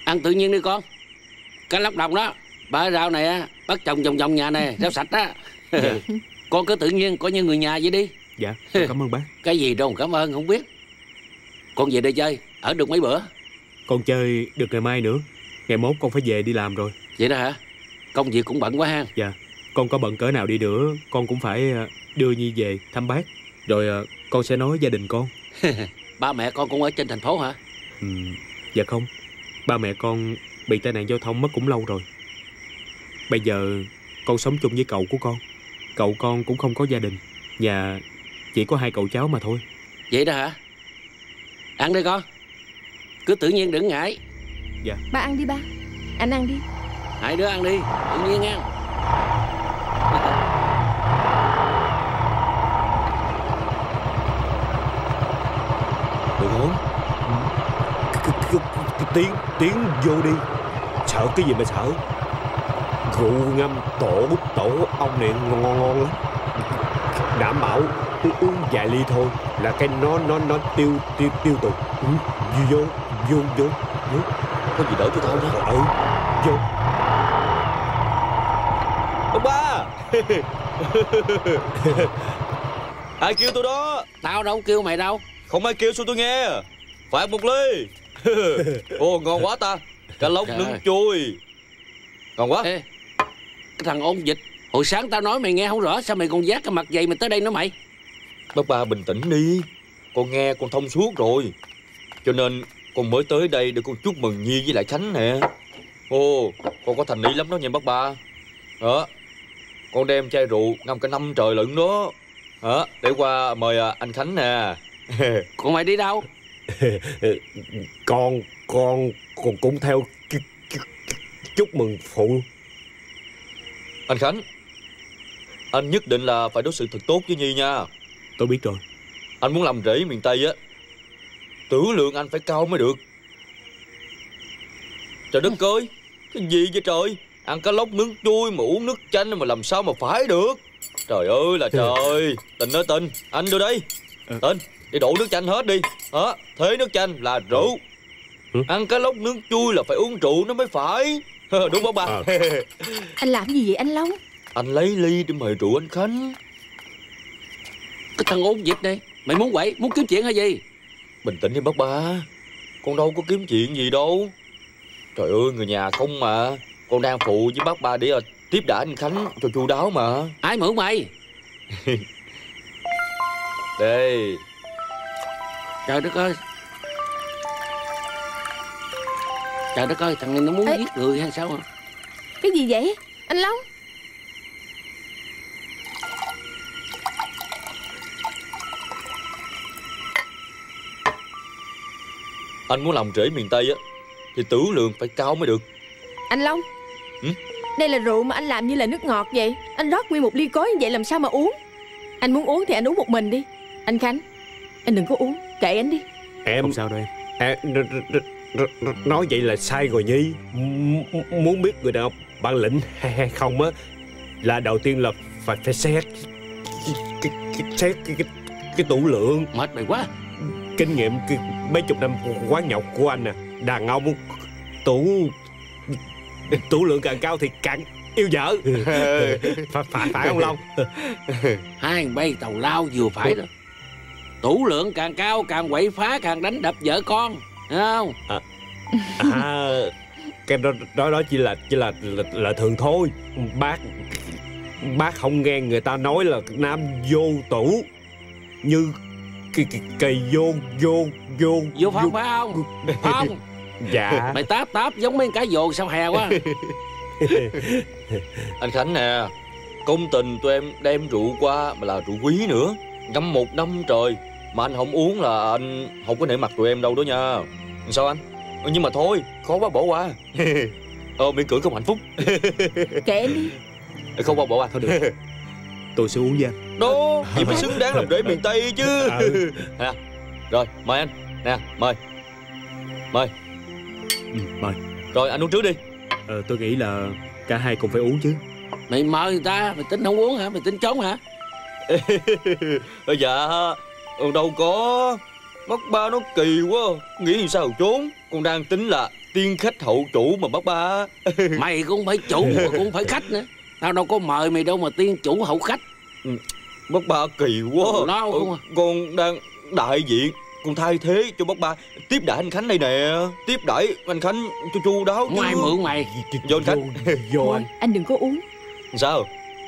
Ăn tự nhiên đi con. Cái lóc đồng đó, bà rau này á, bắt trồng vòng nhà này, rau sạch á. Dạ. Con cứ tự nhiên coi như người nhà vậy đi. Dạ, cảm ơn bác. Cái gì đâu cảm ơn không biết. Con về đây chơi, ở được mấy bữa? Con chơi được ngày mai nữa. Ngày mốt con phải về đi làm rồi. Vậy đó hả? Công việc cũng bận quá ha. Dạ, con có bận cỡ nào đi nữa con cũng phải đưa Nhi về thăm bác. Rồi con sẽ nói gia đình con. Ba mẹ con cũng ở trên thành phố hả? Dạ không. Ba mẹ con bị tai nạn giao thông mất cũng lâu rồi. Bây giờ con sống chung với cậu của con. Cậu con cũng không có gia đình. Nhà chỉ có 2 cậu cháu mà thôi. Vậy đó hả? Ăn đi con. Cứ tự nhiên đừng ngại. Dạ. Ba ăn đi ba. Anh ăn đi. Hai đứa ăn đi, tự nhiên ăn. Được không? Tiến vô đi. Sợ cái gì mà sợ. Rượu ngâm tổ ong này ngon lắm. Đảm bảo uống vài ly thôi là cái nó tiêu tục. Vô. Có gì đỡ cho tao nhé. Vô. Ông ba. Ai kêu tôi đó? Tao đâu kêu mày đâu. Không ai kêu sao tôi nghe. Phải một ly. Ồ ngon quá ta. Cá lóc nướng chui. Ngon quá. Ê, cái thằng ôn dịch. Hồi sáng tao nói mày nghe không rõ. Sao mày còn vác cái mặt dày mày tới đây nữa mày? Bác ba bình tĩnh đi. Con nghe con thông suốt rồi. Cho nên con mới tới đây để con chúc mừng Nhi với lại Khánh nè. Ồ, con có thành ý lắm đó nha bác ba. Đó, con đem chai rượu ngâm cả năm trời lận đó. Đó, để qua mời anh Khánh nè. Còn mày đi đâu? Con cũng theo chúc mừng phụ. Anh Khánh, anh nhất định là phải đối xử thật tốt với Nhi nha. Tôi biết rồi. Anh muốn làm rể miền Tây á, tử lượng anh phải cao mới được. Trời đất ơi, cái gì vậy trời? Ăn cá lóc nướng chui mà uống nước chanh mà làm sao mà phải được. Trời ơi là trời. Tình ơi Tình, anh đưa đây. Tình, đi đổ nước chanh hết đi. Đó, thế nước chanh là rượu. Ăn cá lóc nướng chui là phải uống rượu nó mới phải. Đúng không ba? Anh làm gì vậy anh Long? Anh lấy ly để mời rượu anh Khánh. Cái thằng ôn dịch đây, mày muốn quậy, muốn kiếm chuyện hay gì? Bình tĩnh đi bác ba. Con đâu có kiếm chuyện gì đâu. Trời ơi, người nhà không mà. Con đang phụ với bác ba để tiếp đãi anh Khánh cho chu đáo mà. Ai mượn mày? Đây. Trời đất ơi. Trời đất ơi, thằng này nó muốn giết người hay sao hả? Cái gì vậy anh Long? Anh muốn làm rể miền Tây á thì tử lượng phải cao mới được. Anh Long, đây là rượu mà anh làm như là nước ngọt vậy. Anh rót nguyên một ly cối như vậy làm sao mà uống? Anh muốn uống thì anh uống một mình đi. Anh Khánh, anh đừng có uống, kệ anh đi. Em không sao đâu em. Nói vậy là sai rồi Nhi. Muốn biết người nào bản lĩnh hay không á, là đầu tiên là phải xét cái tủ lượng. Mệt mày quá. Kinh nghiệm mấy chục năm quán nhậu của anh nè. Đàn ông tủ lượng càng cao thì càng yêu vợ. Phải không Long? Hai bay tàu lao vừa phải đó. Tủ lượng càng cao càng quậy phá, càng đánh đập vợ con, thấy không? Cái đó chỉ là thường thôi. Bác không nghe người ta nói là nam vô tủ như cây vô phong phải không? Phong. Dạ. Mày táp giống mấy cái vồ sao hè quá. Anh Khánh nè, công tình tụi em đem rượu qua mà là rượu quý nữa, ngâm 1 năm trời mà anh không uống là anh không có nể mặt tụi em đâu đó nha. Sao anh? Nhưng mà thôi, khó quá bỏ qua. Miễn cưỡng không hạnh phúc. Kệ anh đi. Không bỏ qua thôi được. Tôi sẽ uống với anh. Đó, vậy mới xứng đáng làm rể miền Tây chứ. Nè, rồi mời anh. Nè, mời. Mời. Mời. Rồi anh uống trước đi. Tôi nghĩ là cả hai cùng phải uống chứ. Mày mời người ta, mày tính không uống hả? Mày tính trốn hả? Dạ, đâu có. Bác ba nó kỳ quá. Nghĩ sao trốn. Con đang tính là tiên khách hậu chủ mà bác ba. Mày cũng phải chủ mà cũng phải khách nữa. Tao đâu có mời mày đâu mà tiên chủ hậu khách. Bác ba kỳ quá. Nó không à. Con đang đại diện, con thay thế cho bác ba tiếp đãi anh Khánh đây nè. Tiếp đãi anh Khánh cho chu đáo chứ. Không ai mượn mày. Vô anh Khánh. Vô Thôi anh. anh đừng có uống. Sao?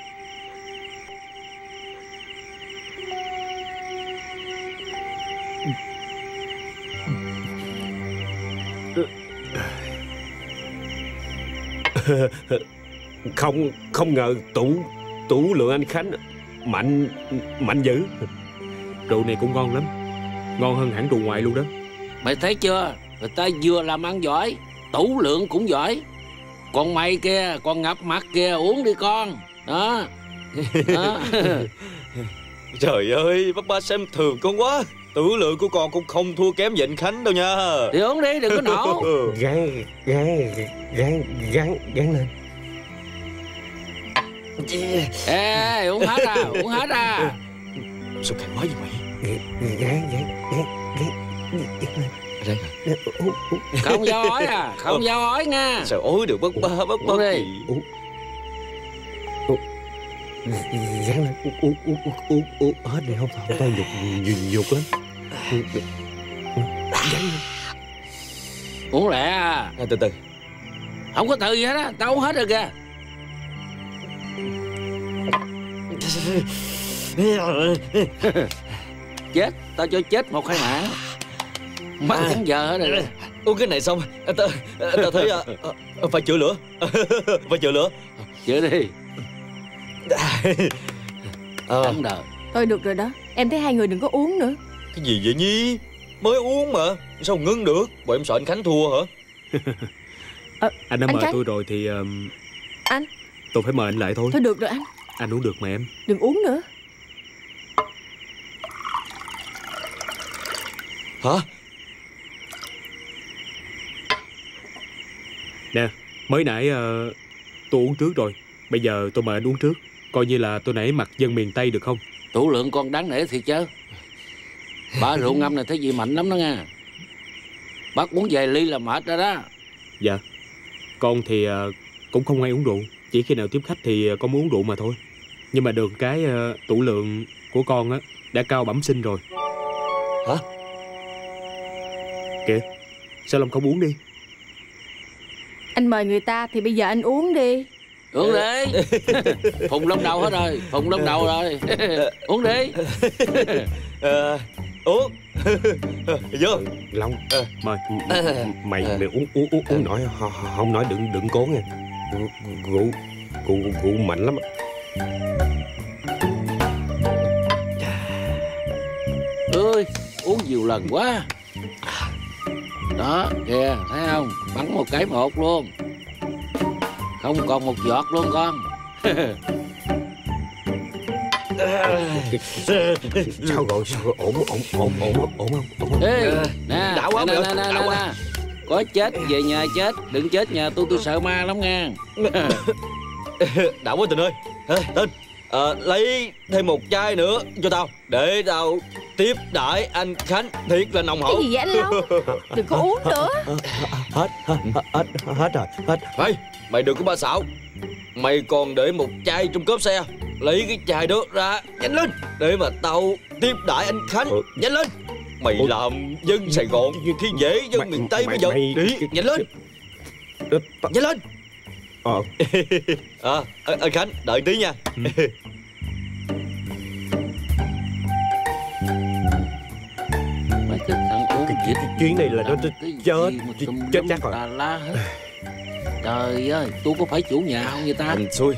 Không ngờ tủ lượng anh Khánh mạnh dữ. Rượu này cũng ngon lắm, ngon hơn hẳn rượu ngoại luôn đó. Mày thấy chưa? Người ta vừa làm ăn giỏi, tủ lượng cũng giỏi. Còn mày kia, con ngập mặt kia, uống đi con. Đó. Đó. Trời ơi, bác ba xem thường con quá. Tửu lượng của con cũng không thua kém gì anh Khánh đâu nha. Thì uống đi, đừng có nổ. Gán lên. Ê, uống hết à, uống hết à. Sao càng quá vậy mày? Gán Đây hả? Không giao ói à, không giao ói nha. Sao ối được bác ba Uống đi. kỳ. Gán lên. Uống hết đi, không tao nhục lắm. Uống lẹ à. Từ từ. Không có từ gì hết á, tao uống hết rồi kìa. Chết, tao cho chết 1-2 mạng. Mắt cũng giờ hết rồi. Uống cái này xong tao thấy phải chữa lửa. Phải chữa lửa. Chữa đi. Đáng đời. Thôi được rồi đó. Em thấy hai người đừng có uống nữa. Cái gì vậy Nhi? Mới uống mà sao ngưng được? Bộ em sợ anh Khánh thua hả? Anh đã anh mời Khánh. tôi rồi thì Anh. tôi phải mời anh lại thôi. Thôi được rồi anh. Anh uống được mà em. Đừng uống nữa. Hả? Nè, mới nãy tôi uống trước rồi. Bây giờ tôi mời anh uống trước. Coi như là tôi nể mặt dân miền Tây được không? Tủ lượng con đáng nể thiệt chứ. Bà rượu ngâm này thấy gì mạnh lắm đó nha. Bác uống vài ly là mệt rồi đó. Dạ. Con thì cũng không hay uống rượu. Chỉ khi nào tiếp khách thì con muốn uống rượu mà thôi. Nhưng mà được cái tủ lượng của con á đã cao bẩm sinh rồi. Hả? Kìa, sao Long không uống đi? Anh mời người ta thì bây giờ anh uống đi. Uống đi. Phùng lông đầu hết rồi. Phùng lông đầu rồi. Uống đi. Uống. Vô. Long, Mời. mày uống nổi không nói đừng cố nha. Rượu mạnh lắm. Ơi, uống nhiều lần quá. Đó, kìa, thấy không? Bắn một cái một luôn. Không còn một giọt luôn con. Sao rồi? Ổn không? Ê, nè, Đã quá nè, mày nè, ơi, nè, đã nè, quá. nè. Có chết về nhà chết. Đừng chết nhà tôi sợ ma lắm nha. Đã quá Tình ơi. Tình, lấy thêm một chai nữa cho tao, để tao tiếp đãi anh Khánh thiệt là nồng hậu. Cái gì vậy anh Long? Đừng có uống nữa. Hết rồi. Hey, mày đừng có ba xạo. Mày còn để một chai trong cốp xe. Lấy cái chai đó ra nhanh lên, để mà tao tiếp đãi anh Khánh. Nhanh lên. Mày làm dân Sài Gòn khi dễ dân miền Tây bây giờ. Đi, nhanh lên. Nhanh lên. Anh Khánh, đợi tí nha. Mấy cái thằng uống Cái chuyến này là nó chết chắc rồi. La hết. Trời ơi, tôi có phải chủ nhà không vậy ta? Anh xui.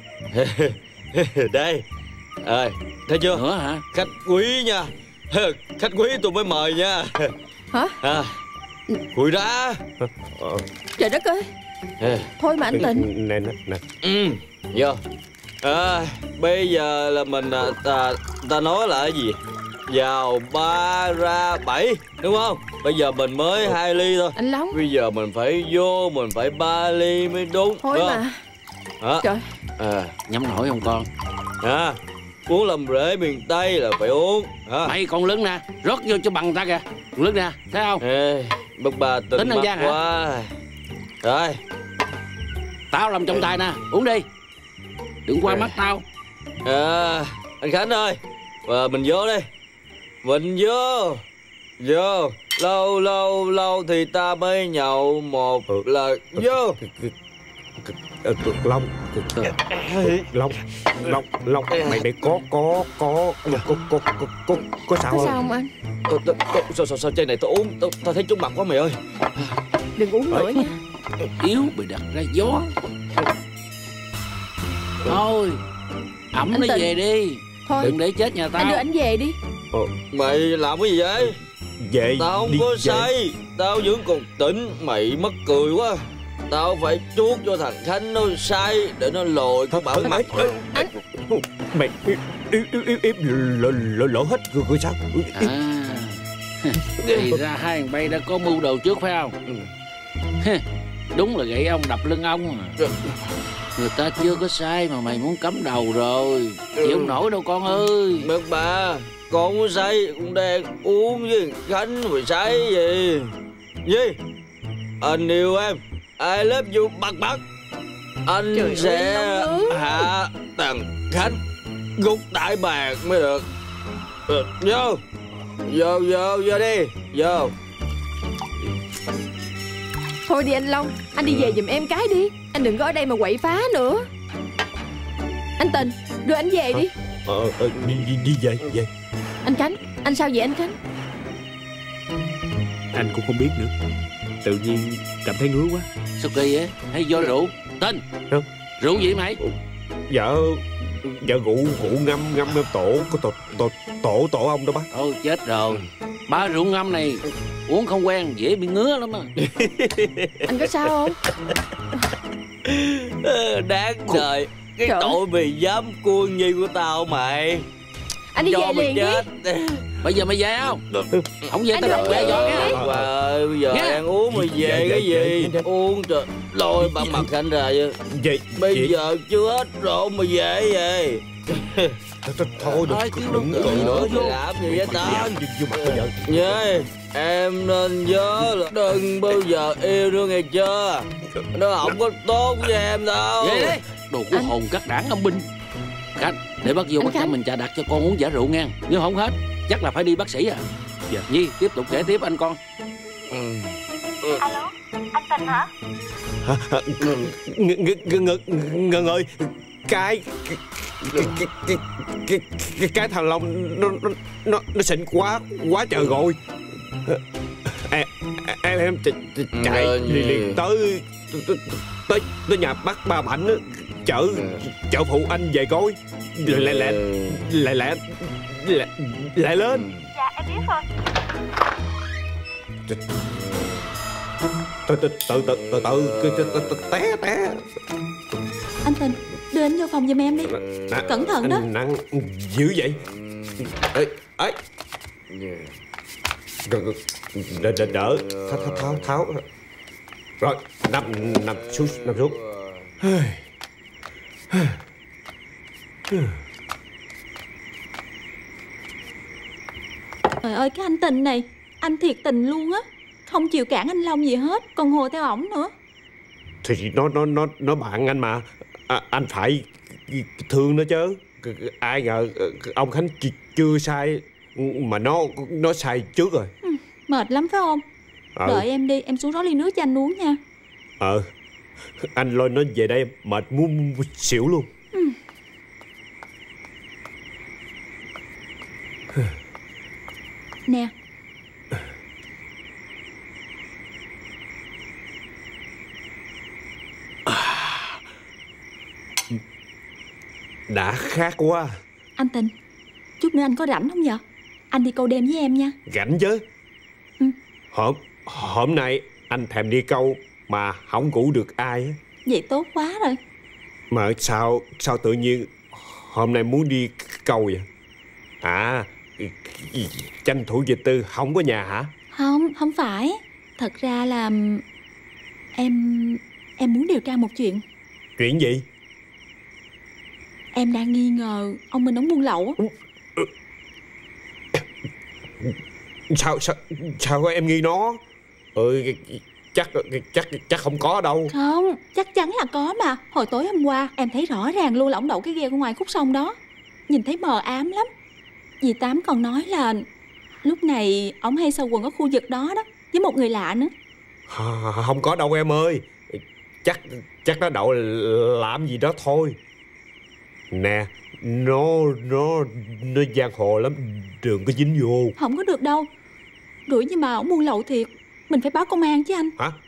Đây. Thấy chưa? Nữa hả? Khách quý nha. Khách quý tôi mới mời nha. Hả? Khui ra. Trời đất ơi. Thôi mà anh Tịnh. Nè. Vô. Bây giờ là mình ta nói là cái gì? Vào 3 ra 7, đúng không? Bây giờ mình mới 2 ly thôi. Anh Long. Bây giờ mình phải vô, mình phải 3 ly mới đúng. Thôi đúng mà. Hả? Trời. Nhắm nổi không con? Uống làm rễ miền Tây là phải uống. Mày còn lưng nè, rót vô cho bằng ta kìa. Lưng nè, thấy không? Bác ba Tính tình ăn mắt gian hả? quá. Rồi. Tao làm trong tay nè, uống đi. Đừng qua mắt tao. Anh Khánh ơi, mình vô đi. Mình vô. Vô. Lâu thì ta mới nhậu một lần. Vô. Long, mày có sao Có không? sao không anh? Sao chai này tao uống tao thấy chóng mặt quá mày ơi. Đừng uống nữa nha. Yếu bị đặt ra gió. Thôi, ẩm Anh nó Tình. về đi. Thôi Đừng để chết nhà tao. anh đưa anh về đi. Mày làm cái gì vậy? Về Tao không đi, có về. say. Tao vẫn còn tỉnh. Mày mắc cười quá. Tao phải chuốt cho thằng Khánh nó say để nó lồi cái bảo mặt. Mày im lỗ hết rồi sao? À, thì ra hai thằng bay đã có mưu đồ trước phải không? Đúng là gậy ông đập lưng ông à. Người ta chưa có sai mà mày muốn cắm đầu rồi. Chịu không nổi đâu con ơi. Bác ba, con có say, con đang uống với Khánh mà say gì? Gì? Anh yêu em, I love you bạc. Anh Trời ơi, sẽ Long ơi. hạ thằng Khánh gục tại bàn mới được. Vô đi, vô. Thôi đi anh Long, anh đi về giùm em cái đi. Anh đừng có ở đây mà quậy phá nữa. Anh Tình, đưa anh về đi. Đi về. Anh Khánh, anh sao vậy anh Khánh? Anh cũng không biết nữa. Tự nhiên cảm thấy ngứa quá. Sao kỳ vậy? Hay do rượu? Tên Hả? Rượu gì mày? Dạ rượu ngâm em có tổ ông đó bác. Thôi chết rồi. Ba rượu ngâm này uống không quen dễ bị ngứa lắm á. Anh có sao không? Đáng đời. Cái Trời tội mày dám cuồng nhi của tao mày. Anh đi Cho về mày liền đi. chết. Bây giờ mày về không? Không về Anh tao đưa đập anh ra gió về. nha. Bà ơi, bây giờ Nghe. đang uống mày về cái gì? Uống trời lôi bằng mặt Khánh ra vậy. Vậy Bây giờ chưa hết rượu mà về vậy. thôi Thôi, đừng đừng cười cười nữa. Mày làm gì vậy tao? Vô mặt bây giờ. Nhê, em nên nhớ là đừng bao giờ yêu nữa nghe chưa? Nó không có tốt với em đâu. Về đi. Đồ của hồn cắt đảng âm binh. Khánh, để bác vô Anh bác cho Khánh. mình trà đặt cho con uống giả rượu nha. Nếu không hết chắc là phải đi bác sĩ à. Dạ. Nhi tiếp tục kể tiếp anh con. Alo, anh Tình hả? Ngân ơi, cái thằng Long nó xịn quá trời rồi. Em chạy liền tới nhà bác Ba Bảnh chở phụ anh về coi. Lại lên. Dạ em biết rồi. Từ té. Anh Tình, đưa anh vô phòng giùm em đi. Cẩn thận đó. Nặng dữ vậy. Ấy. Đỡ. Tháo. Rồi, nằm xuống. Trời ơi, cái anh Tình này, anh thiệt tình luôn á. Không chịu cản anh Long gì hết, còn hùa theo ổng nữa. Thì nó bạn anh mà. Anh phải thương nó chứ. Ai ngờ ông Khánh chưa sai mà nó sai trước rồi. Mệt lắm phải không? Đợi em đi, em xuống rót ly nước cho anh uống nha. Anh lôi nó về đây mệt muốn xỉu luôn. Nè. Đã khát quá. Anh Tình, chút nữa anh có rảnh không vậy? Anh đi câu đêm với em nha. Rảnh chứ. Hôm nay anh thèm đi câu mà không ngủ được ai á. Vậy tốt quá rồi. Mà sao tự nhiên hôm nay muốn đi câu vậy? Tranh thủ về Tư không có nhà hả? Không phải. Thật ra là em muốn điều tra một chuyện. Chuyện gì? Em đang nghi ngờ ông Minh ông buôn lậu á. Sao em nghi nó? Chắc không có đâu. Không, chắc chắn là có mà. Hồi tối hôm qua em thấy rõ ràng luôn là ổng đậu cái ghe của ngoài khúc sông đó. Nhìn thấy mờ ám lắm. Dì Tám còn nói là lúc này ổng hay sâu quần ở khu vực đó đó, với một người lạ nữa. Không có đâu em ơi. Chắc nó đậu làm gì đó thôi. Nè, nó giang hồ lắm, đừng có dính vô. Không có được đâu. Rủi nhưng mà ổng buôn lậu thiệt, mình phải báo công an chứ anh. Hả?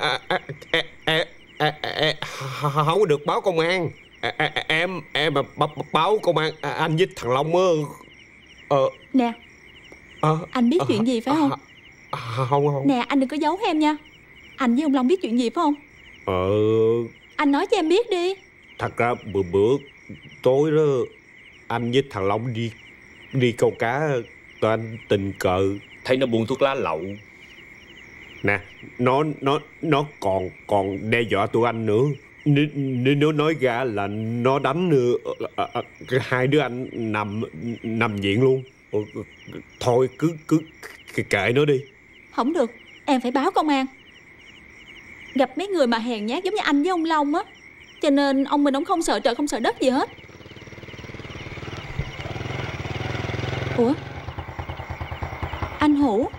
Không có được báo công an. Em mà báo công an anh với thằng Long á. Nè, anh biết chuyện gì phải không? Không. Nè, anh đừng có giấu em nha. Anh với ông Long biết chuyện gì phải không? Anh nói cho em biết đi. Thật ra bữa tối đó anh với thằng Long đi câu cá, tụi anh tình cờ thấy nó buôn thuốc lá lậu. Nè, nó còn đe dọa tụi anh nữa. Nếu nói ra là nó đánh hai đứa anh nằm viện luôn. Thôi cứ kệ nó đi. Không được, em phải báo công an. Gặp mấy người mà hèn nhát giống như anh với ông Long á, cho nên ông mình ông không sợ trời không sợ đất gì hết. Ủa, anh Hữu.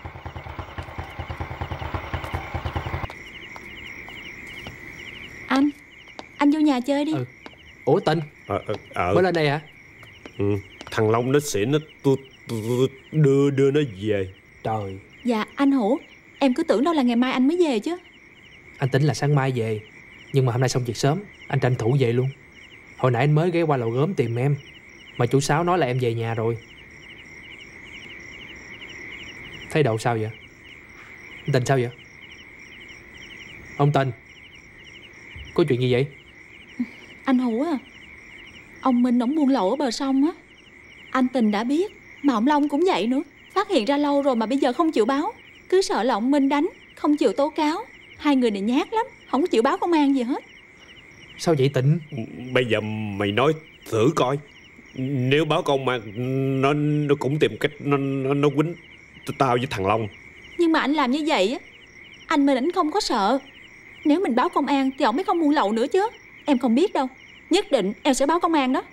Anh vô nhà chơi đi. Ủa Tình, mới lên đây hả? Thằng Long nó xỉn, tôi đưa nó về. Trời. Dạ anh Hữu, em cứ tưởng đâu là ngày mai anh mới về chứ. Anh tính là sáng mai về, nhưng mà hôm nay xong việc sớm, anh tranh thủ về luôn. Hồi nãy anh mới ghé qua lò gốm tìm em, mà chú Sáu nói là em về nhà rồi. Thấy Đậu sao vậy? Anh Tình sao vậy? Ông Tình, có chuyện gì vậy? Anh Hữu à, ông Minh ổng buôn lậu ở bờ sông á. Anh Tình đã biết, mà ông Long cũng vậy nữa. Phát hiện ra lâu rồi mà bây giờ không chịu báo. Cứ sợ là ông Minh đánh, không chịu tố cáo. Hai người này nhát lắm, không có chịu báo công an gì hết. Sao vậy Tịnh? Bây giờ mày nói thử coi. Nếu báo công an, nó cũng tìm cách nó quýnh tao với thằng Long. Nhưng mà anh làm như vậy á, anh Minh ảnh không có sợ. Nếu mình báo công an thì ổng mới không buôn lậu nữa chứ. Em không biết đâu. Nhất định em sẽ báo công an đó.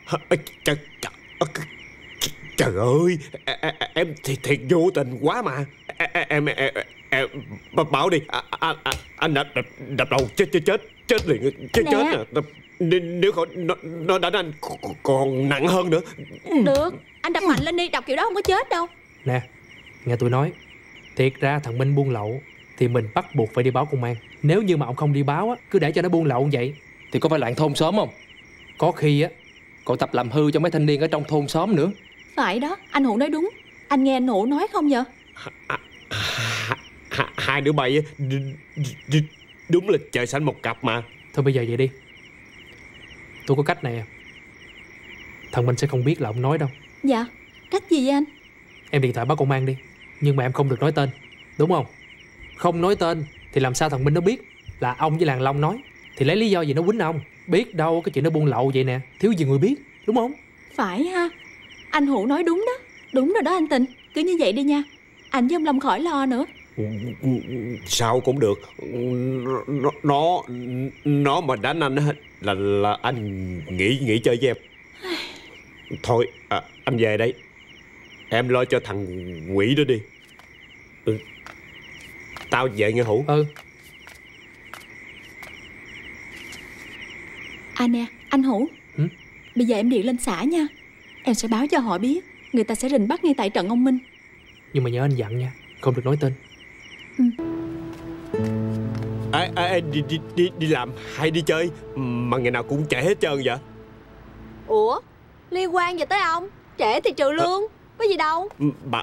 Trời ơi, em thiệt vô tình quá mà. Em bảo đi. Anh đập đầu chết liền. Chết nè. Nếu không nó đánh anh còn nặng hơn nữa. Được, anh đập mạnh lên đi, đập kiểu đó không có chết đâu. Nè, nghe tôi nói, thiệt ra thằng Minh buôn lậu thì mình bắt buộc phải đi báo công an. Nếu như mà ông không đi báo á, cứ để cho nó buôn lậu vậy thì có phải loạn thôn xóm không? Có khi á còn tập làm hư cho mấy thanh niên ở trong thôn xóm nữa. Phải đó, anh Hữu nói đúng. Anh nghe anh Hữu nói không vậy? Hai đứa bay đúng là trời xanh một cặp mà. Thôi bây giờ vậy đi, tôi có cách này. Thằng Minh sẽ không biết là ông nói đâu. Dạ, cách gì vậy anh? Em điện thoại báo công an đi, nhưng mà em không được nói tên, đúng không? Không nói tên thì làm sao thằng Minh nó biết là ông với làng Long nói. Thì lấy lý do gì nó quýnh ông? Biết đâu cái chuyện nó buôn lậu vậy nè, thiếu gì người biết, đúng không? Phải ha, anh Hữu nói đúng đó. Đúng rồi đó anh Tình, cứ như vậy đi nha. Anh với ông Long khỏi lo nữa. Sao cũng được. Nó mà đánh anh là anh nghỉ chơi với em. Thôi anh về đây. Em lo cho thằng quỷ đó đi. Tao về nghe Hữu. À nè, anh Hữu. Bây giờ em điện lên xã nha. Em sẽ báo cho họ biết. Người ta sẽ rình bắt ngay tại trận ông Minh. Nhưng mà nhớ anh dặn nha, không được nói tên. Đi làm hay đi chơi mà ngày nào cũng trễ hết trơn vậy? Ủa, liên quan gì tới ông? Trễ thì trừ lương, có gì đâu. Bà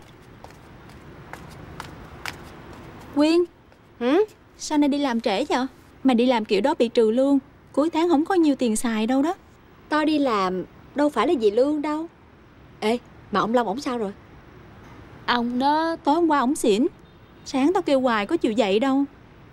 Quyên, sao nay đi làm trễ vậy? Mà đi làm kiểu đó bị trừ lương. Cuối tháng không có nhiều tiền xài đâu đó. Tao đi làm đâu phải là vì lương đâu. Ê, mà ông Long ổng sao rồi? Ông đó tối hôm qua ổng xỉn. Sáng tao kêu hoài có chịu dậy đâu.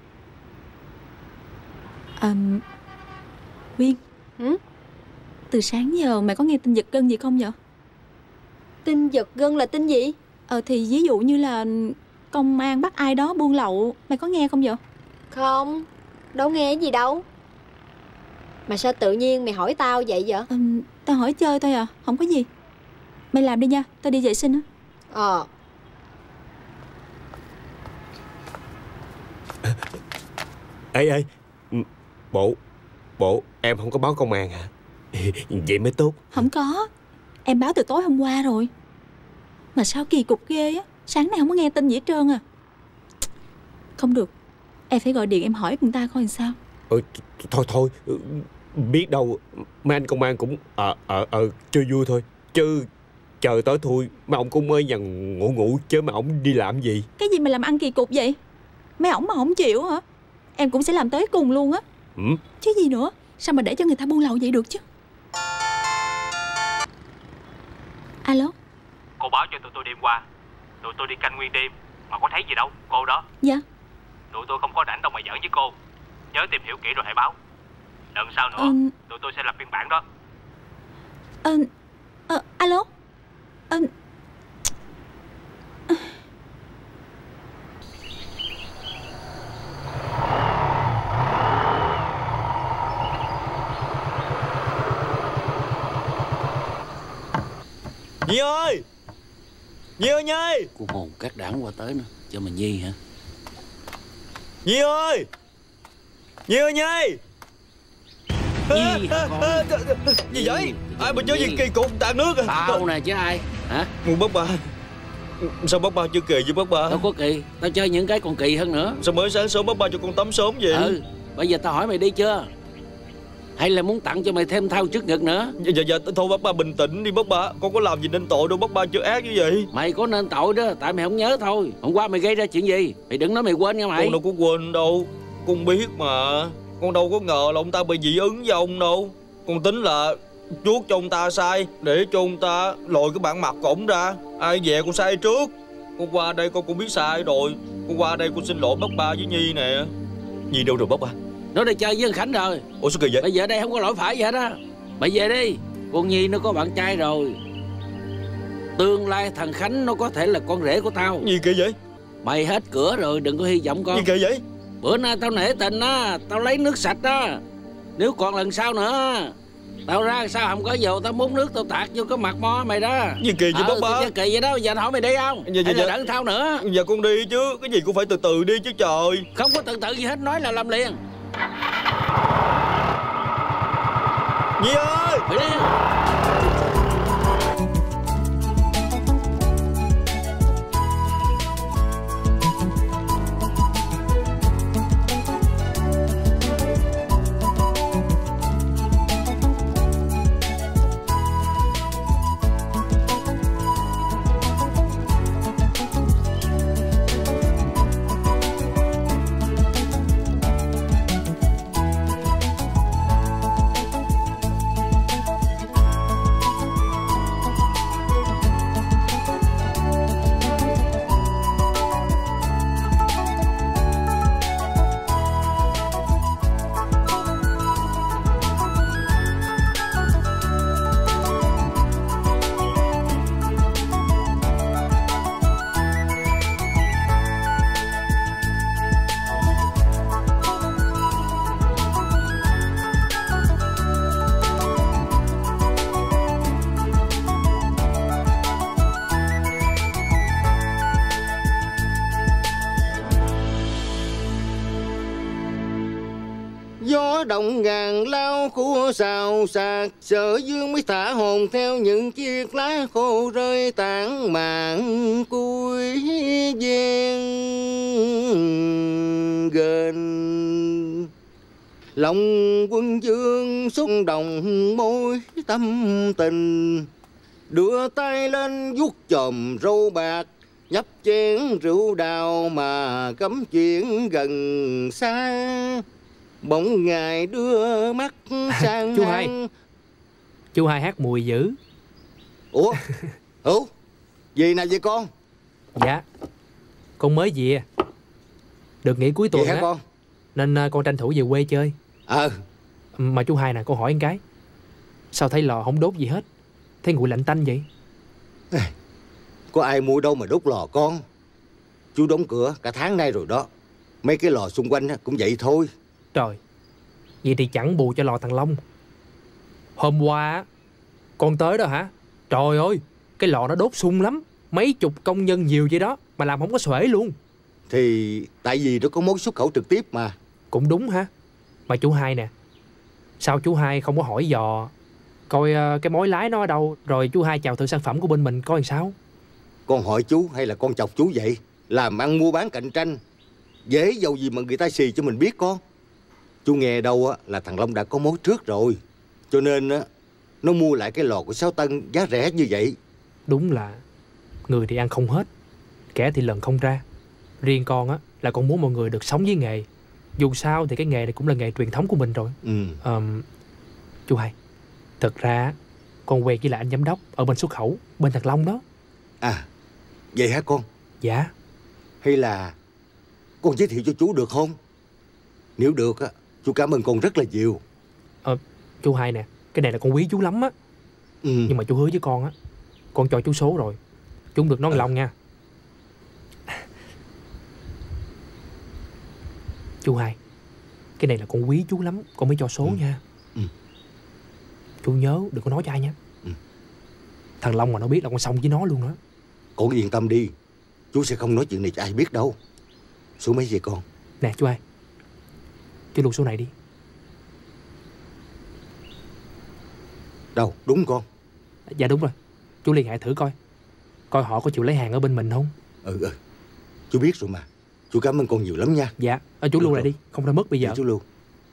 Quyên, từ sáng giờ mày có nghe tin giật gân gì không vậy? Tin giật gân là tin gì? Thì ví dụ như là công an bắt ai đó buôn lậu. Mày có nghe không vậy? Không, đâu nghe gì đâu. Mà sao tự nhiên mày hỏi tao vậy vậy? Tao hỏi chơi thôi à, không có gì. Mày làm đi nha, tao đi vệ sinh á. Ê, bộ em không có báo công an hả? Vậy mới tốt. Không có, em báo từ tối hôm qua rồi. Mà sao kỳ cục ghê á, sáng nay không có nghe tin gì hết trơn à. Không được, em phải gọi điện em hỏi người ta coi làm sao. Thôi, biết đâu mấy anh công an cũng chơi vui thôi. Chứ trời tối thui mấy ông cũng mới nhằn ngủ chứ mấy ổng đi làm gì. Cái gì mà làm ăn kỳ cục vậy? Mấy ổng mà không chịu hả? Em cũng sẽ làm tới cùng luôn á. Chứ gì nữa, sao mà để cho người ta buôn lậu vậy được chứ. Alo. Cô báo cho tụi tôi đêm qua, tụi tôi đi canh nguyên đêm mà có thấy gì đâu, cô đó. Dạ. Tụi tôi không có rảnh đâu mà giỡn với cô. Nhớ tìm hiểu kỹ rồi hãy báo. Lần sau nữa tụi tôi sẽ lập biên bản đó. Alo. Nhi ơi! Nhi ơi Nhi! Cô hồn các đảng qua tới nữa. Cho mình Nhi hả? Nhi ơi! Nhi ơi Nhi! Nhi hả con? Gì vậy? Ai mà chơi gì kỳ cục tạt nước à? Tao nè chứ ai hả? Bác ba. Sao bác ba chưa kỳ với bác ba? Đâu có kỳ, tao chơi những cái còn kỳ hơn nữa. Sao mới sáng sớm bác ba cho con tắm sớm vậy? Bây giờ tao hỏi mày đi chưa? Hay là muốn tặng cho mày thêm thau trước ngực nữa? Dạ thôi bác ba bình tĩnh đi bác ba. Con có làm gì nên tội đâu, bác ba chưa ác như vậy. Mày có nên tội đó, tại mày không nhớ thôi. Hôm qua mày gây ra chuyện gì? Mày đừng nói mày quên nha mày. Con đâu có quên đâu. Con biết mà. Con đâu có ngờ là ông ta bị dị ứng với ông đâu. Con tính là chuốt cho ông ta sai, để cho ông ta lội cái bản mặt của ổng ra. Ai về con sai trước. Con qua đây con cũng biết sai rồi. Con qua đây con xin lỗi bác ba với Nhi nè. Nhi đâu rồi bác ba? Nó đi chơi với thằng Khánh rồi. Ủa sao kỳ vậy? Bây giờ đây không có lỗi phải gì hết á. Mày về đi. Con Nhi nó có bạn trai rồi. Tương lai thằng Khánh nó có thể là con rể của tao. Gì kỳ vậy? Mày hết cửa rồi, đừng có hy vọng con. Gì kỳ vậy? Bữa nay tao nể tình á, tao lấy nước sạch á. Nếu còn lần sau nữa, tao ra sao không có dầu, tao múc nước tao tạt vô cái mặt mo mày đó. Gì kỳ vậy bác ba? Kỳ vậy đó, giờ hỏi mày đi không? Hay là đợi tao nữa? Giờ con đi chứ, cái gì cũng phải từ từ đi chứ trời. Không có từ từ gì hết, nói là làm liền. Nhi ơi! Mày đi. Gió động ngàn lao khua xào xạc, Sở Dương mới thả hồn theo những chiếc lá khô rơi tản mạn cuối ven gần. Lòng quân vương xung đồng môi tâm tình, đưa tay lên vuốt chòm râu bạc, nhấp chén rượu đào mà cấm chuyện gần xa. Bỗng ngài đưa mắt sang Chú Hai. Chú Hai hát mùi dữ. Ủa? Ủa? Gì nào vậy con? Dạ, con mới về, được nghỉ cuối tuần hả á, con? nên con tranh thủ về quê chơi. Mà chú Hai nè, con hỏi một cái, sao thấy lò không đốt gì hết, thấy nguội lạnh tanh vậy? Có ai mua đâu mà đốt lò con. Chú đóng cửa cả tháng nay rồi đó. Mấy cái lò xung quanh cũng vậy thôi. Trời, vậy thì chẳng bù cho lò thằng Long. Hôm qua á, con tới đó hả? Trời ơi, cái lò nó đốt sung lắm. Mấy chục công nhân nhiều vậy đó mà làm không có xuể luôn. Thì tại vì nó có mối xuất khẩu trực tiếp mà. Cũng đúng ha. Mà chú Hai nè, sao chú Hai không có hỏi dò coi cái mối lái nó ở đâu, rồi chú Hai chào thử sản phẩm của bên mình coi làm sao? Con hỏi chú hay là con chọc chú vậy? Làm ăn mua bán cạnh tranh, dễ dầu gì mà người ta xì cho mình biết con. Chú nghe đâu á là thằng Long đã có mối trước rồi, cho nên á nó mua lại cái lò của Sáu Tân giá rẻ như vậy. Đúng là người thì ăn không hết, kẻ thì lần không ra. Riêng con á là con muốn mọi người được sống với nghề. Dù sao thì cái nghề này cũng là nghề truyền thống của mình rồi. Chú Hai, thật ra con quen với lại anh giám đốc ở bên xuất khẩu, bên thằng Long đó. À, vậy hả con? Dạ. Hay là con giới thiệu cho chú được không? Nếu được á, chú cảm ơn con rất là nhiều. Chú Hai nè, cái này là con quý chú lắm á. Nhưng mà chú hứa với con á, con cho chú số rồi, chú không được nói Long nha. Chú Hai, cái này là con quý chú lắm, con mới cho số nha. Chú nhớ đừng có nói cho ai nha. Thằng Long mà nó biết là con xong với nó luôn đó. Con yên tâm đi, chú sẽ không nói chuyện này cho ai biết đâu. Số mấy vậy con? Nè chú Hai, chú lưu số này đi. Đâu, đúng con? Dạ đúng rồi, chú liên hệ thử coi họ có chịu lấy hàng ở bên mình không. Chú biết rồi mà. Chú cảm ơn con nhiều lắm nha. Dạ, chú lưu lại đi, không ra mất bây giờ. Dạ, chú lưu.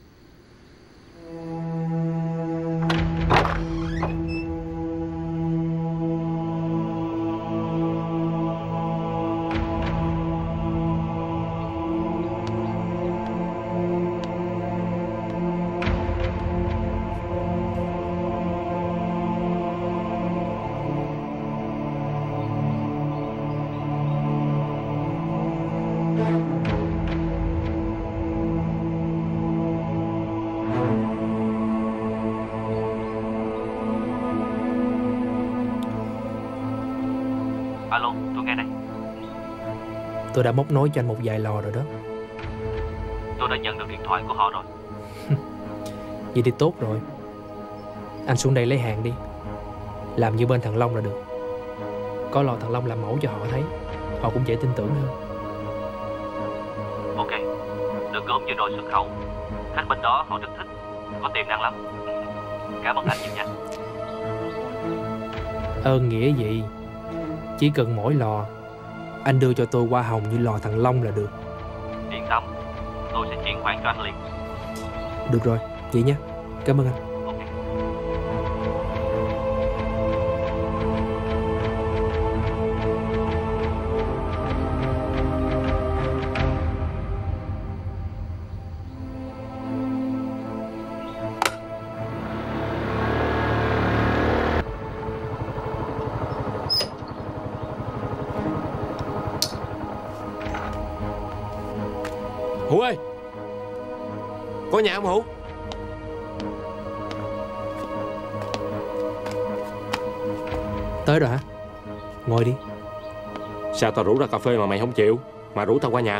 Alo, tôi nghe đây. Tôi đã móc nối cho anh một vài lò rồi đó. Tôi đã nhận được điện thoại của họ rồi. Vậy thì tốt rồi. Anh xuống đây lấy hàng đi. Làm như bên thằng Long là được. Có lò thằng Long làm mẫu cho họ thấy, họ cũng dễ tin tưởng hơn. Ok, được gốm như đôi xuất khẩu. Khách bên đó họ rất thích, có tiềm năng lắm. Cảm ơn anh nhiều nha. Ơn nghĩa gì? Chỉ cần mỗi lò anh đưa cho tôi hoa hồng như lò thằng Long là được. Yên tâm, tôi sẽ chuyển khoản cho anh liền. Được rồi, vậy nha. Cảm ơn anh. Hữu ơi, có nhà không Hữu? Tới rồi hả? Ngồi đi. Sao tao rủ ra cà phê mà mày không chịu, mà rủ tao qua nhà?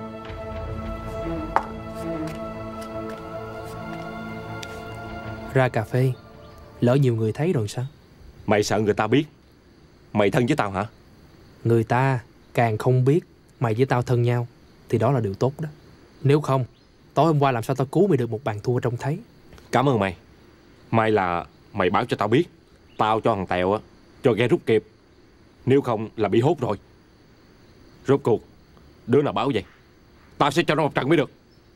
Ra cà phê, lỡ nhiều người thấy rồi sao? Mày sợ người ta biết mày thân với tao hả? Người ta càng không biết mày với tao thân nhau thì đó là điều tốt đó. Nếu không, tối hôm qua làm sao tao cứu mày được một bàn thua trông thấy. Cảm ơn mày. May là mày báo cho tao biết. Tao cho thằng Tèo á, cho ghe rút kịp. Nếu không là bị hốt rồi. Rốt cuộc đứa nào báo vậy? Tao sẽ cho nó một trận mới được.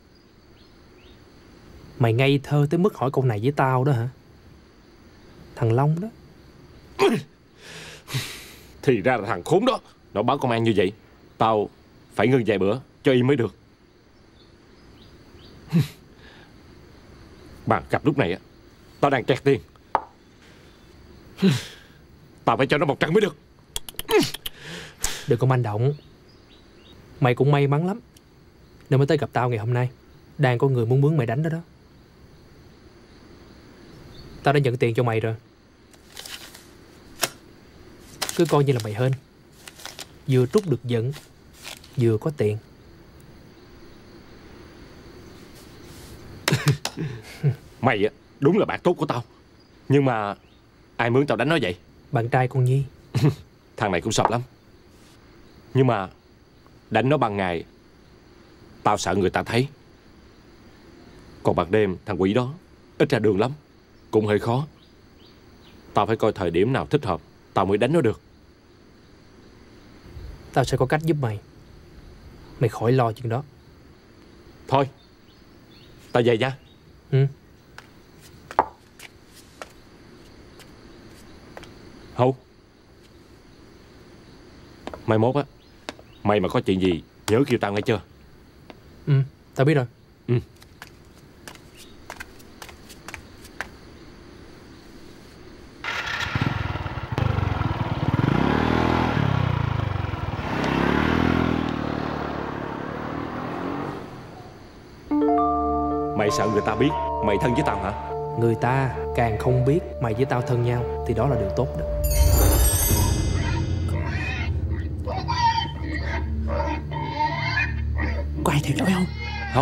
Mày ngây thơ tới mức hỏi câu này với tao đó hả? Thằng Long đó. Thì ra là thằng khốn đó. Nó báo công an như vậy, tao phải ngưng vài bữa cho im mới được. Mà gặp lúc này á, tao đang kẹt tiền. Tao phải cho nó một trận mới được. Đừng có manh động. Mày cũng may mắn lắm nên mới tới gặp tao ngày hôm nay. Đang có người muốn mướn mày đánh đó đó. Tao đã nhận tiền cho mày rồi. Cứ coi như là mày hên. Vừa trút được giận, vừa có tiền. Mày á, đúng là bạn tốt của tao. Nhưng mà ai mướn tao đánh nó vậy? Bạn trai con Nhi. Thằng này cũng sọp lắm. Nhưng mà đánh nó ban ngày tao sợ người ta thấy. Còn ban đêm thằng quỷ đó ít ra đường lắm, cũng hơi khó. Tao phải coi thời điểm nào thích hợp tao mới đánh nó được. Tao sẽ có cách giúp mày. Mày khỏi lo chuyện đó. Thôi, tao về nha. Ừ. Hậu, mai mốt á, mày mà có chuyện gì nhớ kêu tao nghe chưa? Ừ, tao biết rồi. Ừ. Mày sợ người ta biết mày thân với tao hả? Người ta càng không biết mày với tao thân nhau thì đó là điều tốt đó. Có ai theo dõi không? Không.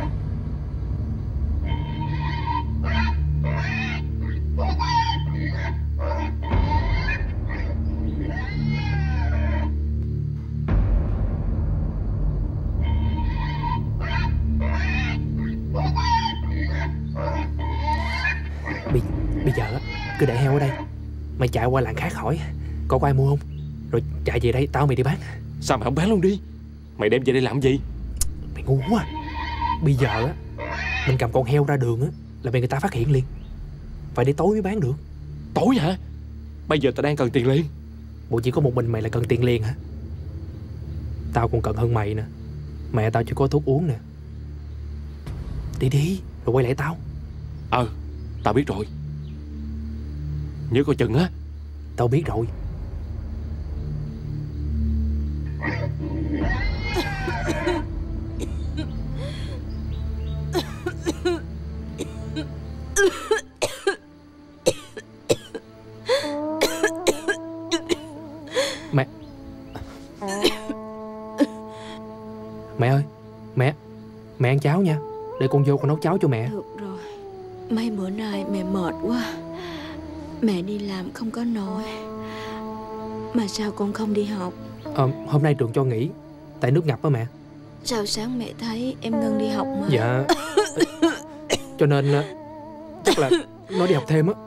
Bây giờ á, cứ để heo ở đây. Mày chạy qua làng khác hỏi có ai mua không, rồi chạy về đây tao mày đi bán. Sao mày không bán luôn đi? Mày đem về đây làm gì? Mày ngu quá. Bây giờ á, mình cầm con heo ra đường á là bị người ta phát hiện liền. Phải để tối mới bán được. Tối hả? Bây giờ tao đang cần tiền liền. Bộ chỉ có một mình mày là cần tiền liền hả? Tao còn cần hơn mày nè. Mẹ tao chưa có thuốc uống nè. Đi đi, rồi quay lại tao. Tao biết rồi. Nhớ coi chừng á. Tao biết rồi. Mẹ ơi, mẹ ăn cháo nha. Để con vô con nấu cháo cho mẹ. Được rồi. Mấy bữa nay mẹ mệt quá. Mẹ đi làm không có nổi. Mà sao con không đi học? Hôm nay trường cho nghỉ tại nước ngập á mẹ. Sao sáng mẹ thấy em ngưng đi học mà? Dạ. Cho nên chắc là nó đi học thêm á.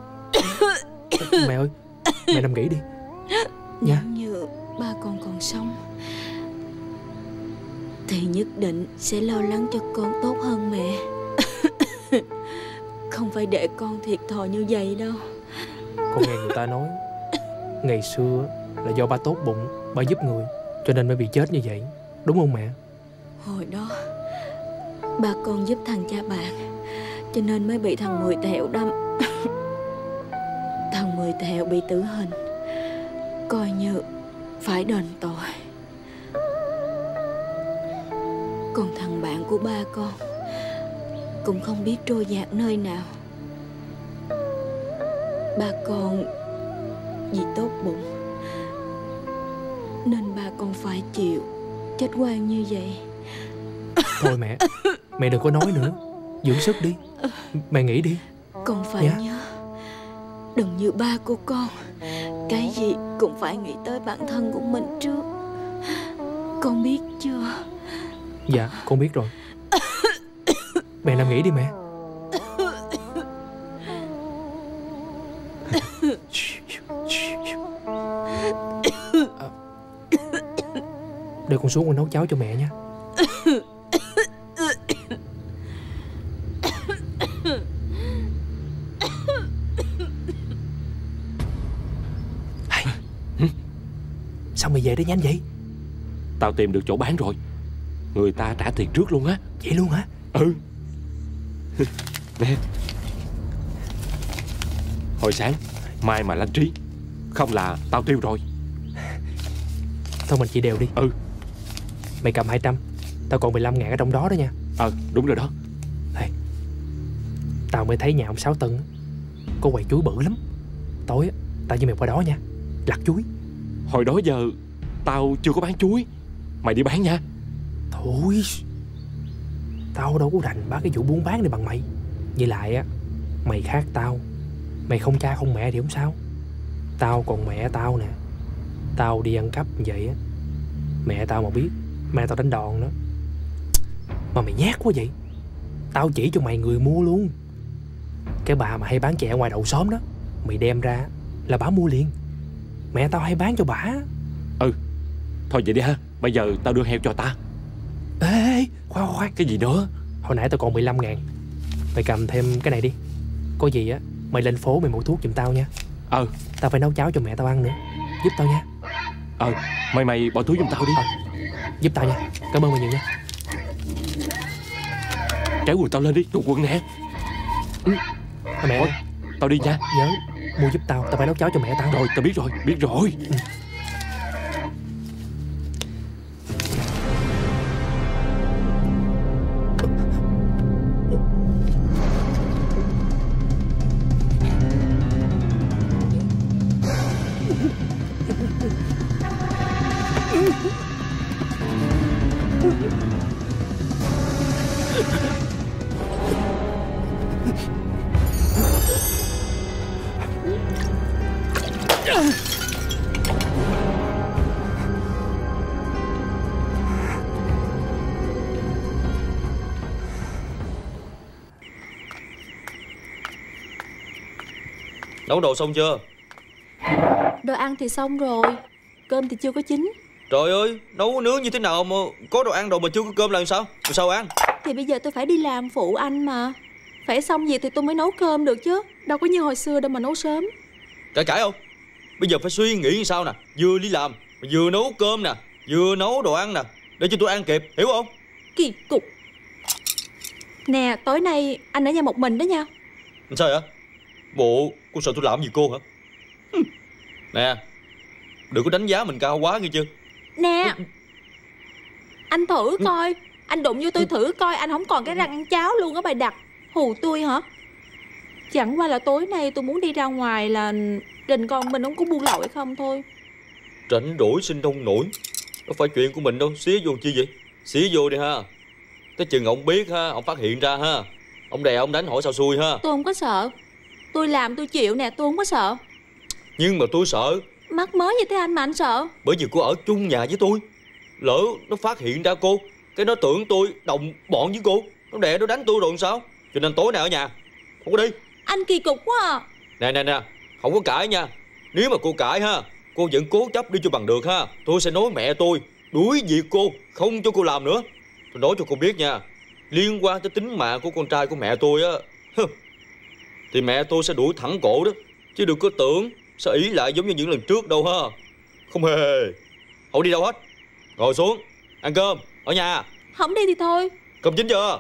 Mẹ ơi, mẹ nằm nghỉ đi nha. Nếu như ba con còn sống thì nhất định sẽ lo lắng cho con tốt hơn mẹ. Không phải để con thiệt thòi như vậy đâu. Con nghe người ta nói ngày xưa là do ba tốt bụng, ba giúp người cho nên mới bị chết như vậy, đúng không mẹ? Hồi đó ba con giúp thằng cha bạn cho nên mới bị thằng Mười Thẹo đâm. Thằng Mười Thẹo bị tử hình, coi như phải đền tội. Còn thằng bạn của ba con cũng không biết trôi dạt nơi nào. Ba con vì tốt bụng nên ba con phải chịu chết oan như vậy. Thôi mẹ đừng có nói nữa. Dưỡng sức đi. Mẹ nghỉ đi. Con phải nhớ, đừng như ba của con, cái gì cũng phải nghĩ tới bản thân của mình trước. Con biết chưa? Dạ con biết rồi. Mẹ nằm nghỉ đi mẹ. Để con xuống con nấu cháo cho mẹ nha. Sao mày về đây nhanh vậy? Tao tìm được chỗ bán rồi. Người ta trả tiền trước luôn á. Vậy luôn hả? Ừ. Nè, hồi sáng mai mà lanh trí không là tao tiêu rồi. Thôi mình chia đều đi. Ừ. Mày cầm 200, tao còn 15.000 ở trong đó đó nha. Đúng rồi đó. Hey, tao mới thấy nhà ông Sáu Tân có quầy chuối bự lắm. Tối tao với mày qua đó nha, lặt chuối. Hồi đó giờ tao chưa có bán chuối. Mày đi bán nha. Thôi, tao đâu có rành bá cái vụ buôn bán này bằng mày. Với lại á, mày khác tao. Mày không cha không mẹ thì không sao. Tao còn mẹ tao nè. Tao đi ăn cắp như vậy á, mẹ tao mà biết, mẹ tao đánh đòn đó. Mà mày nhát quá vậy. Tao chỉ cho mày người mua luôn. Cái bà mà hay bán chè ngoài đầu xóm đó, mày đem ra là bả mua liền. Mẹ tao hay bán cho bả. Ừ, thôi vậy đi ha. Bây giờ tao đưa heo cho ta. Ê, khoan. Cái gì nữa? Hồi nãy tao còn 15.000. Mày cầm thêm cái này đi. Có gì á, mày lên phố mày mua thuốc giùm tao nha. Tao phải nấu cháo cho mẹ tao ăn nữa. Giúp tao nha. Mày bỏ túi giùm tao đi. Giúp tao nha. Cảm ơn mày nhiều nha. Kéo quần tao lên đi, đồ quần nè. Mẹ thôi, tao đi nha. Nhớ mua giúp tao, tao phải nấu cháo cho mẹ tao. Rồi, tao biết rồi. Nấu đồ xong chưa? Đồ ăn thì xong rồi, cơm thì chưa có chín. Trời ơi, nấu nướng như thế nào mà có đồ ăn đồ mà chưa có cơm là sao? Rồi sao ăn? Thì bây giờ tôi phải đi làm phụ anh mà. Phải xong việc thì tôi mới nấu cơm được chứ. Đâu có như hồi xưa đâu mà nấu sớm. Cãi không? Bây giờ phải suy nghĩ như sao nè. Vừa đi làm, vừa nấu cơm nè, vừa nấu đồ ăn nè, để cho tôi ăn kịp, hiểu không? Kỳ cục. Nè, tối nay anh ở nhà một mình đó nha. Sao vậy? Bộ cô sợ tôi làm gì cô hả? Nè, đừng có đánh giá mình cao quá nghe chưa? Nè, anh thử coi. Anh đụng vô tôi thử coi. Anh không còn cái răng ăn cháo luôn á bài đặt. Hù tôi hả? Chẳng qua là tối nay tôi muốn đi ra ngoài là rình con mình không có buôn lậu hay không thôi. Rảnh rỗi sinh nông nổi. Đâu phải chuyện của mình đâu. Xía vô chi vậy? Xía vô đi ha. Cái chừng ông biết ha, ông phát hiện ra ha, ông đè ông đánh hỏi sao xui ha. Tôi không có sợ. Tôi làm tôi chịu nè, tôi không có sợ. Nhưng mà tôi sợ. Mắc mới như thế anh mà anh sợ? Bởi vì cô ở chung nhà với tôi. Lỡ nó phát hiện ra cô, cái nó tưởng tôi đồng bọn với cô, nó đè nó đánh tôi rồi sao? Cho nên tối nay ở nhà, không có đi. Anh kỳ cục quá à. Nè, không có cãi nha. Nếu mà cô cãi ha, cô vẫn cố chấp đi cho bằng được ha. Tôi sẽ nói mẹ tôi đuổi việc cô, không cho cô làm nữa. Tôi nói cho cô biết nha, liên quan tới tính mạng của con trai của mẹ tôi á, thì mẹ tôi sẽ đuổi thẳng cổ đó. Chứ đừng có tưởng sẽ ỷ lại giống như những lần trước đâu ha. Không hề. Không đi đâu hết. Ngồi xuống, ăn cơm, ở nhà. Không đi thì thôi. Cơm chín chưa?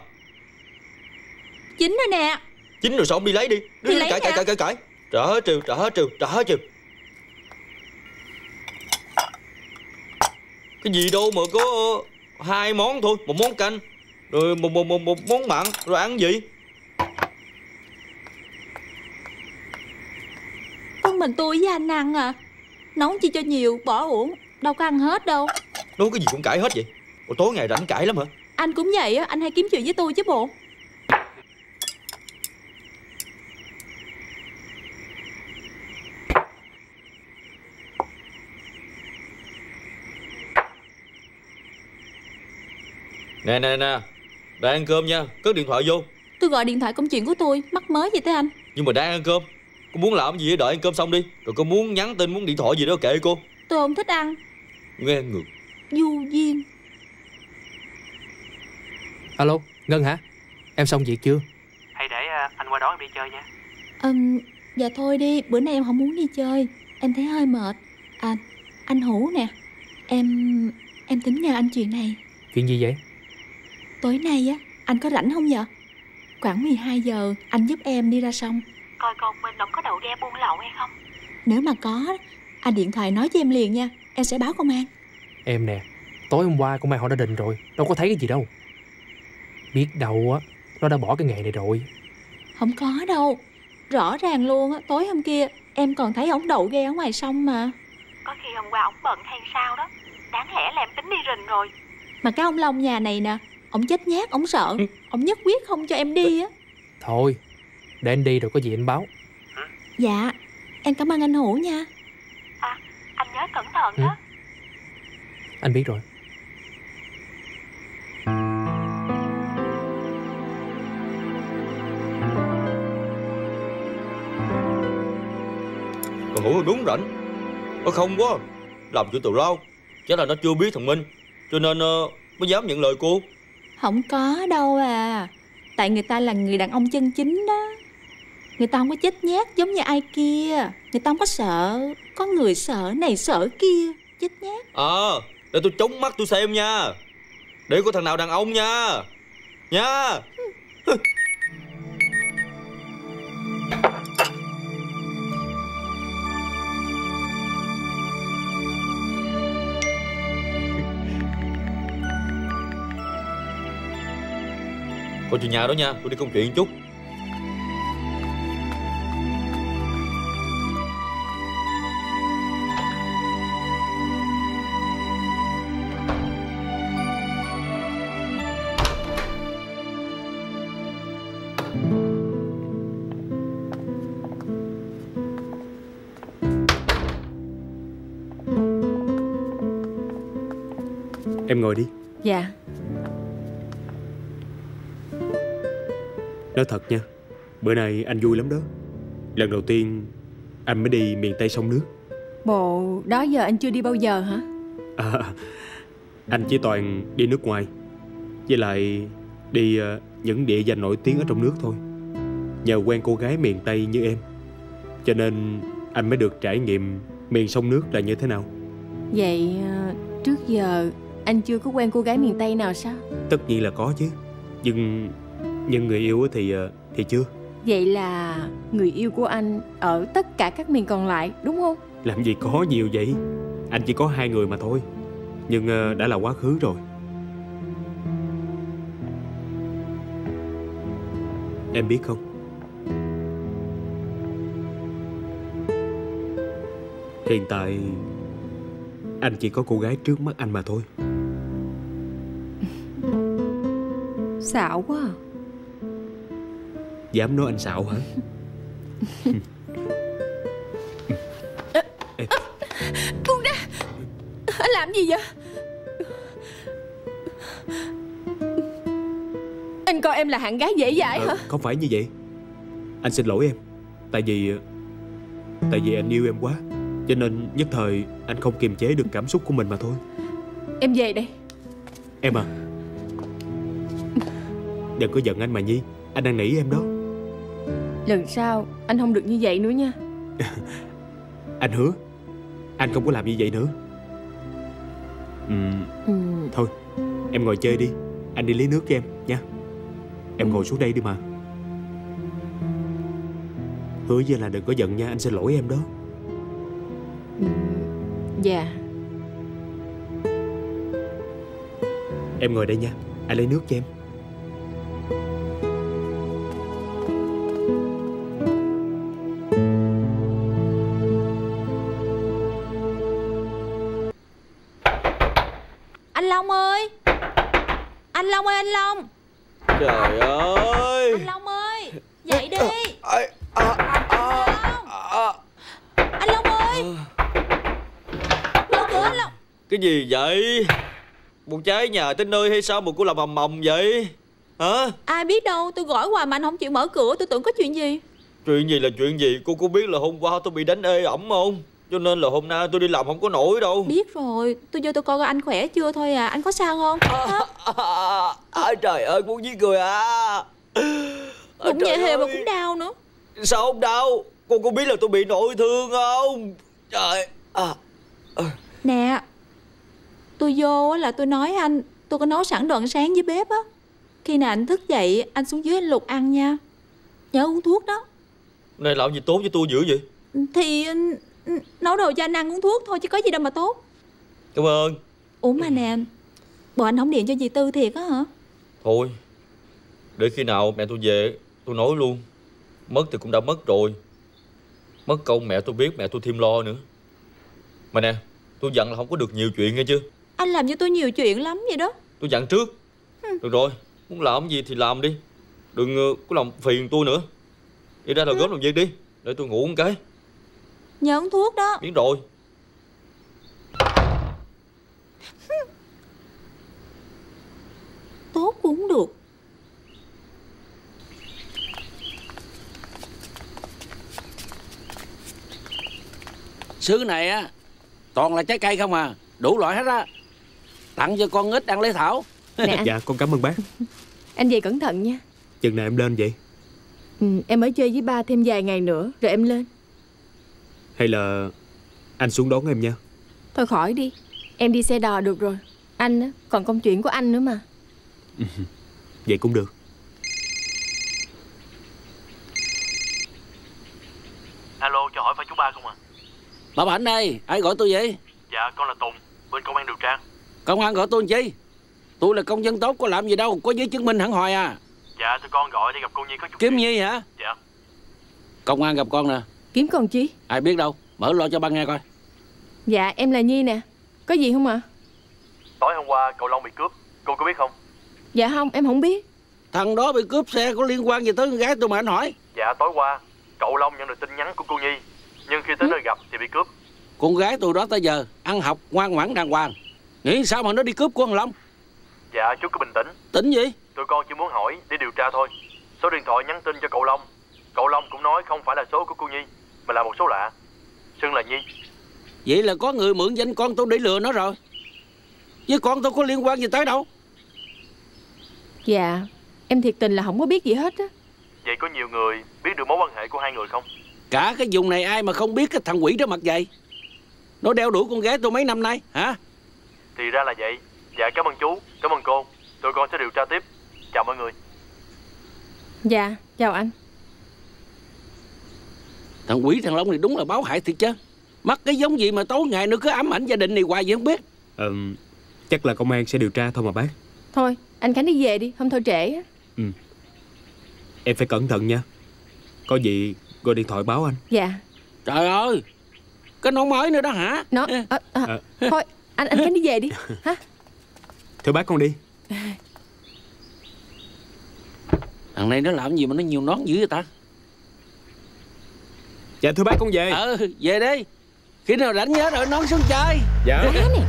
Chín rồi nè. Chín rồi sao không đi lấy đi? Thì lấy cãi. Trả trừ. Cái gì đâu mà có 2 món thôi. Một món canh, rồi một món mặn. Rồi ăn gì? Con mình tôi với anh ăn à. Nấu chi cho nhiều, bỏ uổng. Đâu có ăn hết đâu. Nói cái gì cũng cãi hết vậy. Ủa tối ngày rảnh cãi lắm hả? Anh cũng vậy á, anh hay kiếm chuyện với tôi chứ bộ. Nè, đang ăn cơm nha, cất điện thoại vô. Tôi gọi điện thoại công chuyện của tôi, mắc mới gì tới anh? Nhưng mà đang ăn cơm, cô muốn làm gì đợi ăn cơm xong đi. Rồi cô muốn nhắn tin, muốn điện thoại gì đó kệ cô. Tôi không thích ăn. Nghe ngược. Du duyên. Alo, Ngân hả? Em xong việc chưa? Hay để anh qua đó em đi chơi nha. Dạ thôi đi, bữa nay em không muốn đi chơi. Em thấy hơi mệt. À, anh Hữu nè. Em tính nhờ anh chuyện này. Chuyện gì vậy? Tối nay á, anh có rảnh không vậy? Khoảng 12 giờ anh giúp em đi ra sông coi con mình có đầu ghe buôn lậu hay không. Nếu mà có, anh điện thoại nói cho em liền nha. Em sẽ báo công an. Em nè, tối hôm qua công an họ đã định rồi, đâu có thấy cái gì đâu. Biết đâu á, nó đã bỏ cái nghề này rồi. Không có đâu. Rõ ràng luôn á, tối hôm kia em còn thấy ổng đậu ghe ở ngoài sông mà. Có khi hôm qua ổng bận hay sao đó. Đáng lẽ là em tính đi rình rồi. Mà cái ông Long nhà này nè, ông chết nhát, ông sợ, ông nhất quyết không cho em đi á. Thôi, để anh đi rồi có gì anh báo. Dạ, em cảm ơn anh Hữu nha. À, anh nhớ cẩn thận đó. Anh biết rồi. Thằng Hữu đúng rảnh. Nó không quá, làm chuyện tào lao. Chắc là nó chưa biết thằng Minh, cho nên mới dám nhận lời cô. Không có đâu à. Tại người ta là người đàn ông chân chính đó. Người ta không có chết nhát giống như ai kia. Người ta không có sợ. Có người sợ này sợ kia. Chết nhát. Để tôi chống mắt tôi xem nha. Để có thằng nào đàn ông nha. Nha. Coi chừng nhà đó nha, tôi đi công chuyện chút. Em ngồi đi. Dạ. Nói thật nha, bữa nay anh vui lắm đó. Lần đầu tiên anh mới đi miền Tây sông nước. Bộ đó giờ anh chưa đi bao giờ hả? Anh chỉ toàn đi nước ngoài, với lại đi những địa danh nổi tiếng ở trong nước thôi. Nhờ quen cô gái miền Tây như em, cho nên anh mới được trải nghiệm miền sông nước là như thế nào. Vậy trước giờ anh chưa có quen cô gái miền Tây nào sao? Tất nhiên là có chứ, nhưng người yêu thì chưa. Vậy là người yêu của anh ở tất cả các miền còn lại đúng không? Làm gì có nhiều vậy. Anh chỉ có 2 người mà thôi. Nhưng đã là quá khứ rồi. Em biết không, hiện tại anh chỉ có cô gái trước mắt anh mà thôi. Xạo quá à. Dám nói anh xạo hả? Buông ra. Anh làm gì vậy? Anh coi em là hạng gái dễ dãi hả? Không phải như vậy. Anh xin lỗi em. Tại vì anh yêu em quá, cho nên nhất thời anh không kiềm chế được cảm xúc của mình mà thôi. Em về đây. Em à, đừng có giận anh mà Nhi. Anh đang nỉ em đó. Lần sau anh không được như vậy nữa nha. Anh hứa anh không có làm như vậy nữa. Thôi em ngồi chơi đi, anh đi lấy nước cho em nha. Em ngồi xuống đây đi mà. Hứa với là đừng có giận nha. Anh xin lỗi em đó. Dạ. Em ngồi đây nha, anh lấy nước cho em. Anh Long ơi. Anh Long ơi, anh Long. Trời ơi. Anh Long ơi, dậy đi. Anh Long ơi. Mở cửa anh Long. Cái gì vậy? Một cháy nhà tới nơi hay sao mà cô làm mầm mầm vậy? Hả? Ai biết đâu, tôi gõ hoài mà anh không chịu mở cửa. Tôi tưởng có chuyện gì. Chuyện gì là chuyện gì? Cô có biết là hôm qua tôi bị đánh ê ẩm không? Cho nên là hôm nay tôi đi làm không có nổi đâu. Biết rồi, tôi vô tôi coi anh khỏe chưa thôi à. Anh có sao không? Trời ơi, muốn giết người à. Cũng nhẹ hề mà cũng đau nữa. Sao không đau? Cô có biết là tôi bị nội thương không? Trời. Nè, tôi vô là tôi nói anh, tôi có nấu sẵn đồ ăn sáng dưới bếp á. Khi nào anh thức dậy, anh xuống dưới anh luộc ăn nha. Nhớ uống thuốc đó. Này làm gì tốt với tôi dữ vậy? Thì nấu đồ cho anh ăn uống thuốc thôi chứ có gì đâu mà tốt. Cảm ơn. Ủa mà nè, bộ anh không điện cho dì Tư thiệt á hả? Thôi, để khi nào mẹ tôi về tôi nói luôn. Mất thì cũng đã mất rồi. Mất công mẹ tôi biết mẹ tôi thêm lo nữa. Mà nè, tôi dặn là không có được nhiều chuyện nghe chứ. Anh làm cho tôi nhiều chuyện lắm vậy đó. Tôi dặn trước. Được rồi, muốn làm gì thì làm đi. Đừng có làm phiền tôi nữa. Đi ra đầu gốm làm việc đi, để tôi ngủ một cái. Nhớ uống thuốc đó. Biết rồi. Tốt cũng được. Xứ này á toàn là trái cây không à, đủ loại hết á. Tặng cho con nít ăn lấy thảo. Nè anh. Dạ con cảm ơn bác. Anh về cẩn thận nha. Chừng nào em lên vậy? Em ở chơi với ba thêm vài ngày nữa rồi em lên. Hay là anh xuống đón em nha. Thôi khỏi đi, em đi xe đò được rồi. Anh á, còn công chuyện của anh nữa mà. Vậy cũng được. Alo, cho hỏi phải chú Ba không à? Bà Bảnh đây, ai gọi tôi vậy? Dạ, con là Tùng, bên công an điều tra. Công an gọi tôi làm chi? Tôi là công dân tốt, có làm gì đâu, có giấy chứng minh hẳn hoài à. Dạ, tụi con gọi để gặp cô Nhi có chút Kiếm việc. Nhi hả? Dạ. Công an gặp con nè. Kiếm con chi? Ai biết đâu, mở lo cho ba nghe coi. Dạ em là Nhi nè. Có gì không ạ? Tối hôm qua cậu Long bị cướp, cô có biết không? Dạ không, em không biết. Thằng đó bị cướp xe có liên quan gì tới con gái tôi mà anh hỏi? Dạ, tối qua cậu Long nhận được tin nhắn của cô Nhi, nhưng khi tới nơi gặp thì bị cướp. Con gái tôi đó tới giờ ăn học ngoan ngoãn đàng hoàng, nghĩ sao mà nó đi cướp của thằng Long? Dạ, chú cứ bình tĩnh. Tính gì? Tụi con chỉ muốn hỏi để điều tra thôi. Số điện thoại nhắn tin cho cậu Long cũng nói không phải là số của cô Nhi, mà là một số lạ, xưng là Nhi. Vậy là có người mượn danh con tôi để lừa nó rồi. Với con tôi có liên quan gì tới đâu. Dạ em thiệt tình là không có biết gì hết á. Vậy có nhiều người biết được mối quan hệ của hai người không? Cả cái vùng này ai mà không biết cái thằng quỷ đó mặt dày. Nó đeo đuổi con gái tôi mấy năm nay hả? Thì ra là vậy. Dạ cảm ơn chú, cảm ơn cô. Tụi con sẽ điều tra tiếp. Chào mọi người. Dạ chào anh. Thằng quỷ thằng Long này đúng là báo hại thiệt chứ. Mắc cái giống gì mà tối ngày nó cứ ám ảnh gia đình này hoài vậy không biết. Chắc là công an sẽ điều tra thôi mà bác. Thôi anh Khánh đi về đi, không thôi trễ á. Em phải cẩn thận nha. Có gì gọi điện thoại báo anh. Dạ. Trời ơi, cái nón mới nữa đó hả? Nó thôi anh Khánh đi về đi hả? Thưa bác con đi. Thằng này nó làm gì mà nó nhiều nón dữ vậy ta? Dạ thưa bác con về. Về đi. Khi nào rảnh nhớ rồi nón xuống chơi. Dạ.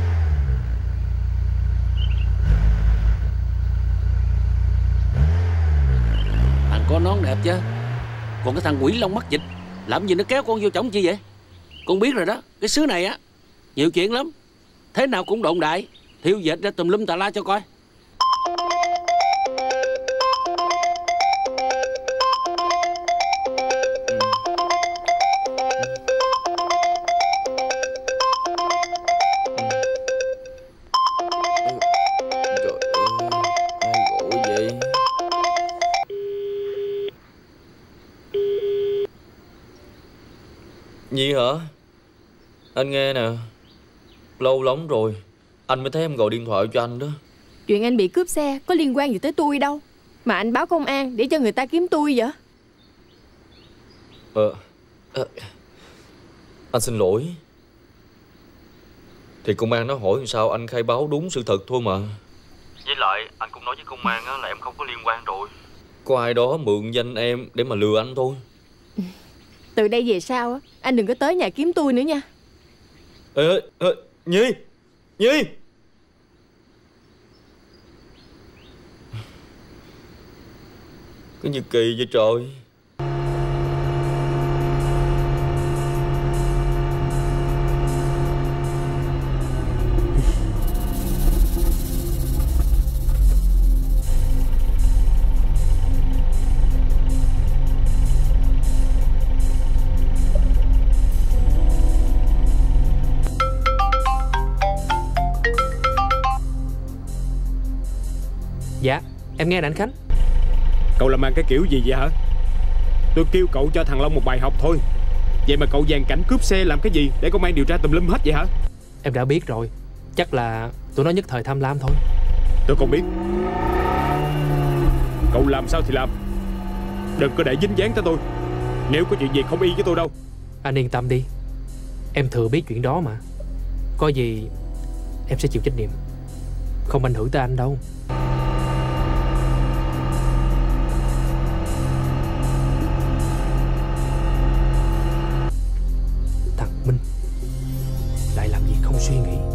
Thằng có nón đẹp chứ. Còn cái thằng quỷ Long mắc dịch, làm gì nó kéo con vô chổng chi vậy? Con biết rồi đó, cái xứ này á nhiều chuyện lắm. Thế nào cũng đồn đại, thiêu dệt ra tùm lum tà la cho coi. Nhi hả? Anh nghe nè, lâu lắm rồi anh mới thấy em gọi điện thoại cho anh đó. Chuyện anh bị cướp xe có liên quan gì tới tôi đâu, mà anh báo công an để cho người ta kiếm tôi vậy? Anh xin lỗi. Thì công an nó hỏi sao anh khai báo đúng sự thật thôi mà. Với lại anh cũng nói với công an là em không có liên quan rồi. Có ai đó mượn danh em để mà lừa anh thôi. Từ đây về sau á, anh đừng có tới nhà kiếm tôi nữa nha. Nhi cái gì kỳ vậy trời. Dạ em nghe nè anh Khánh. Cậu làm ăn cái kiểu gì vậy hả? Tôi kêu cậu cho thằng Long một bài học thôi. Vậy mà cậu dàn cảnh cướp xe làm cái gì để công an điều tra tùm lum hết vậy hả? Em đã biết rồi. Chắc là tụi nó nhất thời tham lam thôi. Tôi không biết. Cậu làm sao thì làm, đừng có để dính dáng tới tôi. Nếu có chuyện gì không y với tôi đâu. Anh yên tâm đi, em thừa biết chuyện đó mà. Có gì em sẽ chịu trách nhiệm, không ảnh hưởng tới anh đâu. Thằng Minh lại làm gì không suy nghĩ.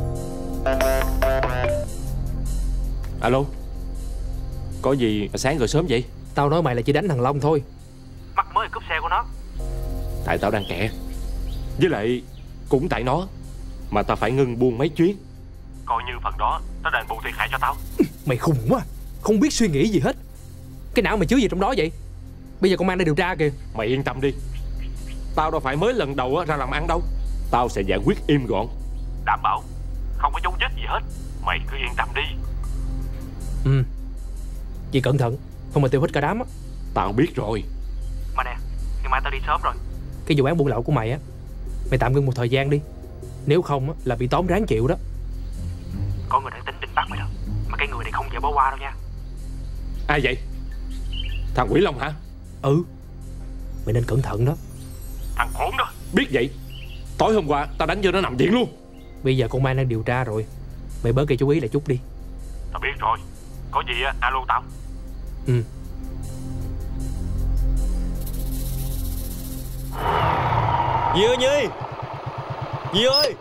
Alo, có gì mà sáng rồi sớm vậy? Tao nói mày là chỉ đánh thằng Long thôi. Mắc mới cướp xe của nó. Tại tao đang kẹt. Với lại cũng tại nó mà tao phải ngưng buôn mấy chuyến. Coi như phần đó tao đền bù thiệt hại cho tao. Mày khùng quá, không biết suy nghĩ gì hết. Cái não mày chứa gì trong đó vậy? Bây giờ công an đang điều tra kìa. Mày yên tâm đi, tao đâu phải mới lần đầu ra làm ăn đâu. Tao sẽ giải quyết im gọn. Đảm bảo không có dấu vết gì hết. Mày cứ yên tâm đi. Ừ, chị cẩn thận, không mà tiêu hết cả đám á. Tao biết rồi. Mà nè, ngày mai tao đi sớm rồi. Cái vụ án buôn lậu của mày á, mày tạm ngưng một thời gian đi. Nếu không á là bị tóm ráng chịu đó. Có người đang tính định bắt mày đó. Mà cái người này không dễ bỏ qua đâu nha. Ai vậy? Thằng Quỷ Long hả? Ừ, mày nên cẩn thận đó. Thằng khốn đó. Biết vậy, tối hôm qua tao đánh cho nó nằm viện luôn. Bây giờ công an đang điều tra rồi, mày bớt gây chú ý lại chút đi. Tao biết rồi. Có gì á, alo tao. Ừ. Nhi ơi Nhi! Nhi ơi!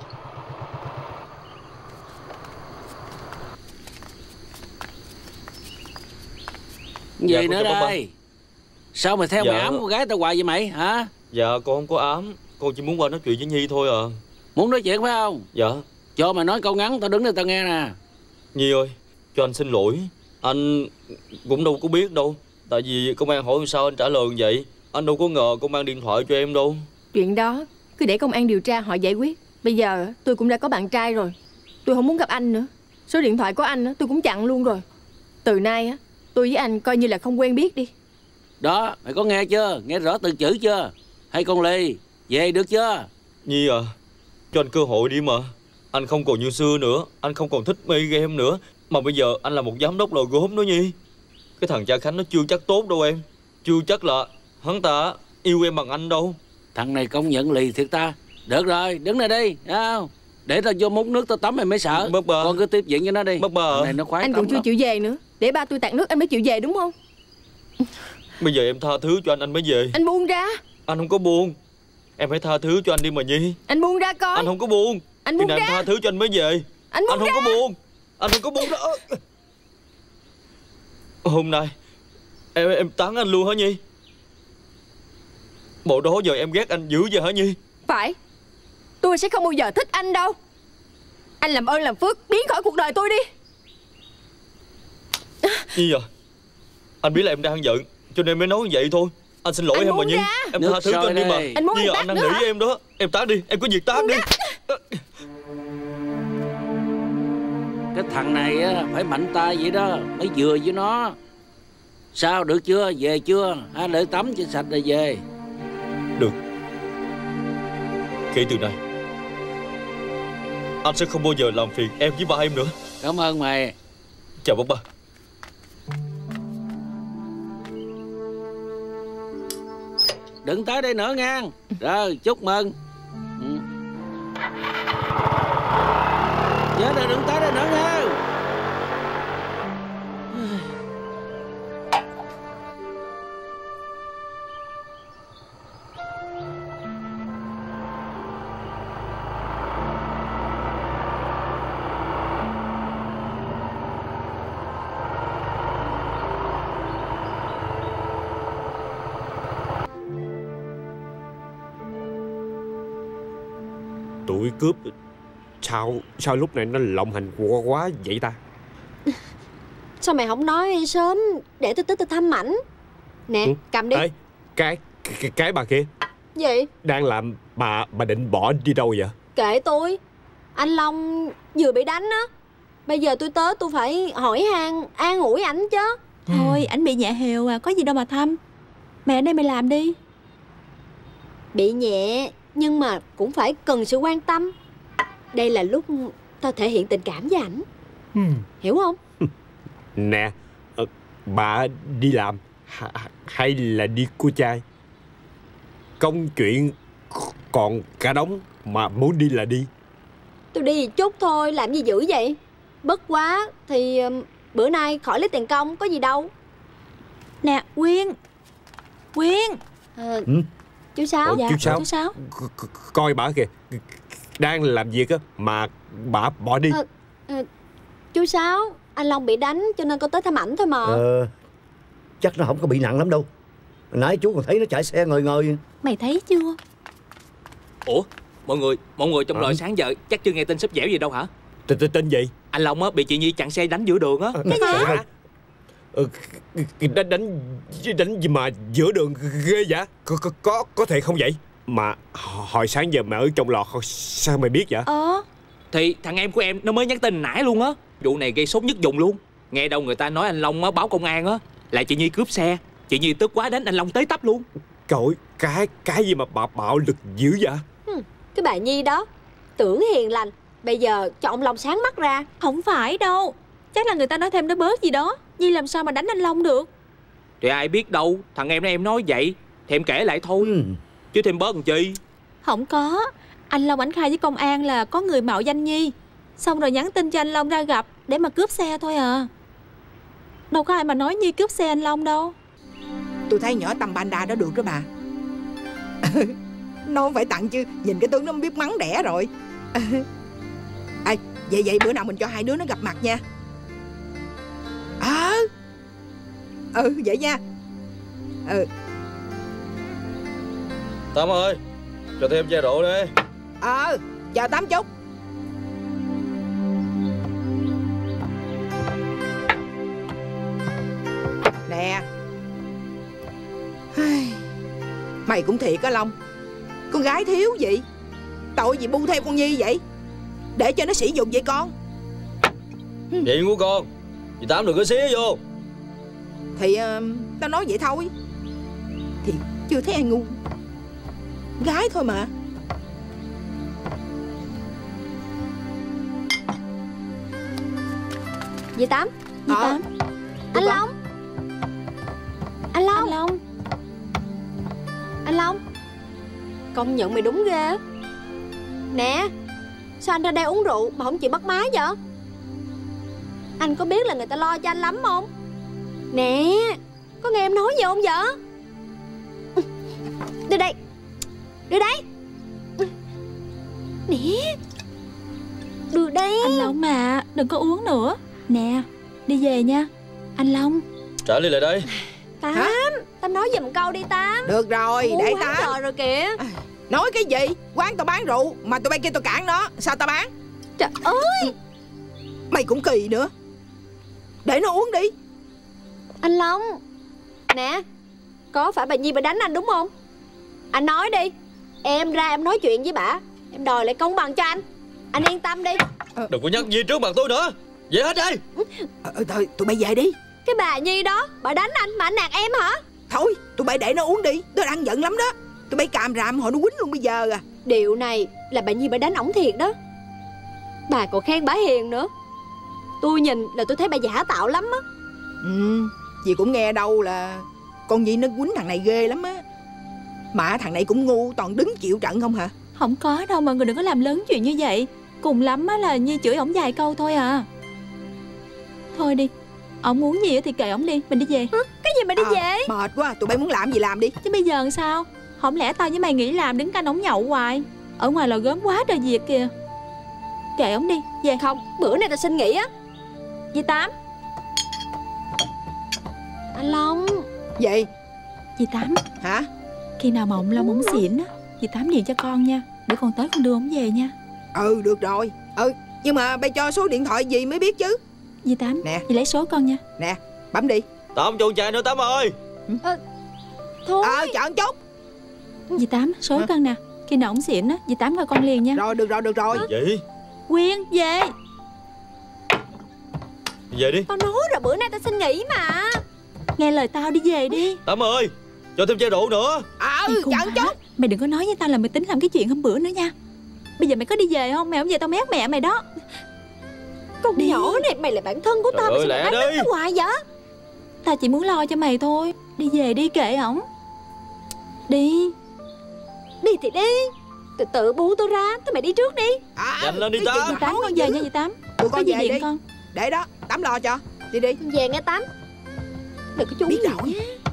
Gì nữa đây? Sao mày theo mày ám con gái tao hoài vậy mày hả? Dạ con không có ám. Con chỉ muốn qua nói chuyện với Nhi thôi à. Muốn nói chuyện phải không? Dạ. Cho mày nói câu ngắn, tao đứng đây tao nghe nè. Nhi ơi, cho anh xin lỗi. Anh cũng đâu có biết đâu. Tại vì công an hỏi sao anh trả lời vậy. Anh đâu có ngờ công an điện thoại cho em đâu. Chuyện đó cứ để công an điều tra họ giải quyết. Bây giờ tôi cũng đã có bạn trai rồi. Tôi không muốn gặp anh nữa. Số điện thoại của anh tôi cũng chặn luôn rồi. Từ nay tôi với anh coi như là không quen biết đi. Đó, mày có nghe chưa? Nghe rõ từng chữ chưa? Hay con Ly, về được chưa? Nhi à, cho anh cơ hội đi mà. Anh không còn như xưa nữa. Anh không còn thích mê game nữa. Mà bây giờ anh là một giám đốc lò gốm đó Nhi. Cái thằng cha Khánh nó chưa chắc tốt đâu em. Chưa chắc là hắn ta yêu em bằng anh đâu. Thằng này công nhận lì thiệt ta. Được rồi, đứng đây đi, không? Để tao vô múc nước tao tắm mày mới sợ. Bác bà. Con cứ tiếp diễn cho nó đi. Bác bà. Thằng này nó khoái anh tắm cũng chưa lắm. chịu về nữa. Để ba tôi tạt nước anh mới chịu về đúng không? Bây giờ em tha thứ cho anh mới về. Anh buông ra. Anh không có buông. Em hãy tha thứ cho anh đi mà Nhi. Anh buông ra coi. Anh không có buông. Anh buông ra. Em tha thứ cho anh mới về. Anh buông không có buông. Anh không có buông đó. Hôm nay em tán anh luôn hả Nhi? Bộ đó giờ em ghét anh dữ vậy hả Nhi? Phải. Tôi sẽ không bao giờ thích anh đâu. Anh làm ơn làm phước biến khỏi cuộc đời tôi đi. Nhi à, anh biết là em đang giận cho nên mới nói như vậy thôi. Anh xin lỗi anh em mà Nhi. Em tha thứ cho anh đi mà. Anh muốn Nhi à, em anh tát năn nữa nỉ hả? em đó. Em tát đi, em có việc tát đi. Cái thằng này phải mạnh tay vậy đó mới vừa với nó. Sao, được chưa? Về chưa? Hay để tắm cho sạch rồi về? Được. Kể từ nay anh sẽ không bao giờ làm phiền em với ba em nữa. Cảm ơn mày. Chào bác ba. Đừng tới đây nữa nha. Rồi, chúc mừng. Nhớ là đừng tới đây nữa nha. Tụi cướp sao lúc này nó lộng hành quá vậy ta? Sao mày không nói sớm để tôi tới tôi thăm ảnh? Nè, cầm đi. Ê, cái bà kia Gì? đang làm, bà định bỏ đi đâu vậy? Kệ tôi. Anh Long vừa bị đánh á. Bây giờ tôi tới tôi phải hỏi han an ủi ảnh chứ. Thôi ảnh bị nhẹ hều à, có gì đâu mà thăm. Mẹ ở đây mày làm đi. Bị nhẹ nhưng mà cũng phải cần sự quan tâm. Đây là lúc tao thể hiện tình cảm với ảnh. Hiểu không? Nè, bà đi làm hay là đi cua trai? Công chuyện còn cả đống mà muốn đi là đi. tôi đi chút thôi, làm gì dữ vậy? Bất quá thì bữa nay khỏi lấy tiền công, có gì đâu. Nè Quyên. Quyên. Chú Sáu. Dạ, chú Sáu. Coi bà kìa, đang làm việc á mà bà bỏ đi. Chú Sáu, anh Long bị đánh cho nên con tới thăm ảnh thôi mà. Chắc nó không có bị nặng lắm đâu. Hồi nãy chú còn thấy nó chạy xe ngời ngời. Mày thấy chưa? Ủa, mọi người trong đội sáng giờ chắc chưa nghe tin sắp dẻo gì đâu hả? Tin gì? Anh Long á bị chị Nhi chặn xe đánh giữa đường á. Cái gì? Đánh gì mà giữa đường ghê vậy? Có thể không vậy? Mà hồi sáng giờ mẹ ở trong lò sao mày biết vậy? Thì thằng em của em nó mới nhắn tin nãy luôn á. Vụ này gây sốt nhất vùng luôn. Nghe đâu người ta nói anh Long á báo công an á là chị Nhi cướp xe. Chị Nhi tức quá đánh anh Long tới tấp luôn. Trời ơi, cái gì mà bà bạo lực dữ vậy? Cái bà Nhi đó tưởng hiền lành, bây giờ cho ông Long sáng mắt ra. Không phải đâu, chắc là người ta nói thêm nói bớt gì đó. Nhi làm sao mà đánh anh Long được? Thì ai biết đâu, thằng em nói vậy thì em kể lại thôi. Chứ thêm bớt làm chi. Không có, anh Long ảnh khai với công an là có người mạo danh Nhi, xong rồi nhắn tin cho anh Long ra gặp để mà cướp xe thôi à. Đâu có ai mà nói Nhi cướp xe anh Long đâu. Tôi thấy nhỏ tầm Panda đó được đó bà. Nó không phải tặng chứ, nhìn cái tướng nó biết mắng đẻ rồi. Vậy bữa nào mình cho hai đứa nó gặp mặt nha. Vậy nha. Tám ơi, cho thêm chai rượu đi. Chờ Tám chút. Nè, mày cũng thiệt á Long. Con gái thiếu gì, tội gì bu theo con Nhi vậy, để cho nó sỉ nhục vậy con. Chuyện của con, dì Tám đừng có xía vô. Thì tao nói vậy thôi, thì chưa thấy ai ngu. Gái thôi mà. Dì Tám. Dì Tám. Anh Long. Anh Long. Anh Long. Anh Long, công nhận mày đúng ghê á. Nè, sao anh ra đây uống rượu mà không chịu bắt máy vậy? Anh có biết là người ta lo cho anh lắm không? Nè, có nghe em nói gì không vậy? Đưa đây. Đưa đây. Nè, đưa đây. Anh Long mà, đừng có uống nữa. Nè, đi về nha. Anh Long. Trả ly lại đây. Tám nói giùm câu đi Tám. Được rồi, để Tám rồi kìa. Nói cái gì? Quán tao bán rượu mà tụi bay kêu tao cản nó, sao tao bán? Trời ơi, mày cũng kỳ nữa. Để nó uống đi. Anh Long. Nè, có phải bà Nhi bà đánh anh đúng không? Anh nói đi, em ra em nói chuyện với bả, em đòi lại công bằng cho anh. Anh yên tâm đi. Đừng có nhắc Nhi trước mặt tôi nữa. Về hết đi. Thôi tụi bay về đi. Cái bà Nhi đó, bà đánh anh mà anh nạt em hả? Thôi tụi bay để nó uống đi, tôi đang giận lắm đó. Tụi bay càm ràm hồi nó quýnh luôn bây giờ à. Điều này là bà Nhi bà đánh ổng thiệt đó. Bà còn khen bả hiền nữa. Tôi nhìn là tôi thấy bà giả tạo lắm á. Dì cũng nghe đâu là con Nhi nó quýnh thằng này ghê lắm á. Mà thằng này cũng ngu, toàn đứng chịu trận không hả? Không có đâu, mọi người đừng có làm lớn chuyện như vậy. Cùng lắm á là Nhi chửi ổng vài câu thôi à. Thôi đi, ổng muốn gì thì kệ ổng đi, mình đi về. Cái gì mà đi về? Mệt quá, tụi bay muốn làm gì làm đi. Chứ bây giờ sao? Không lẽ tao với mày nghỉ làm đứng canh ổng nhậu hoài? Ở ngoài lò gớm quá trời việc kìa. Kệ ổng đi, về. Không, bữa nay tao xin nghỉ á. Dì Tám. Anh Long. Vậy Dì Tám. Hả? Khi nào mà ổng Long ổng xỉn á, dì Tám điện cho con nha, để con tới con đưa ổng về nha. Được rồi. Nhưng mà bay cho số điện thoại gì mới biết chứ. Dì Tám, nè, dì lấy số con nha. Nè, bấm đi. Tám cho chai nữa Tám ơi. Thôi. Chờ chút. Dì Tám, số con nè. Khi nào ổng xỉn á, dì Tám gọi con liền nha. Rồi, được rồi. Vậy Quyên, về. Về đi. Tao nói rồi bữa nay tao xin nghỉ mà. Nghe lời tao đi về đi. Tám ơi, cho thêm chai rượu nữa. Chờ chút. Mày đừng có nói với tao là mày tính làm cái chuyện hôm bữa nữa nha. Bây giờ mày có đi về không? Mày không về tao mét mẹ mày đó. Con nhỏ này mày là bạn thân của tao. Trời mày ơi, sao mày đánh hoài vậy? Tao chỉ muốn lo cho mày thôi. Đi về đi, kệ ổng. Đi. Đi thì đi. Từ từ buông tôi ra. Thôi mày đi trước đi. Nhanh lên đi Dì Tám. Tám con về nha dì Tám. Tụi con Có gì về điện đi. con. Để đó, Tám lo cho. Đi đi. Con về nghe Tám. Đừng có chú Biết rồi.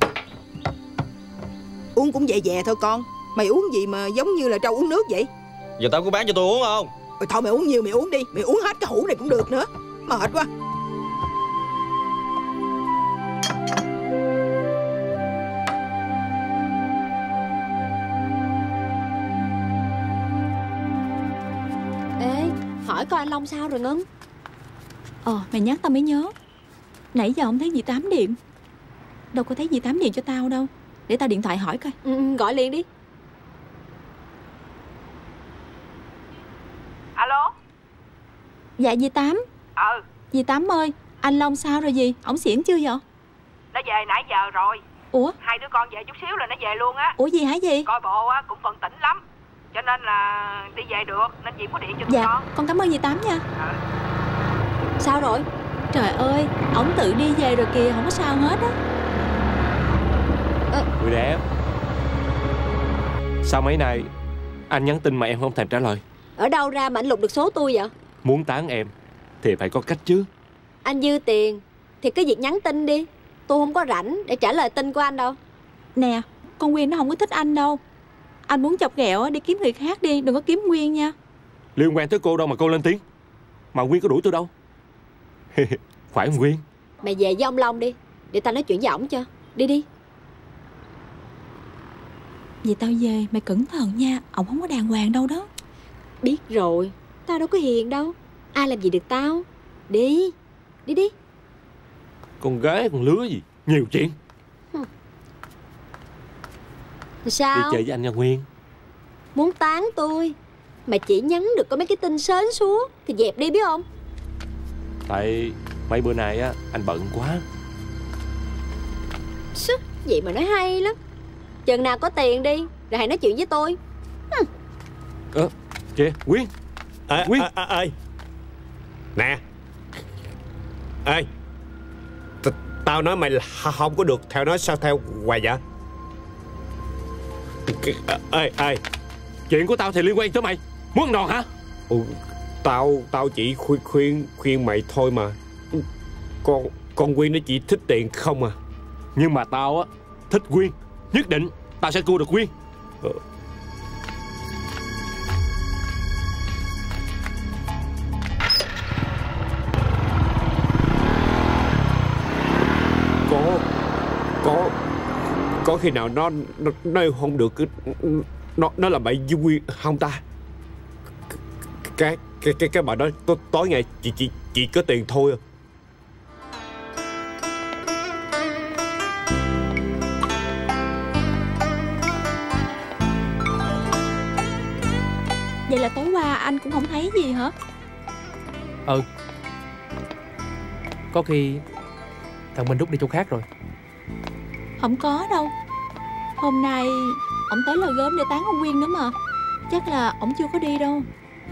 Uống cũng về về thôi con. Mày uống gì mà giống như là trâu uống nước vậy? Giờ Tám có bán cho tôi uống không? Thôi mày uống nhiều mày uống đi. Mày uống hết cái hũ này cũng được nữa. Mệt quá. Ê, hỏi coi anh Long sao rồi Ngân? Mày nhắc tao mới nhớ. Nãy giờ không thấy dì Tám điện. Đâu có thấy dì Tám điện cho tao đâu. Để tao điện thoại hỏi coi. Gọi liền đi. Alo. Dạ dì Tám. Dì Tám ơi, anh Long sao rồi dì? Ổng xỉn chưa vậy? Nó về nãy giờ rồi. Ủa? Hai đứa con về chút xíu là nó về luôn á. Ủa gì hả dì? Coi bộ á cũng còn tỉnh lắm, cho nên là đi về được, nên chị có điện cho tụi Dạ, con cảm ơn dì Tám nha. Sao rồi? Trời ơi, ổng tự đi về rồi kìa, không có sao hết á. Người đẹp. Sao mấy nay anh nhắn tin mà em không thèm trả lời? Ở đâu ra mà anh lục được số tôi vậy? Muốn tán em thì phải có cách chứ. Anh dư tiền thì cứ việc nhắn tin đi. Tôi không có rảnh để trả lời tin của anh đâu. Nè, con Nguyên nó không có thích anh đâu. Anh muốn chọc ghẹo đi kiếm người khác đi, đừng có kiếm Nguyên nha. Liên quan tới cô đâu mà cô lên tiếng. Mà Nguyên có đuổi tôi đâu. Phải không Nguyên? Mày về với ông Long đi, để tao nói chuyện với ổng cho. Đi đi. Vậy tao về, mày cẩn thận nha. Ổng không có đàng hoàng đâu đó. Biết rồi, tao đâu có hiền đâu. Ai làm gì được tao. Đi, đi đi. Con gái con lứa gì, nhiều chuyện. Sao? Đi chơi với anh nha Nguyên. Muốn tán tôi mà chỉ nhắn được có mấy cái tin sến súa thì dẹp đi biết không? Tại mấy bữa nay á anh bận quá. Sức, vậy mà nói hay lắm. Chừng nào có tiền đi rồi hãy nói chuyện với tôi. Kìa Nguyên. Nguyên. Nè. Ê, tao nói mày là không có được theo nói sao theo hoài vậy? Ê, chuyện của tao thì liên quan tới mày. Muốn đòn hả? Tao chỉ khuyên mày thôi mà. Con Nguyên nó chỉ thích tiền không à. Nhưng mà tao á thích Nguyên. Nhất định tao sẽ cua được Nguyên. Có khi nào nó không được nó là bậy với Nguyên không ta? Cái bà đó tối ngày chỉ có tiền thôi à. Vậy là tối qua anh cũng không thấy gì hả? Có khi thằng Minh rút đi chỗ khác rồi. Không có đâu. Hôm nay ổng tới lò gốm để tán ông Nguyên nữa mà. Chắc là ổng chưa có đi đâu.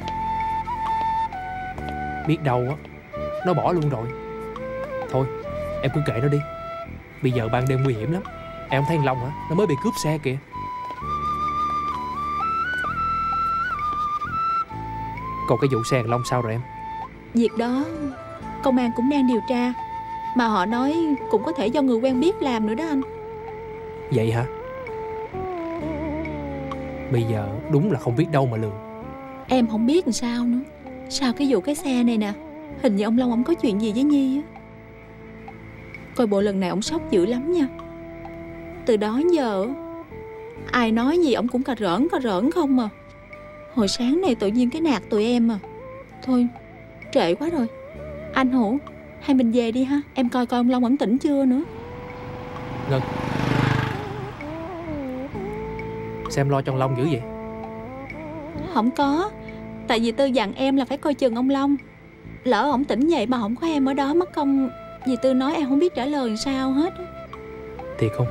Biết đâu á nó bỏ luôn rồi. Thôi em cứ kệ nó đi. Bây giờ ban đêm nguy hiểm lắm. Em không thấy thằng Long hả? Nó mới bị cướp xe kìa. Còn cái vụ xe thằng Long sao rồi em? Việc đó công an cũng đang điều tra. Mà họ nói cũng có thể do người quen biết làm nữa đó anh. Vậy hả? Bây giờ đúng là không biết đâu mà lường. Em không biết làm sao nữa. Sao cái vụ cái xe này nè, hình như ông Long ổng có chuyện gì với Nhi á. Coi bộ lần này ổng sốc dữ lắm nha. Từ đó giờ ai nói gì ổng cũng cà rỡn không à. Hồi sáng này tự nhiên cái nạt tụi em à. Thôi trễ quá rồi. Anh Hữu, hay mình về đi ha. Em coi coi ông Long ổng tỉnh chưa nữa. Ngân, xem lo cho ông Long dữ vậy? Không có. Tại vì Tư dặn em là phải coi chừng ông Long. Lỡ ổng tỉnh dậy mà không có em ở đó mất công. Vì Tư nói em không biết trả lời sao hết. Thiệt không?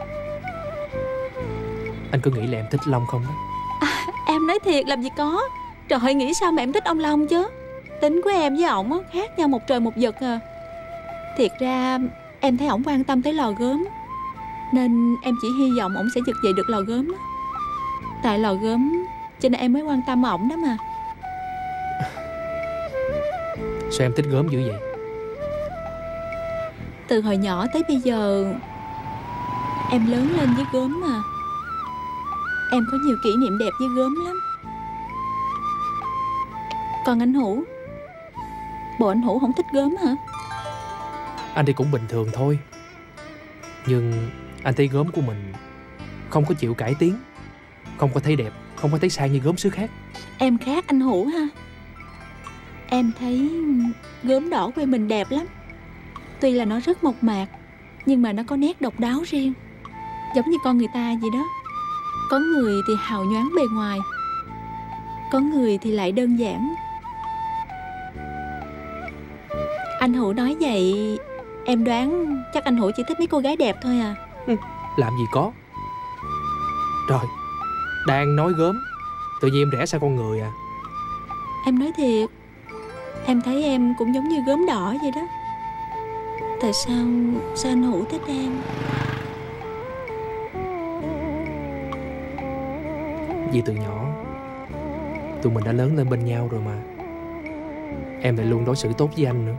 Anh cứ nghĩ là em thích Long không đó? Em nói thiệt làm gì có. Trời ơi, nghĩ sao mà em thích ông Long chứ. Tính của em với ổng khác nhau một trời một vực à. Thiệt ra em thấy ổng quan tâm tới lò gốm, nên em chỉ hy vọng ổng sẽ vực dậy được lò gốm. Tại lò gốm cho nên em mới quan tâm ổng đó mà. Sao em thích gốm dữ vậy? Từ hồi nhỏ tới bây giờ em lớn lên với gốm mà. Em có nhiều kỷ niệm đẹp với gốm lắm. Còn anh Hữu, bộ anh Hữu không thích gốm hả? Anh thì cũng bình thường thôi. Nhưng anh thấy gốm của mình không có chịu cải tiến, không có thấy đẹp, không có thấy sang như gốm xứ khác. Em khác anh Hữu ha. Em thấy gốm đỏ quê mình đẹp lắm. Tuy là nó rất mộc mạc, nhưng mà nó có nét độc đáo riêng, giống như con người ta vậy đó. Có người thì hào nhoáng bề ngoài, có người thì lại đơn giản. Anh Hữu nói vậy, em đoán chắc anh Hữu chỉ thích mấy cô gái đẹp thôi à. Làm gì có. Rồi, đang nói gốm, tự nhiên em rẽ sang con người à. Em nói thiệt, em thấy em cũng giống như gốm đỏ vậy đó. Tại sao anh Hữu thích em? Vì từ nhỏ tụi mình đã lớn lên bên nhau rồi mà. Em lại luôn đối xử tốt với anh nữa.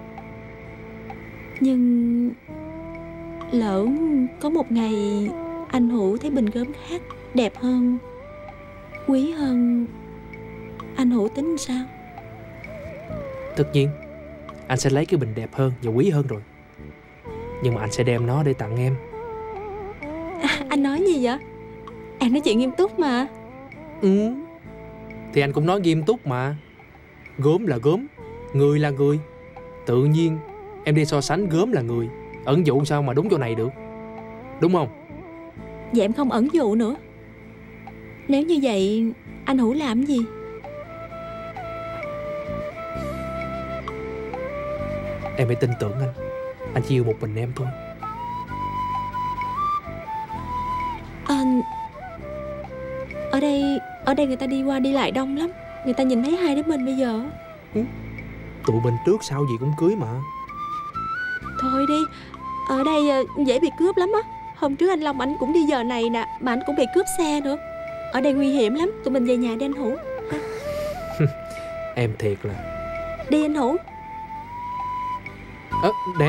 Nhưng lỡ có một ngày anh Hữu thấy bình gốm khác đẹp hơn, quý hơn, anh Hữu tính sao? Tất nhiên anh sẽ lấy cái bình đẹp hơn và quý hơn rồi. Nhưng mà anh sẽ đem nó để tặng em. Anh nói gì vậy? Em nói chuyện nghiêm túc mà. Thì anh cũng nói nghiêm túc mà. Gốm là gốm, người là người. Tự nhiên em đi so sánh gốm là người, ẩn dụ sao mà đúng chỗ này được, đúng không? Vậy em không ẩn dụ nữa. Nếu như vậy anh Hữu làm gì? Em hãy tin tưởng anh chỉ yêu một mình em thôi. Ở đây người ta đi qua đi lại đông lắm. Người ta nhìn thấy hai đứa mình bây giờ. Tụi mình trước sau gì cũng cưới mà. Thôi đi, ở đây dễ bị cướp lắm á. Hôm trước anh Long anh cũng đi giờ này nè, mà anh cũng bị cướp xe nữa. Ở đây nguy hiểm lắm. Tụi mình về nhà đi anh Hữu. Em thiệt là. Đi anh Hữu. Nè.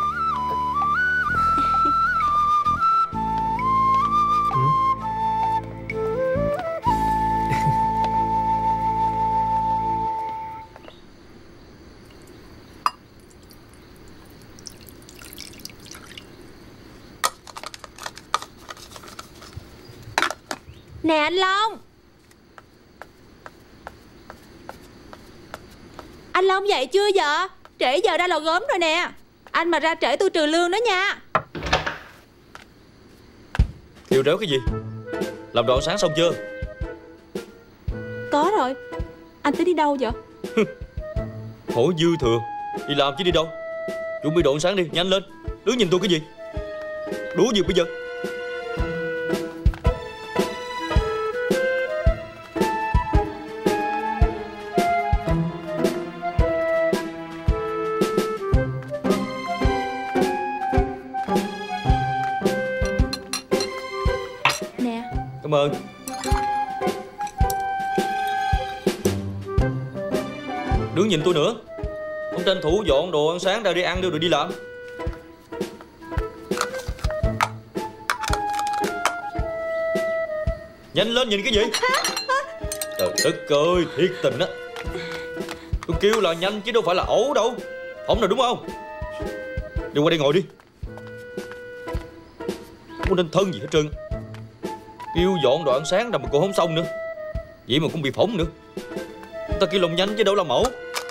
Nè anh Long. Anh Long dậy chưa vợ? Trễ giờ đã lò gốm rồi nè. Anh mà ra trễ tôi trừ lương đó nha. Thiêu réo cái gì? Làm đồ ăn sáng xong chưa? Có rồi. Anh tính đi đâu vậy? Hổ dư thừa. Đi làm chứ đi đâu. Chuẩn bị đồ ăn sáng đi, nhanh lên. Đứng nhìn tôi cái gì? Đùa gì bây giờ? Cảm ơn. Đừng nhìn tôi nữa. Ông tranh thủ dọn đồ ăn sáng ra đi ăn đi rồi đi làm. Nhanh lên nhìn cái gì? Trời đất ơi, thiệt tình á. Tôi kêu là nhanh chứ đâu phải là ẩu đâu. Ổng nào đúng không? Đi qua đây ngồi đi. Không nên thân gì hết trơn. Kêu dọn đồ ăn sáng rồi mà cô không xong nữa. Vậy mà cũng bị phỏng nữa. Ta kêu lòng nhanh chứ đâu là mẫu.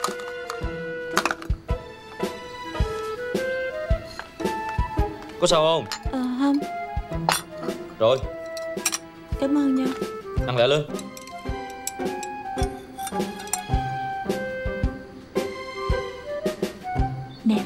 Có sao không? Không. Rồi. Cảm ơn nha. Ăn lại lên. Nè,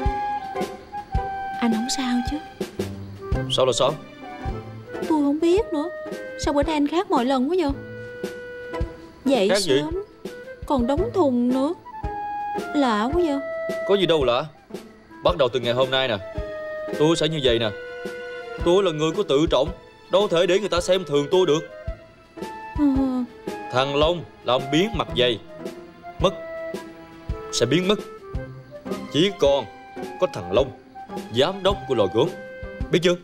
anh không sao chứ? Sao là sao? Tôi không biết nữa. Sao bữa nay anh khác mọi lần quá vậy? Dậy khác sớm gì? còn đóng thùng nữa. Lạ quá vậy. Có gì đâu lạ. Bắt đầu từ ngày hôm nay nè, tôi sẽ như vậy nè. Tôi là người có tự trọng, đâu thể để người ta xem thường tôi được. Thằng Long làm biến mặt dày, mất sẽ biến mất. Chỉ còn có thằng Long, giám đốc của lò gốm, biết chưa?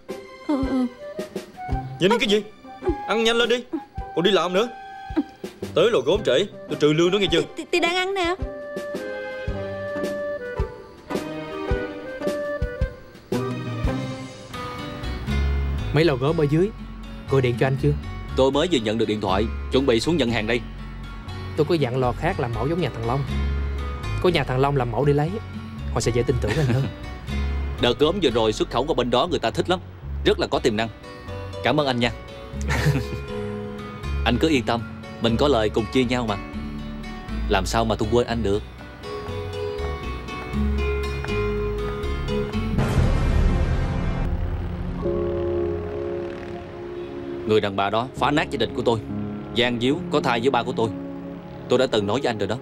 Nhìn cái gì? Ăn nhanh lên đi, còn đi làm nữa. Tới lò gốm trễ tôi trừ lương đó nghe chưa? Thì đang ăn nè. Mấy lò gốm ở dưới gọi điện cho anh chưa? Tôi mới vừa nhận được điện thoại, chuẩn bị xuống nhận hàng đây. Tôi có dặn lò khác làm mẫu giống nhà thằng Long. Có nhà thằng Long làm mẫu đi lấy, họ sẽ dễ tin tưởng anh hơn. Đợt gốm vừa rồi xuất khẩu qua bên đó người ta thích lắm, rất là có tiềm năng. Cảm ơn anh nha. Anh cứ yên tâm, mình có lời cùng chia nhau mà. Làm sao mà tôi quên anh được. Người đàn bà đó phá nát gia đình của tôi, gian díu có thai với ba của tôi. Tôi đã từng nói với anh rồi đó.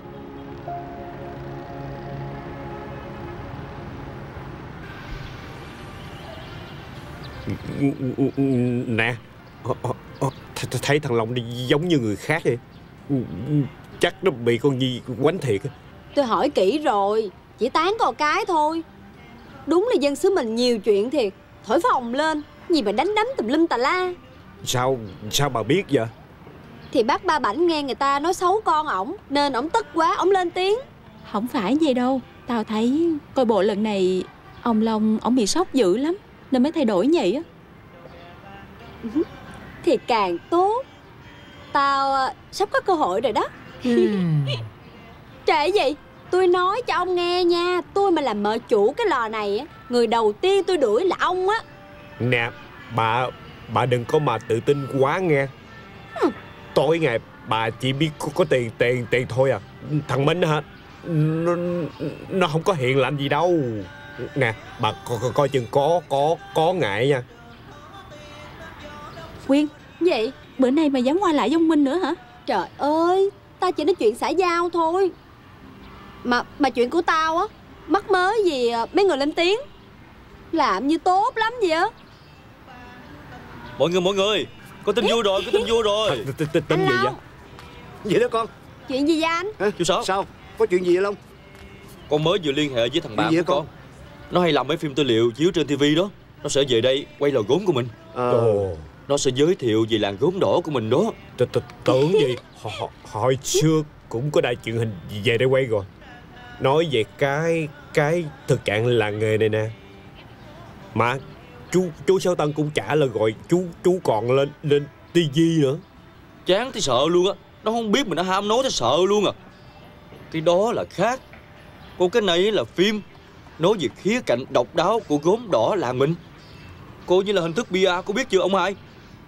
Nè, thấy thằng Long đi giống như người khác vậy. Chắc nó bị con Nhi quánh thiệt. Tôi hỏi kỹ rồi, chỉ tán có cái thôi. Đúng là dân xứ mình nhiều chuyện thiệt. Thổi phồng lên, gì mà đánh đấm tùm lum tà la. Sao bà biết vậy? Thì bác Ba Bảnh nghe người ta nói xấu con ổng, nên ổng tức quá, ổng lên tiếng. Không phải vậy đâu. Tao thấy coi bộ lần này ông Long ổng bị sốc dữ lắm, nên mới thay đổi vậy á. Thì càng tốt. Tao sắp có cơ hội rồi đó. Trễ gì? Tôi nói cho ông nghe nha, tôi mà làm mợ chủ cái lò này á, người đầu tiên tôi đuổi là ông á. Nè, bà đừng có mà tự tin quá nghe. Tối ngày bà chỉ biết có tiền thôi à. Thằng Minh hả, nó không có hiền lành gì đâu. Nè, bà coi chừng có ngại nha. Quyên, gì? Bữa nay mà dám qua lại với ông Minh nữa hả? Trời ơi, tao chỉ nói chuyện xã giao thôi. Mà chuyện của tao á, mắc mớ gì mấy người lên tiếng, làm như tốt lắm vậy á. Mọi người, có tin vui rồi, có tin vui rồi. Tin gì vậy? Gì đó con? Chuyện gì vậy anh? Chú Sáu. Sao? Có chuyện gì vậy Long? Con mới vừa liên hệ với thằng bạn của con. Nó hay làm mấy phim tư liệu chiếu trên TV đó. Nó sẽ về đây quay lò gốm của mình. Nó sẽ giới thiệu về làng gốm đỏ của mình đó. Tưởng gì hồi xưa cũng có đài truyền hình về đây quay rồi. Nói về cái thực trạng làng nghề này nè. Mà chú Sáu Tân cũng trả lời gọi chú còn lên TV nữa. Chán thì sợ luôn á. Nó không biết mình đã ham nói tới sợ luôn à. Cái đó là khác. Còn cái này là phim nói về khía cạnh độc đáo của gốm đỏ làng mình. Coi như là hình thức PR, có biết chưa ông hai?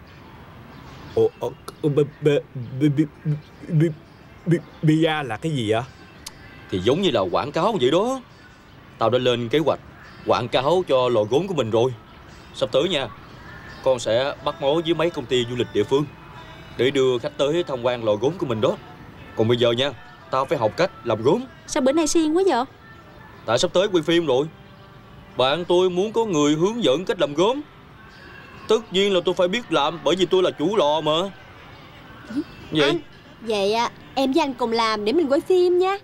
PR là cái gì vậy? Thì giống như là quảng cáo vậy đó. Tao đã lên kế hoạch quảng cáo cho lò gốm của mình rồi. Sắp tới nha, con sẽ bắt mối với mấy công ty du lịch địa phương để đưa khách tới tham quan lò gốm của mình đó. Còn bây giờ nha, tao phải học cách làm gốm. Sao bữa nay siêng quá vậy? Tại sắp tới quay phim rồi. Bạn tôi muốn có người hướng dẫn cách làm gốm. Tất nhiên là tôi phải biết làm, bởi vì tôi là chủ lò mà. Gì? Anh, vậy em với anh cùng làm để mình quay phim nha.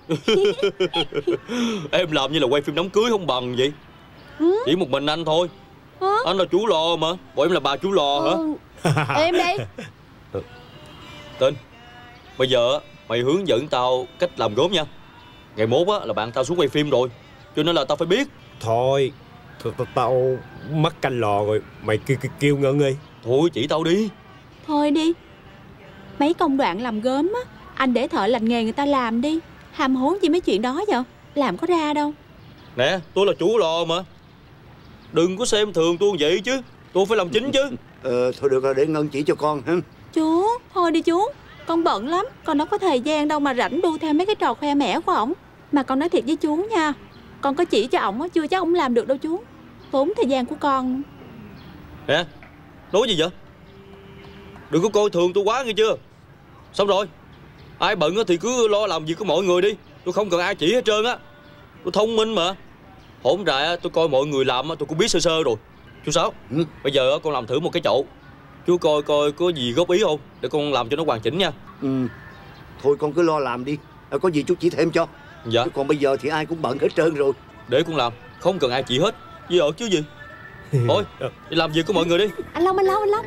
Em làm như là quay phim đám cưới không bằng vậy. Chỉ một mình anh thôi. Anh là chủ lò mà. Bọn em là bà chủ lò hả? Em đi. Tên, bây giờ mày hướng dẫn tao cách làm gốm nha. Ngày mốt á là bạn tao xuống quay phim rồi, cho nên là tao phải biết. Thôi tao mắc canh lò rồi. Mày kêu Ngân đi. Thôi chỉ tao đi. Thôi đi. Mấy công đoạn làm gốm á, anh để thợ lành nghề người ta làm đi. Hàm hốn gì mấy chuyện đó vậy? Làm có ra đâu. Nè, tôi là chủ lò mà. Đừng có xem thường tôi vậy chứ. Tôi phải làm chính chứ. Thôi được rồi, để Ngân chỉ cho con ha. Chú, thôi đi chú. Con bận lắm, con đâu có thời gian đâu mà rảnh đu theo mấy cái trò khoe mẽ của ổng. Mà con nói thiệt với chú nha, con có chỉ cho ổng á, chưa chắc ổng làm được đâu chú. Tốn thời gian của con. Nè, nói gì vậy? Đừng có coi thường tôi quá nghe chưa. Xong rồi, ai bận thì cứ lo làm việc của mọi người đi. Tôi không cần ai chỉ hết trơn á. Tôi thông minh mà. Hổn rại tôi coi mọi người làm tôi cũng biết sơ sơ rồi. Chú Sáu, bây giờ con làm thử một cái chậu. Chú coi coi có gì góp ý không, để con làm cho nó hoàn chỉnh nha. Thôi con cứ lo làm đi, có gì chú chỉ thêm cho. Dạ. Chứ còn bây giờ thì ai cũng bận hết trơn rồi. Để con làm, không cần ai chỉ hết. Gì ở chứ gì. Thôi đi làm việc của mọi người đi. Anh Long.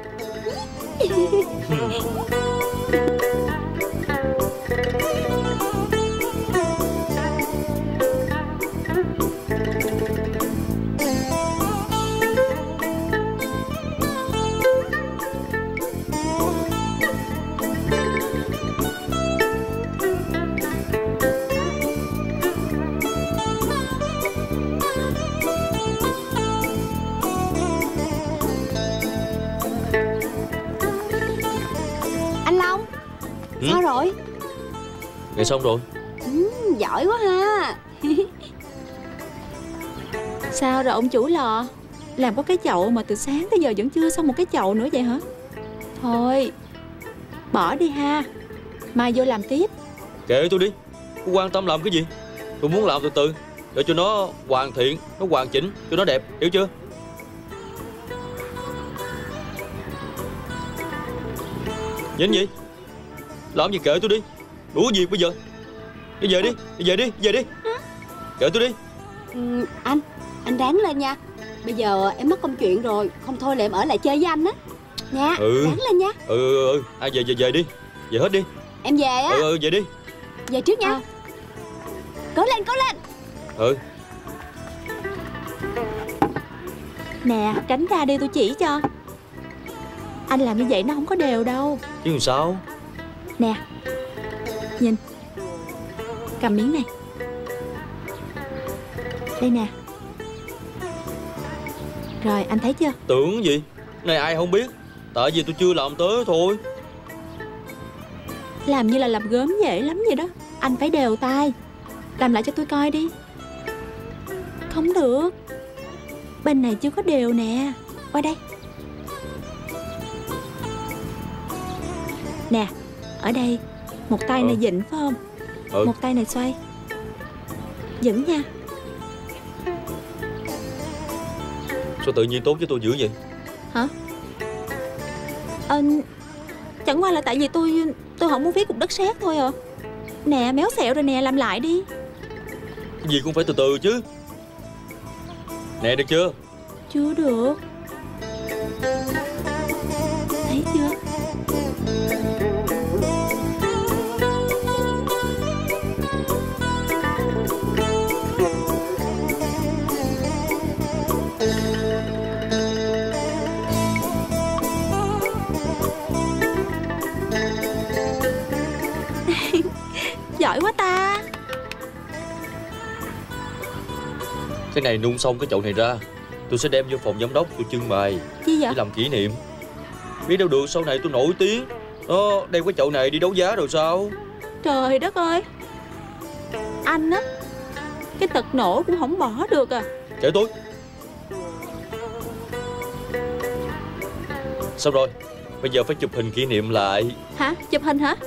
Sao rồi? Nghe xong rồi. Giỏi quá ha. Sao rồi ông chủ lò? Làm có cái chậu mà từ sáng tới giờ vẫn chưa xong một cái chậu nữa vậy hả? Thôi bỏ đi ha, mai vô làm tiếp. Kệ tôi đi, tôi quan tâm làm cái gì. Tôi muốn làm từ từ, để cho nó hoàn thiện, nó hoàn chỉnh, cho nó đẹp, hiểu chưa? Nhìn gì? Làm gì kệ tôi đi. Đủ việc bây giờ. Đi về đi, về đi. Kệ tôi đi. Anh ráng lên nha. Bây giờ em mất công chuyện rồi, không thôi là em ở lại chơi với anh á. Nha, ráng lên nha. Ai về đi. Về hết đi. Em về á. Về đi. Về trước nha. Cố lên. Nè, tránh ra đi tôi chỉ cho. Anh làm như vậy nó không có đều đâu. Chứ làm sao? Nè, nhìn, cầm miếng này. Đây nè. Rồi anh thấy chưa? Tưởng gì? Này ai không biết. Tại vì tôi chưa làm tới thôi. Làm như là làm gốm dễ lắm vậy đó. Anh phải đều tay. Làm lại cho tôi coi đi. Không được, bên này chưa có đều nè. Qua đây. Nè, ở đây một tay này vịn phải không? Một tay này xoay. Vững nha. Sao tự nhiên tốt với tôi dữ vậy? Hả? Chẳng qua là tại vì tôi không muốn viết cục đất sét thôi à. Nè, méo xẹo rồi nè, làm lại đi. Cái gì cũng phải từ từ chứ. Nè, được chưa? Chưa được. Thấy chưa? Giỏi quá ta. Cái này nung xong cái chậu này ra, tôi sẽ đem vô phòng giám đốc tôi trưng bày. Chi vậy? Để làm kỷ niệm. Biết đâu được sau này tôi nổi tiếng đó, đem cái chậu này đi đấu giá rồi sao? Trời đất ơi, anh á, cái tật nổ cũng không bỏ được à. Kệ tôi. Xong rồi, bây giờ phải chụp hình kỷ niệm lại. Hả? Chụp hình hả?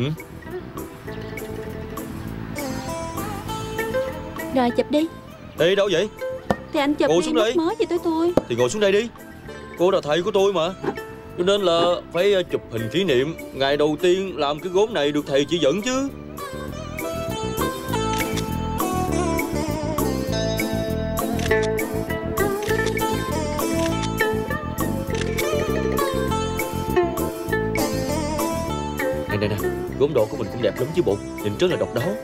Rồi chụp đi. Ê, đâu vậy? Thì anh chụp ngồi đi, xuống mất đây. mới gì tới tôi. Thì ngồi xuống đây đi. Cô là thầy của tôi mà, cho nên là phải chụp hình kỷ niệm ngày đầu tiên làm cái gốm này được thầy chỉ dẫn chứ. Nè, gốm đồ của mình cũng đẹp lắm chứ bộ. Nhìn rất là độc đáo.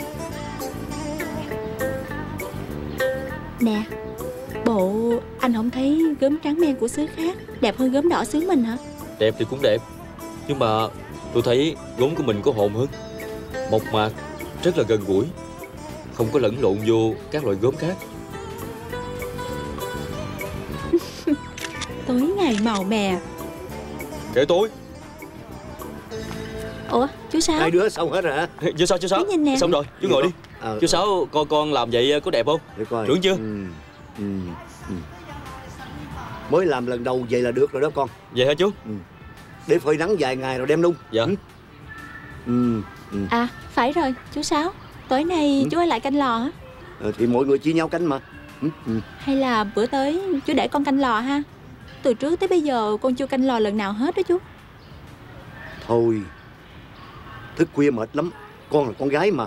Nè, bộ anh không thấy gốm trắng men của xứ khác đẹp hơn gốm đỏ xứ mình hả? Đẹp thì cũng đẹp, nhưng mà tôi thấy gốm của mình có hồn hơn. Mộc mạc, rất là gần gũi, không có lẫn lộn vô các loại gốm khác. Tối ngày màu mè. Kệ tôi. Ủa, chú Sáu? Hai đứa xong hết rồi hả? Chú Sáu, Chú nhìn nè. xong rồi, chú ngồi đi. Chú Sáu, con làm vậy có đẹp không? Để coi. Trưởng chưa? Mới làm lần đầu vậy là được rồi đó con. Vậy hả chú? Để phơi nắng vài ngày rồi đem nung. Dạ. À, phải rồi, chú Sáu, tối nay chú ở lại canh lò hả? Thì mọi người chia nhau canh mà. Hay là bữa tới chú để con canh lò ha? Từ trước tới bây giờ con chưa canh lò lần nào hết đó chú. Thôi, thức khuya mệt lắm. Con là con gái mà.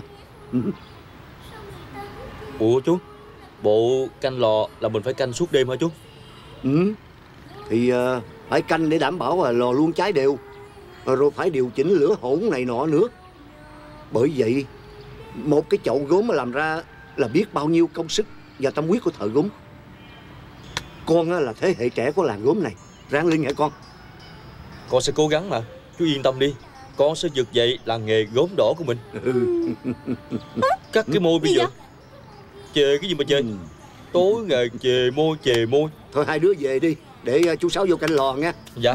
Ủa chú, bộ canh lò là mình phải canh suốt đêm hả chú? Thì phải canh để đảm bảo là lò luôn cháy đều. Rồi phải điều chỉnh lửa hỗn này nọ nữa. Bởi vậy một cái chậu gốm mà làm ra là biết bao nhiêu công sức và tâm huyết của thợ gốm. Con là thế hệ trẻ của làng gốm này, ráng lên hả con? Con sẽ cố gắng mà, chú yên tâm đi. Con sẽ vực dậy làng nghề gốm đỏ của mình. Cắt cái môi bây giờ. Chề cái gì mà chề? Tối ngày chề môi. Thôi hai đứa về đi, để chú Sáu vô canh lò nha. Dạ.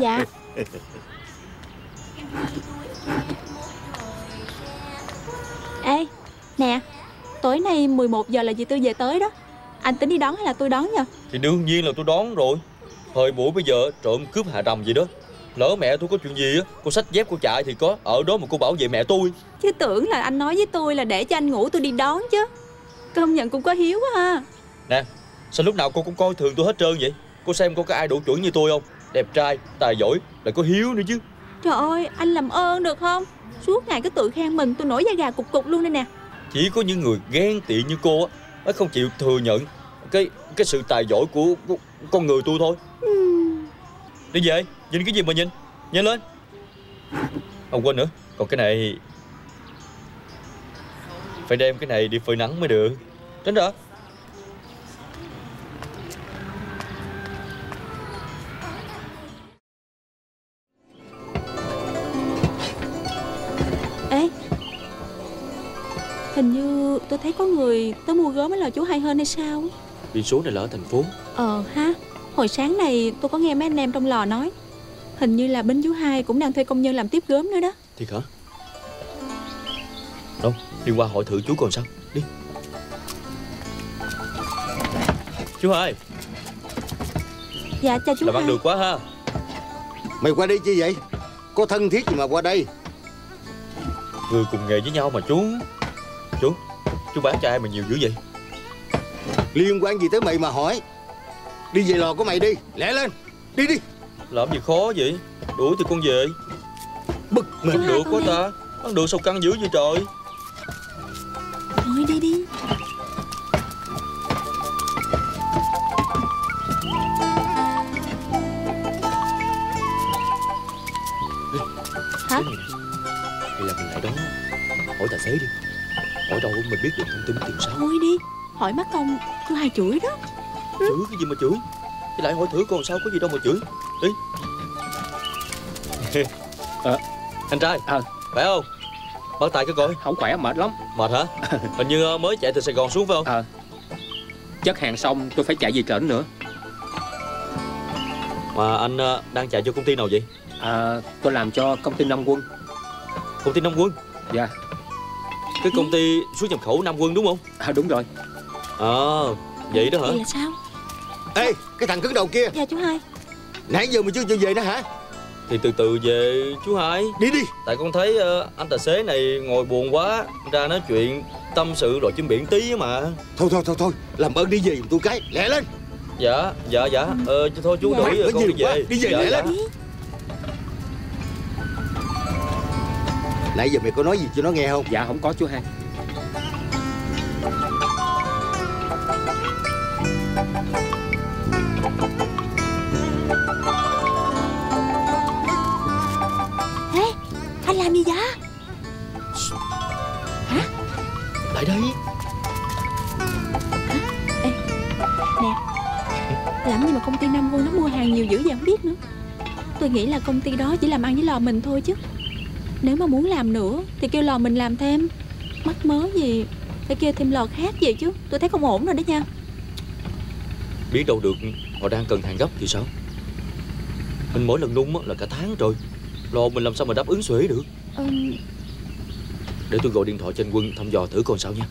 Ê, nè, tối nay 11 giờ là dì Tư về tới đó. Anh tính đi đón hay là tôi đón nhờ? Thì đương nhiên là tôi đón rồi. Thời buổi bây giờ trộm cướp hạ rầm gì đó. Lỡ mẹ tôi có chuyện gì á, cô xách dép cô chạy thì có ở đó mà cô bảo vệ mẹ tôi. Chứ tưởng là anh nói với tôi là để cho anh ngủ tôi đi đón chứ. Công nhận cũng có hiếu quá ha. Nè, sao lúc nào cô cũng coi thường tôi hết trơn vậy? Cô xem cô có ai đủ chuẩn như tôi không? Đẹp trai, tài giỏi, lại có hiếu nữa chứ. Trời ơi, anh làm ơn được không? Suốt ngày cứ tự khen mình, tôi nổi da gà cục cục luôn đây nè. Chỉ có những người ghen tị như cô á, mới không chịu thừa nhận cái sự tài giỏi của con người tôi thôi. Đi về, nhìn cái gì mà nhìn? Nhanh lên. Không quên nữa, còn cái này phải đem cái này đi phơi nắng mới được. Tránh ra. Ê, hình như tôi thấy có người tới mua gốm ở lò chú Hai Hên hay sao? Biển số này là ở thành phố. Ha, hồi sáng này tôi có nghe mấy anh em trong lò nói hình như là bên chú Hai cũng đang thuê công nhân làm tiếp gốm nữa đó. Thiệt hả? Đâu, đi qua hỏi thử chú còn sao. Đi. Chú Hai. Dạ chào chú Làm ăn Hai. được quá ha. Mày qua đây chi vậy? Có thân thiết gì mà qua đây? Người cùng nghề với nhau mà chú. Chú bán cho ai mà nhiều dữ vậy? Liên quan gì tới mày mà hỏi? Đi về lò của mày đi, lẹ lên. Đi đi. Làm gì khó vậy? Đuổi thì con về. Bực mình. Không được quá ta. Ăn được sao căng dữ vậy trời? Thôi đi đi. Hả? Hay là mình lại đó hỏi tài xế đi. Hỏi đâu mình biết được thông tin tìm sao. Thôi đi. Hỏi mất công chú Hai chửi đó. Chửi cái gì mà chửi? Thì lại hỏi thử còn sao, có gì đâu mà chửi. Đi. Anh trai, khỏe không? Bắt tay cái coi. Không khỏe, mệt lắm. Mệt hả? Hình như mới chạy từ Sài Gòn xuống phải không? Chất hàng xong tôi phải chạy về trển nữa. Mà anh đang chạy cho công ty nào vậy? Tôi làm cho công ty Nam Quân. Công ty Nam Quân? Dạ. Cái công ty xuất nhập khẩu Nam Quân đúng không? Đúng rồi. Vậy đó hả? Vậy là sao? Ê, cái thằng cứng đầu kia. Dạ chú Hai. Nãy giờ mày chưa chịu về nữa hả? Thì từ từ về chú Hai. Đi đi. Tại con thấy anh tài xế này ngồi buồn quá, ra nói chuyện tâm sự rồi trên biển tí mà. Thôi, làm ơn đi về giùm tôi cái, lẹ lên. Dạ. Thôi chú đuổi con đi về. Đi về lẹ lên. Nãy giờ mày có nói gì cho nó nghe không? Dạ không có chú Hai. Ê, anh làm gì vậy? Hả? Lại đây. Ê, nè, làm gì mà công ty Nam Quân nó mua hàng nhiều dữ vậy không biết nữa. Tôi nghĩ là công ty đó chỉ làm ăn với lò mình thôi chứ. Nếu mà muốn làm nữa thì kêu lò mình làm thêm. Mắc mớ gì phải kêu thêm lò khác vậy chứ. Tôi thấy không ổn rồi đó nha. Biết đâu được họ đang cần hàng gấp thì sao? Mình mỗi lần nung là cả tháng rồi. Lò mình làm sao mà đáp ứng xuể được. Để tôi gọi điện thoại cho anh Quân thăm dò thử coi sao nha.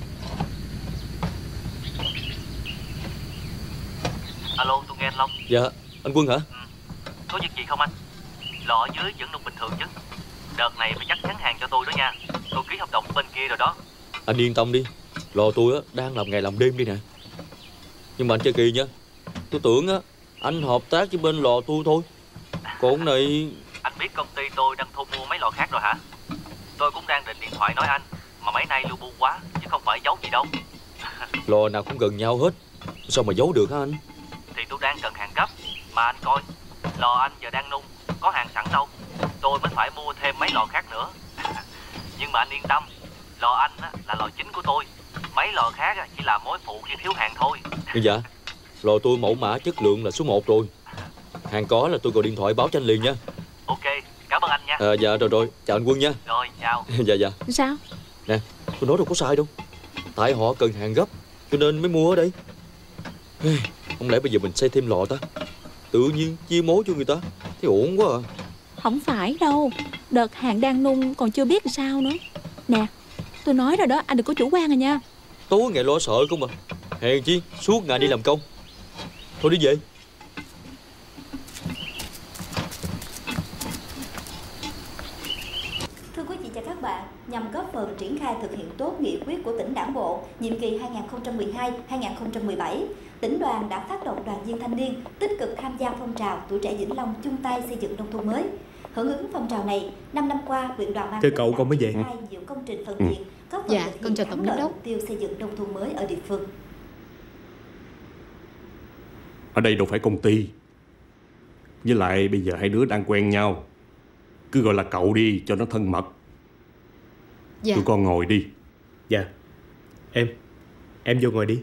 Alo, tôi nghe anh Long. Dạ, anh Quân hả? Có việc gì không anh? Lò ở dưới vẫn nung bình thường chứ. Đợt này phải chắc chắn hàng cho tôi đó nha. Tôi ký hợp đồng bên kia rồi đó. Anh yên tâm đi. Lò tôi đang làm ngày làm đêm đi nè. Nhưng mà anh chơi kỳ nha. Tôi tưởng Anh hợp tác với bên lò tôi thôi. Còn này... Anh biết công ty tôi đang thu mua mấy lò khác rồi hả? Tôi cũng đang định điện thoại nói anh, mà mấy nay lu bu quá, chứ không phải giấu gì đâu. Lò nào cũng gần nhau hết, sao mà giấu được hả anh? Thì tôi đang cần hàng gấp, mà anh coi, lò anh giờ đang nung, có hàng sẵn đâu. Tôi mới phải mua thêm mấy lò khác nữa. Nhưng mà anh yên tâm, lò anh là lò chính của tôi. Mấy lò khác chỉ là mối phụ khi thiếu hàng thôi. Dạ, lò tôi mẫu mã chất lượng là số 1 rồi. Hàng có là tôi gọi điện thoại báo cho anh liền nha. Ok, cảm ơn anh nha. Dạ rồi, chào anh Quân nha. Rồi, chào. Dạ. Sao? Nè, tôi nói đâu có sai đâu. Tại họ cần hàng gấp, cho nên mới mua ở đây. Không lẽ bây giờ mình xây thêm lò ta? Tự nhiên chia mối cho người ta, thấy ổn quá à. Không phải đâu, đợt hàng đang nung còn chưa biết làm sao nữa. Nè, tôi nói rồi đó, anh đừng có chủ quan à nha. Tối ngày lo sợ không à. Hèn chi suốt ngày đi làm công. Thôi đi về. Thưa quý vị và các bạn, nhằm góp phần triển khai thực hiện tốt nghị quyết của tỉnh Đảng bộ nhiệm kỳ 2012-2017, tỉnh đoàn đã phát động đoàn viên thanh niên tích cực tham gia phong trào Tuổi trẻ Vĩnh Long chung tay xây dựng nông thôn mới. Hưởng ứng phong trào này, 5 năm qua, huyện Đoàn An Thưa cậu, con mới về. nhiều công trình phần việc, góp phần thực hiện thắng lợi mục tiêu xây dựng nông thôn mới ở địa phương. Ở đây đâu phải công ty. Với lại bây giờ hai đứa đang quen nhau, cứ gọi là cậu đi cho nó thân mật. Dạ. Tụi con ngồi đi. Dạ. Em vô ngồi đi.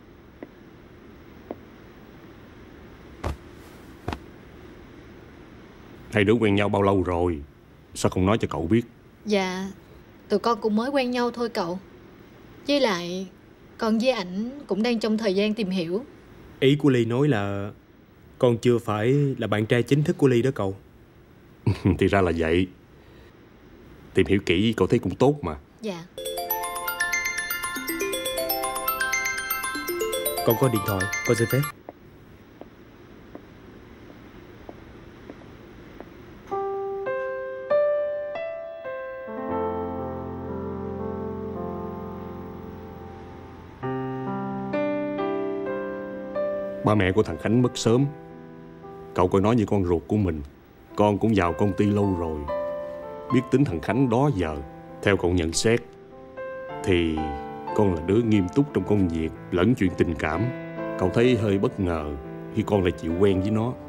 Hai đứa quen nhau bao lâu rồi? Sao không nói cho cậu biết? Dạ, tụi con cũng mới quen nhau thôi cậu. Với lại con với ảnh cũng đang trong thời gian tìm hiểu. Ý của Ly nói là con chưa phải là bạn trai chính thức của Ly đó cậu. Thì ra là vậy. Tìm hiểu kỹ cậu thấy cũng tốt mà. Dạ. Con có điện thoại, con xin phép. Ba mẹ của thằng Khánh mất sớm. Cậu coi nó như con ruột của mình. Con cũng vào công ty lâu rồi, biết tính thằng Khánh đó giờ. Theo cậu nhận xét thì con là đứa nghiêm túc trong công việc lẫn chuyện tình cảm. Cậu thấy hơi bất ngờ khi con lại chịu quen với nó.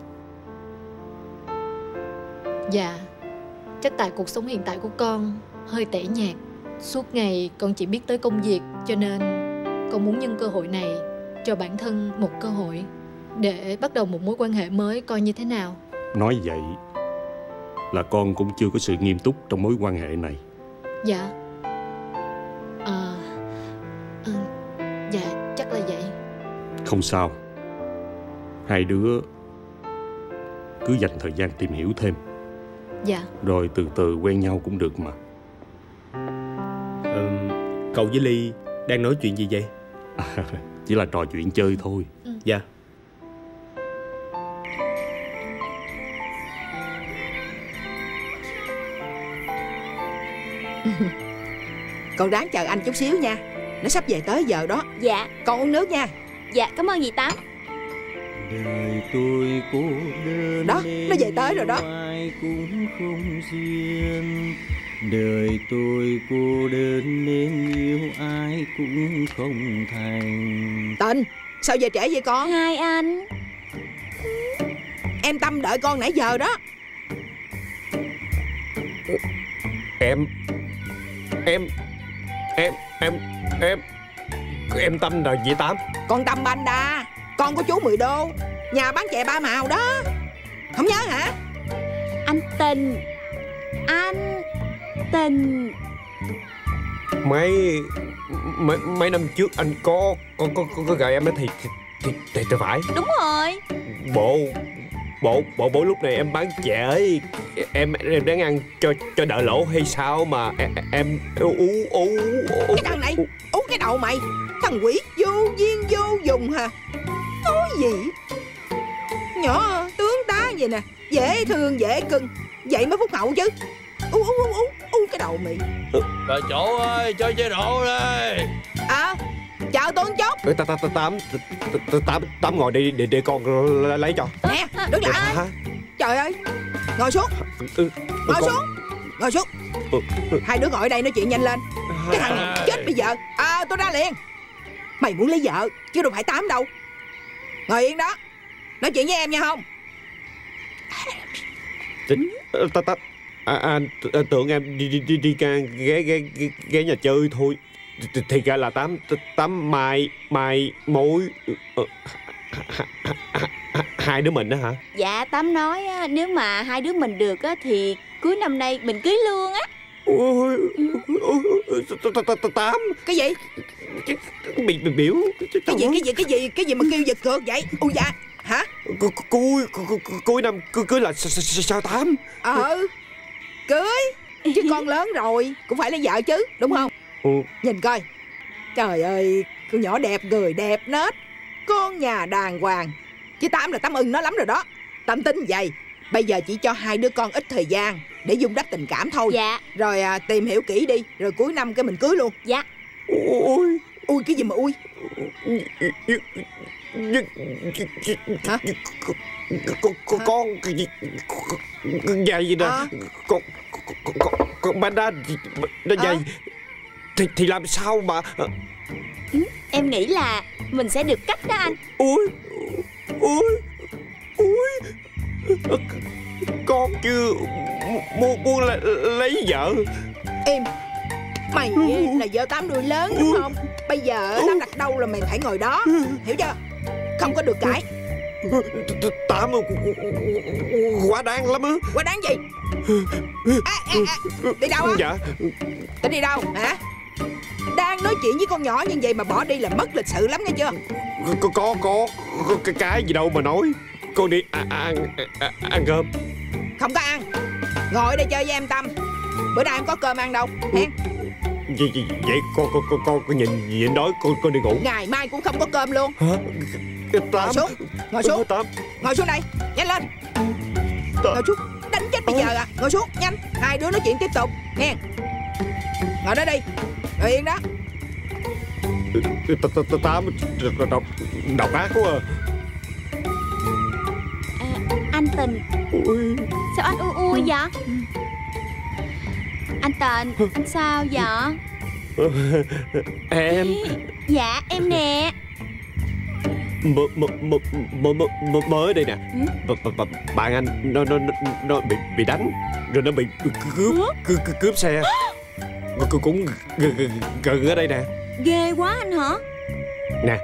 Dạ, chắc tại cuộc sống hiện tại của con hơi tẻ nhạt. Suốt ngày con chỉ biết tới công việc, cho nên con muốn nhân cơ hội này cho bản thân một cơ hội để bắt đầu một mối quan hệ mới coi như thế nào. Nói vậy là con cũng chưa có sự nghiêm túc trong mối quan hệ này. Dạ. Dạ, chắc là vậy. Không sao. Hai đứa cứ dành thời gian tìm hiểu thêm. Dạ. Rồi từ từ quen nhau cũng được mà. Cậu với Ly đang nói chuyện gì vậy? Chỉ là trò chuyện chơi thôi. Dạ. Con ráng chờ anh chút xíu nha, nó sắp về tới giờ đó. Dạ. Con uống nước nha. Dạ, cảm ơn dì Tám. Đời tôi cô đơn đó, nó về tới rồi đó. Ai cũng không duyên. Đời tôi cô đơn nên yêu ai cũng không thành. Tình, sao về trễ vậy con? Hai anh. Em Tâm đợi con nãy giờ đó. Em Tâm rồi chị Tám. Con Tâm Banh đa, con của chú 10 đô, nhà bán chè ba màu đó. Không nhớ hả? Anh Tình. Anh Tình. Mấy năm trước anh có gợi em đó thì phải. Đúng rồi. Bộ lúc này em bán chè ấy, em đang ăn cho đỡ lỗ hay sao mà em uống cái thằng này uống cái đầu mày. Thằng quỷ vô duyên vô dùng hả? Nói gì? Nhỏ tướng tá vậy nè, dễ thương dễ cưng, vậy mới phúc hậu chứ. Uống cái đầu mày. Bà chủ ơi, cho chai rượu đây. Chào Tuấn Chốc. Tám ngồi đi để con lấy cho. Nè, đứng lại. Trời ơi, ngồi xuống. Ngồi xuống. Ngồi xuống. Hai đứa ngồi ở đây nói chuyện nhanh lên. Cái thằng này chết bây giờ. Tôi ra liền. Mày muốn lấy vợ chứ đâu phải Tám đâu. Ngồi yên đó, nói chuyện với em nha không? Anh tưởng em đi ghé nhà chơi thôi. Thì ra là Tám Mai Mối hai đứa mình đó hả? Dạ Tám nói nếu mà hai đứa mình được thì cuối năm nay mình cưới luôn á. Tám. Cái gì? Bị biểu. Cái gì mà kêu giật cược vậy? Ui dạ. Hả? Cuối năm cưới là sao Tám? Cưới. Chứ con lớn rồi cũng phải lấy vợ chứ, đúng không? Nhìn coi. Trời ơi, con nhỏ đẹp, người đẹp nết, con nhà đàng hoàng. Chứ Tám là Tám ưng nó lắm rồi đó. Tám tính vậy. Bây giờ chỉ cho hai đứa con ít thời gian để vun đắp tình cảm thôi. Dạ. Rồi tìm hiểu kỹ đi. Rồi cuối năm cái mình cưới luôn. Dạ. Ui cái gì mà ui? Hả? Con dày gì nè. Con bán đá nó dày. Thì làm sao mà. Em nghĩ là mình sẽ được cắt đó anh. Con chưa muốn lấy vợ. Im. Mày là vợ Tám nuôi lớn đúng không? Bây giờ Tám đặt đâu là mày phải ngồi đó. Hiểu chưa? Không có được cãi. Tám quá đáng lắm á. Quá đáng gì? Đi đâu á? Dạ. Tính đi đâu hả? Đang nói chuyện với con nhỏ như vậy mà bỏ đi là mất lịch sự lắm nghe chưa? Có cái gì đâu mà nói. Con đi ăn cơm. Không có ăn. Ngồi đây chơi với em Tâm. Bữa nay em có cơm ăn đâu hen? Vậy con nhìn đói con đi ngủ. Ngày mai cũng không có cơm luôn. Hả? Ngồi xuống. Ngồi xuống. Ngồi xuống đây. Nhanh lên. Ngồi xuống. Đánh chết bây giờ à. Ngồi xuống nhanh. Hai đứa nói chuyện tiếp tục nghe. Ngồi đó đi. Ngồi yên đó. Tám độc ác quá à. Anh Tình. Sao anh ui vậy? Anh Tình, anh sao vậy? Em. Dạ em nè. Mới đây nè. Bạn anh nó bị đánh. Rồi nó bị cướp xe. Cũng gần ở đây nè. Ghê quá anh hả? Nè.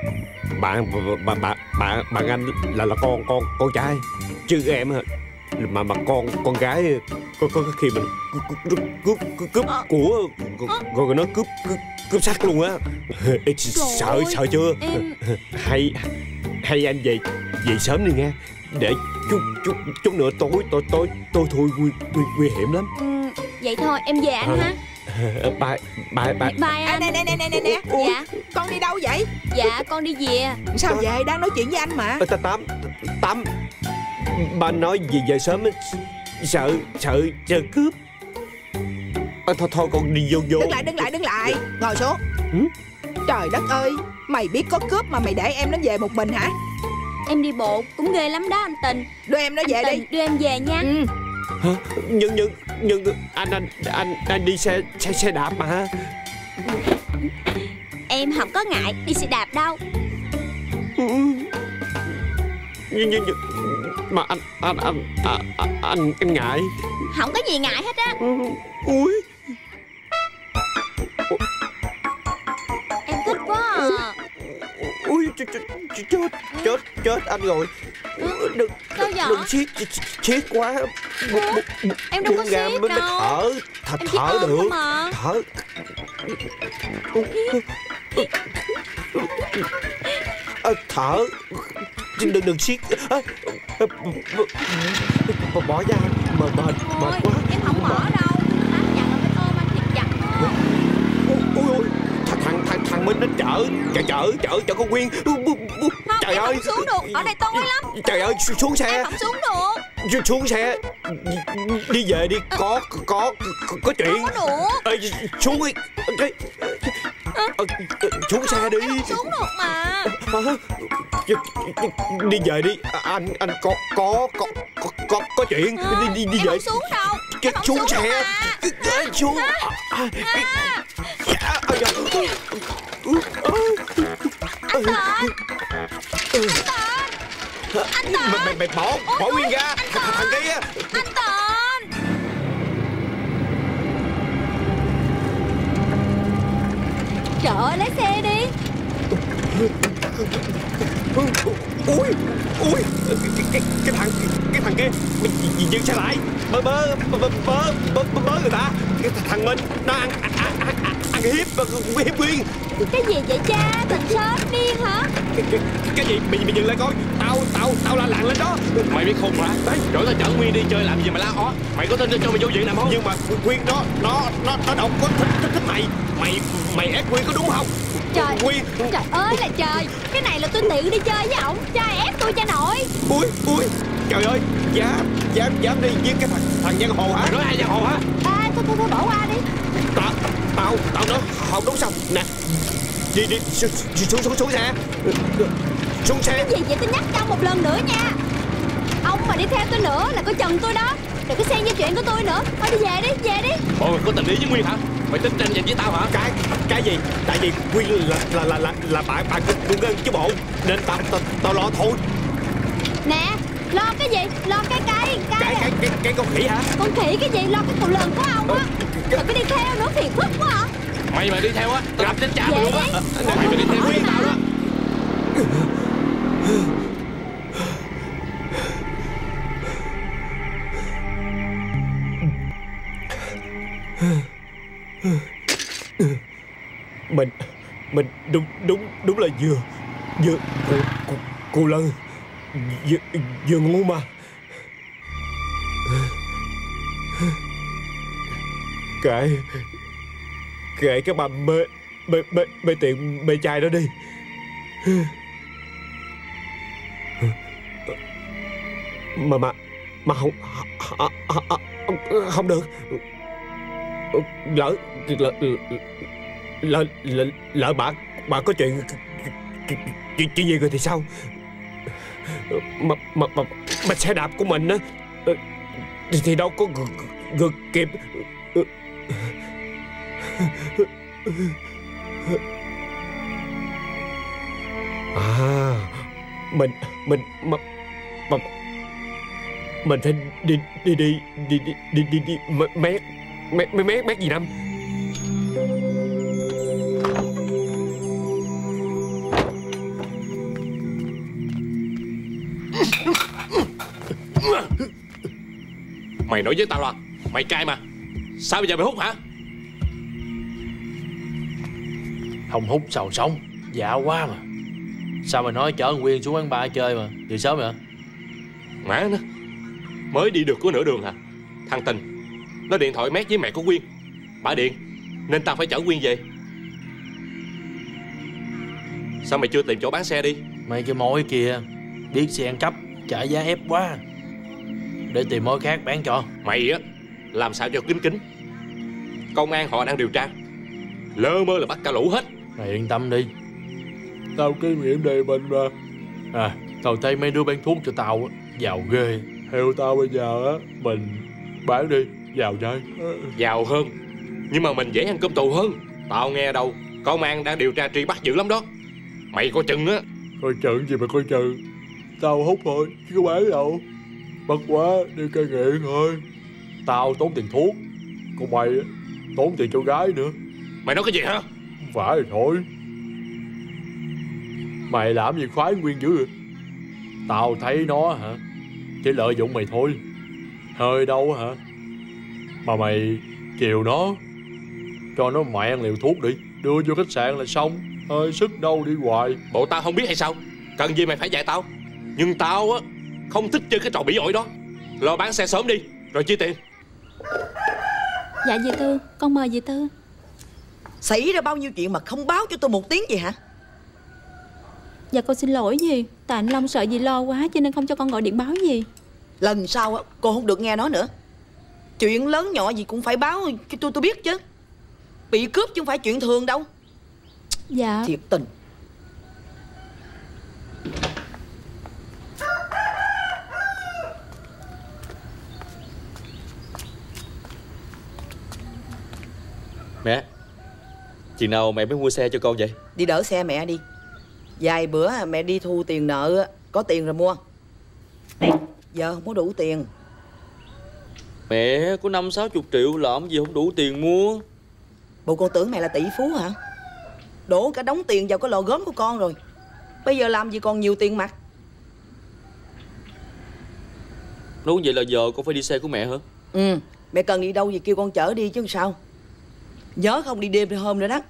Bạn anh là con trai. Chứ em mà con gái có khi mình cướp của rồi nó cướp xác luôn á. Sợ chưa? Hay anh về sớm đi nghe. Để chút nữa tối thôi nguy hiểm lắm. Vậy thôi em về anh ha. Bye anh. Nè. Dạ. Con đi đâu vậy? Dạ con đi về. Sao về? Đang nói chuyện với anh mà. Tám ba nói gì về sớm. Sợ cướp. Thôi con đi vô. Đứng lại. Ngồi xuống. Trời đất ơi. Mày biết có cướp mà mày để em nó về một mình hả? Em đi bộ cũng ghê lắm đó anh Tình. Đưa em nó về đi. Đưa em về nha. Hả? Nhưng anh đi xe đạp mà. Em không có ngại đi xe đạp đâu. Nhưng mà anh ngại. Không có gì ngại hết á. Ui. Em thích quá à. Ui chết anh rồi. Đừng siết quá. Em đâu có siết đâu. Thở được. Thở. Đừng siết. Bỏ ra mệt quá. Em không bỏ đâu. Tám dặn là phải ôm anh thiệt chặt thôi. Ui thằng Minh nó chở con Nguyên. Trời ơi. Không xuống được. Ở đây tối lắm. Trời ơi xuống xe. Em không xuống được. Xuống xe. Đi về đi. Có chuyện. Không có được. Xuống đi. Xuống xe đi. Xuống được mà. Đi về đi. Anh có chuyện. Đi Em về. không xuống đâu. Em không Xuống xe. Xuống. Anh Tền. Mày bỏ Nguyên ra. Thằng kia. Anh Tền. Trời ơi, lấy xe đi. Ui cái thằng kia dừng xe lại. Bớ người ta. Cái thằng Minh nó ăn hiếp Nguyên. Cái gì vậy cha? Tình sớm điên hả? Cái gì? Mày dừng lại coi. Tao la làng lên đó. Mày biết khùng hả? Rồi tao chở Nguyên đi chơi làm gì mà la ó. Mày có tin cho mày vô viện nào không? Nhưng mà Nguyên nó đâu có thích mày. Mày ép Nguyên có đúng không? Trời, Nguyên. Trời ơi là trời. Cái này là tôi tiện đi chơi với ổng. Cha ép tôi cha nội. Ui trời ơi. Dám đi với cái thằng giang hồ hả? Mày nói ai giang hồ hả? Thôi bỏ qua đi. Tao nói không đúng xong nè. Đi xuống xe. Xuống xe. Cái gì vậy, tôi nhắc cho một lần nữa nha. Ông mà đi theo tôi nữa là coi chừng tôi đó. Đừng có xen vô chuyện của tôi nữa. Thôi đi về đi. Bộ mày có tình ý với Nguyên hả? Mày tính tranh giành với tao hả? Cái gì? Tại vì Nguyên là bạn của Ngân chứ bộ. Nên tao lo thôi. Nè, lo cái gì? Lo cái con khỉ hả? Con khỉ cái gì? Lo cái cù lừng của ông á. Đừng có đi theo nữa, phiền phức quá à. Mày mà đi theo á, tao gặp chết cha mày luôn á. Mày mà đi theo Nguyên tao đó. Mình đúng là vừa cô Lân vừa ngu mà. Kệ cái bà mê tiện mê trai đó đi. Mà không được. Lỡ bà có chuyện gì rồi thì sao? Mà xe đạp của mình á thì đâu có ngược kịp. Mình phải đi mét gì năm. Mày nói với tao là mày cai mà. Sao bây giờ mày hút hả? Không hút sao sống. Dạ quá mà. Sao mày nói chở Nguyên xuống quán bar chơi mà từ sớm vậy? Má nó mới đi được có nửa đường hả? Thằng Tình nó điện thoại mét với mẹ của Nguyên. Bà điện nên tao phải chở Nguyên về. Sao mày chưa tìm chỗ bán xe đi? Mấy cái mối kia biết xe ăn cắp trả giá ép quá. Để tìm mối khác bán cho. Mày á làm sao cho kín. Công an họ đang điều tra. Lơ mơ là bắt cả lũ hết. Mày yên tâm đi. Tao kinh nghiệm đề mình mà. Tao thấy mấy đứa bán thuốc cho tao giàu ghê. Theo tao bây giờ á, mình bán đi, giàu chơi. Giàu hơn, nhưng mà mình dễ ăn cơm tù hơn. Tao nghe đâu công an đang điều tra truy bắt dữ lắm đó. Mày coi chừng á. Coi chừng gì mà coi chừng. Tao hút thôi chứ có bán đâu. Bất quá đi cai nghiện thôi. Tao tốn tiền thuốc, còn mày tốn tiền cho gái nữa. Mày nói cái gì hả? Không phải rồi thôi. Mày làm gì khoái Nguyên dữ vậy? Tao thấy nó hả, chỉ lợi dụng mày thôi. Hơi đâu hả mà mày chiều nó, cho nó mẹ ăn liều thuốc đi, đưa vô khách sạn là xong. Hơi sức đâu đi hoài. Bộ tao không biết hay sao? Cần gì mày phải dạy tao. Nhưng tao á không thích chơi cái trò bỉ ổi đó. Lo bán xe sớm đi rồi chia tiền. Dạ dì Tư, con mời dì Tư. Xảy ra bao nhiêu chuyện mà không báo cho tôi một tiếng gì hả? Dạ con xin lỗi dì. Tại anh Long sợ dì lo quá cho nên không cho con gọi điện báo gì. Lần sau cô không được nghe nói nữa. Chuyện lớn nhỏ gì cũng phải báo cho tôi biết chứ. Bị cướp chứ không phải chuyện thường đâu. Dạ. Thiệt tình. Mẹ, chừng nào mẹ mới mua xe cho con vậy? Đi đỡ xe mẹ đi. Vài bữa mẹ đi thu tiền nợ, có tiền rồi mua. Giờ không có đủ tiền. Mẹ có 50-60 triệu làm gì không đủ tiền mua. Bộ con tưởng mẹ là tỷ phú hả? Đổ cả đống tiền vào cái lò gốm của con rồi. Bây giờ làm gì còn nhiều tiền mặt. Nói vậy là giờ con phải đi xe của mẹ hả? Ừ, mẹ cần đi đâu thì kêu con chở đi chứ sao. Nhớ không đi đêm đi hôm nữa đó.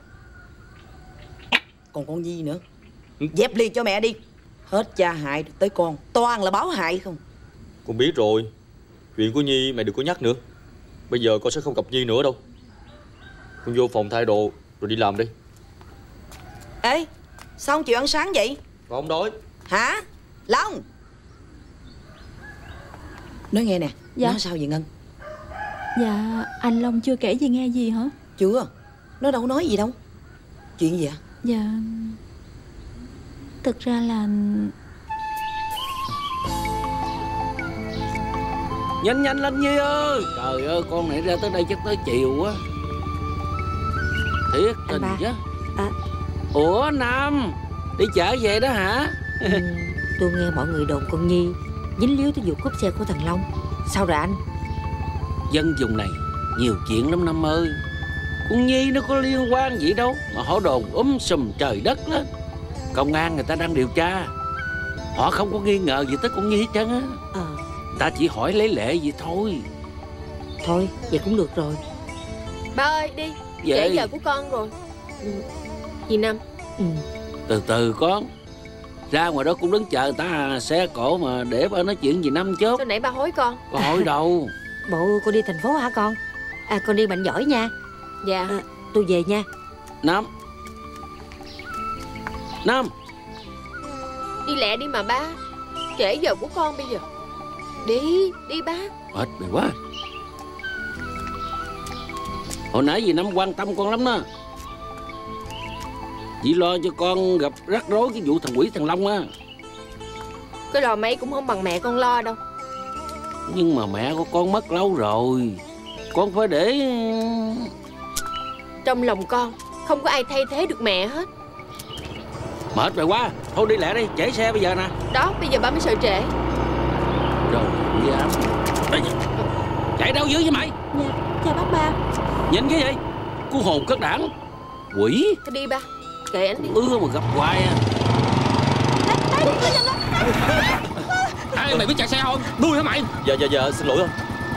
Còn con Nhi nữa, dẹp liền cho mẹ đi. Hết cha hại tới con, toàn là báo hại không. Con biết rồi. Chuyện của Nhi mẹ đừng có nhắc nữa. Bây giờ con sẽ không gặp Nhi nữa đâu. Con vô phòng thay đồ rồi đi làm đi. Ê, sao không chịu ăn sáng vậy? Con không đói. Hả? Long, nói nghe nè. Dạ. Nói sao vậy Ngân? Dạ, anh Long chưa kể gì nghe gì hả? Chưa, nó đâu nói gì đâu. Chuyện gì ạ? Dạ, thực ra là... Nhanh nhanh lên Nhi ơi. Trời ơi, con này ra tới đây chắc tới chiều quá. Thiệt tình chứ. Ủa Nam, đi chợ về đó hả? Tôi nghe mọi người đồn con Nhi dính líu tới vụ cướp xe của thằng Long. Sao rồi anh? Dân vùng này nhiều chuyện lắm Năm ơi. Con Nhi nó có liên quan gì đâu mà họ đồn sùm trời đất đó. Công an người ta đang điều tra. Họ không có nghi ngờ gì tới con Nhi hết trơn á. Ta chỉ hỏi lấy lệ vậy thôi. Thôi vậy cũng được rồi. Ba ơi đi, trễ giờ của con rồi. Dì Năm. Từ từ con. Ra ngoài đó cũng đứng chờ người ta xe cổ mà để ba nói chuyện gì Năm chốt. Sao nãy ba hối con? Có hỏi đâu. Bộ con đi thành phố hả con? Con đi mạnh giỏi nha. Dạ. Tôi về nha. Năm. Đi lẹ đi mà ba. Trễ giờ của con bây giờ. Đi ba. Mệt mày quá. Hồi nãy dì Năm quan tâm con lắm đó. Dì lo cho con gặp rắc rối cái vụ thằng Quỷ thằng Long á. Cái lò mấy cũng không bằng mẹ con lo đâu. Nhưng mà mẹ của con mất lâu rồi. Con phải để... Trong lòng con không có ai thay thế được mẹ hết. Mệt mày quá. Thôi đi lẹ đi, trễ xe bây giờ nè. Đó, bây giờ ba mới sợ trễ. Rồi, dạ. Chạy đâu dữ vậy mày? Dạ, chào bác ba. Nhìn cái gì? Cô hồn cất đảng. Quỷ. Thôi đi ba, kệ anh đi. Mà gặp hoài à. Ê, mày biết chạy xe không? Đuôi hả mày? Dạ, xin lỗi không.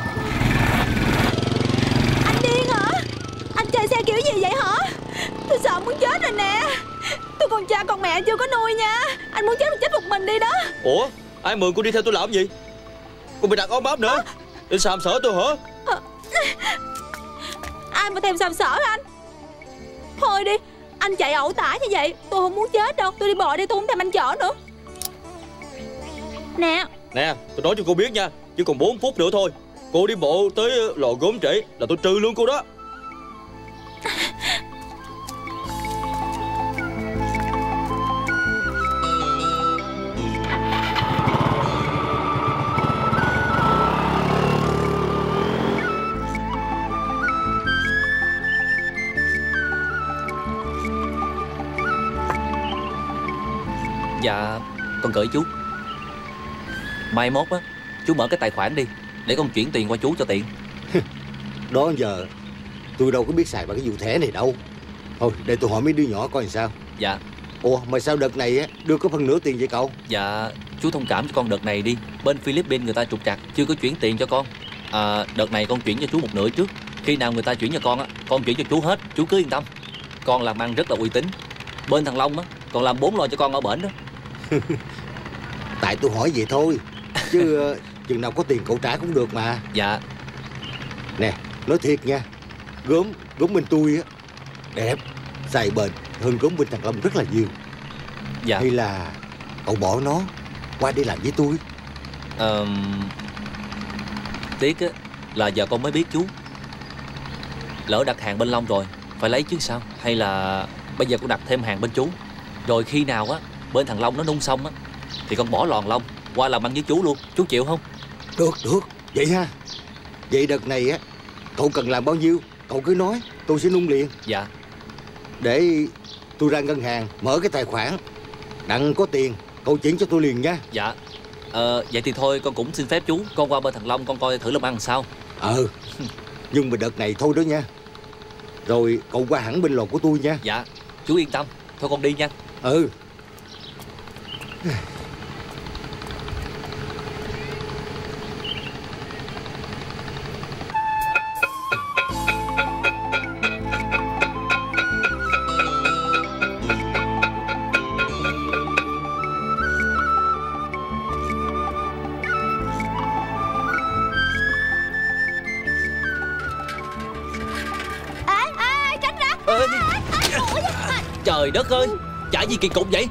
Anh điên hả? Anh chạy xe kiểu gì vậy hả? Tôi sợ muốn chết rồi nè. Tôi còn cha còn mẹ chưa có nuôi nha. Anh muốn chết thì chết một mình đi đó. Ủa, ai mượn cô đi theo tôi làm gì? Cô bị đặt ôm bắp nữa. Định sàm sỡ tôi hả? Ai mà thèm sàm sỡ anh? Thôi đi, anh chạy ẩu tả như vậy tôi không muốn chết đâu. Tôi đi bộ đi, tôi không thèm anh chở nữa. Nè, tôi nói cho cô biết nha. Chỉ còn 4 phút nữa thôi. Cô đi bộ tới lò gốm trễ là tôi trừ luôn cô đó. Dạ, con gửi chú. Mai mốt á, chú mở cái tài khoản đi để con chuyển tiền qua chú cho tiện. Đó giờ tôi đâu có biết xài bằng cái vụ thẻ này đâu. Thôi để tôi hỏi mấy đứa nhỏ coi làm sao. Dạ. Ủa mà sao đợt này á đưa có phân nửa tiền vậy cậu? Dạ, chú thông cảm cho con đợt này đi. Bên Philippines người ta trục trặc chưa có chuyển tiền cho con. Đợt này con chuyển cho chú một nửa trước. Khi nào người ta chuyển cho con á, con chuyển cho chú hết, chú cứ yên tâm. Con làm ăn rất là uy tín. Bên thằng Long á, còn làm 4 lo cho con ở bển đó. Tại tôi hỏi vậy thôi. Chứ chừng nào có tiền cậu trả cũng được mà. Dạ. Nè, nói thiệt nha. Gốm bên tôi á đẹp, xài bền hơn gốm bên thằng Long rất là nhiều. Dạ. Hay là cậu bỏ nó qua đi làm với tôi? Tiếc á là giờ con mới biết chú. Lỡ đặt hàng bên Long rồi phải lấy chứ sao. Hay là Bây giờ con đặt thêm hàng bên chú. Rồi khi nào á bên thằng Long nó nung xong á thì con bỏ lòn Long qua làm ăn với chú luôn. Chú chịu không? Được. Vậy ha. Vậy đợt này á cậu cần làm bao nhiêu cậu cứ nói, tôi sẽ nung liền. Dạ. Để tôi ra ngân hàng mở cái tài khoản, đặng có tiền cậu chuyển cho tôi liền nha. Dạ. Vậy thì thôi con cũng xin phép chú, con qua bên thằng Long con coi thử làm ăn sao. Nhưng mà đợt này thôi đó nha. Rồi cậu qua hẳn bên lò của tôi nha. Dạ chú yên tâm. Thôi con đi nha. Trời đất ơi, chạy gì kỳ cục vậy?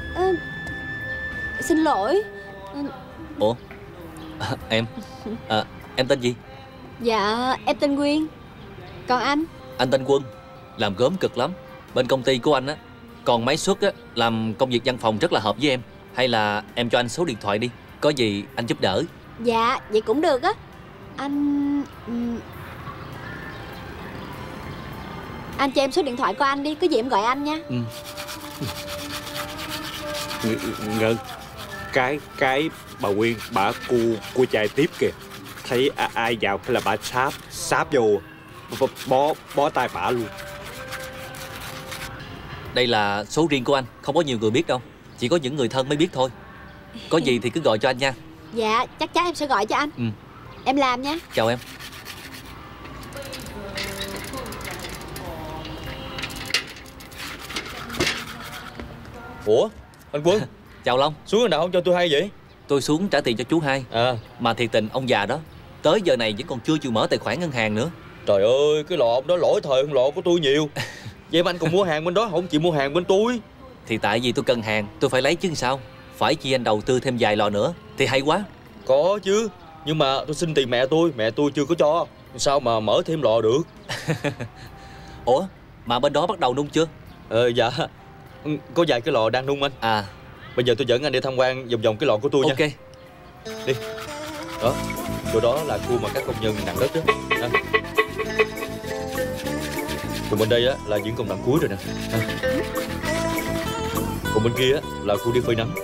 Xin lỗi. Ủa em em tên gì? Dạ em tên Quyên. Còn anh? Anh tên Quân. Làm gốm cực lắm. Bên công ty của anh á còn mấy suất á làm công việc văn phòng rất là hợp với em. Hay là em cho anh số điện thoại đi, có gì anh giúp đỡ. Dạ vậy cũng được á. Anh cho em số điện thoại của anh đi, có gì em gọi anh nha. Ngân, cái bà Quyên bả cua chai tiếp kìa. Thấy ai vào hay là bả sáp vô bó tay bả luôn. Đây là số riêng của anh, không có nhiều người biết đâu. Chỉ có những người thân mới biết thôi. Có gì thì cứ gọi cho anh nha. Dạ chắc chắn em sẽ gọi cho anh. Em làm nha. Chào em. Ủa anh Quân. Chào Long. Xuống hồi nào không cho tôi hay vậy? Tôi xuống trả tiền cho chú hai. Mà thiệt tình ông già đó tới giờ này vẫn còn chưa chịu mở tài khoản ngân hàng nữa. Trời ơi, cái lò ông đó lỗi thời hơn lò của tôi nhiều. Vậy mà anh còn mua hàng bên đó, không chịu mua hàng bên tôi? Thì tại vì tôi cần hàng, tôi phải lấy chứ sao. Phải chi anh đầu tư thêm vài lò nữa thì hay quá. Có chứ, nhưng mà tôi xin tiền mẹ tôi chưa có cho. Sao mà mở thêm lò được? Ủa, mà bên đó bắt đầu nung chưa? Dạ, có vài cái lò đang nung anh. Bây giờ tôi dẫn anh đi tham quan vòng vòng cái lò của tôi nha. Ok. Đi. Đó, chỗ đó là khu mà các công nhân nặng đất đó. Còn bên đây á là những công đoạn cuối rồi nè. Còn bên kia á là khu đi phơi nắng.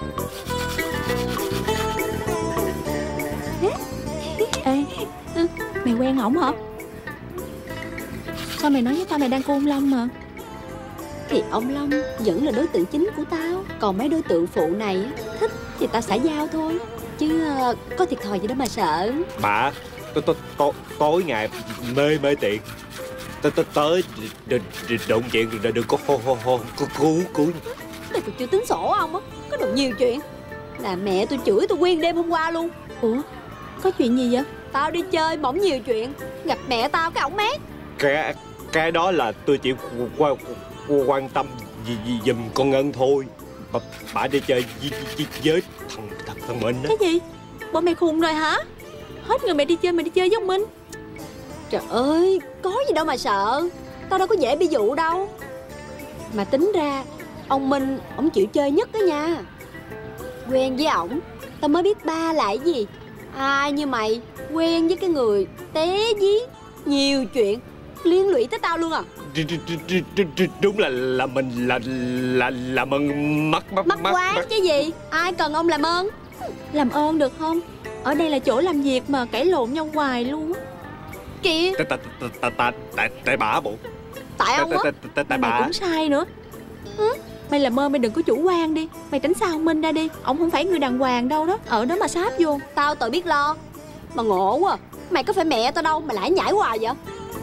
Ê, mày quen ổng hả? Sao mày nói với tao mày đang cô ông Long mà? Thì ông Long vẫn là đối tượng chính của tao. Còn mấy đối tượng phụ này thích thì tao xã giao thôi. Chứ có thiệt thòi gì đó mà sợ. Bà tối ngày mê tiền. Tới đụng chuyện rồi đừng có cứu. Đây tôi chưa tính sổ ông á. Có đủ nhiều chuyện. Là mẹ tôi chửi tôi nguyên đêm hôm qua luôn. Ủa có chuyện gì vậy? Tao đi chơi bỗng nhiều chuyện. Gặp mẹ tao cái ổng mét. Cái đó là tôi chỉ quan tâm giùm con Ngân thôi. Bà đi chơi với thằng Minh á. Cái gì? Bọn mày khùng rồi hả? Hết người mày đi chơi với ông Minh. Trời ơi, có gì đâu mà sợ. Tao đâu có dễ bị dụ đâu. Mà tính ra ông Minh, ổng chịu chơi nhất đó nha. Quen với ổng, tao mới biết ba là cái gì. Ai như mày quen với cái người té dí nhiều chuyện liên lụy tới tao luôn à. Đúng là mình làm ơn mắc quán chứ gì. Ai cần ông làm ơn. Làm ơn được không? Ở đây là chỗ làm việc mà cãi lộn nhau hoài luôn á. Kìa. Tại bà bộ. Tại ông á. Tại bà cũng sai nữa. Mày làm ơn mày đừng có chủ quan đi. Mày tránh xa ông Minh ra đi. Ông không phải người đàng hoàng đâu đó. Ở đó mà sáp vô. Tao tự biết lo. Mà ngộ quá. Mày có phải mẹ tao đâu mà lại nhảy hoài vậy.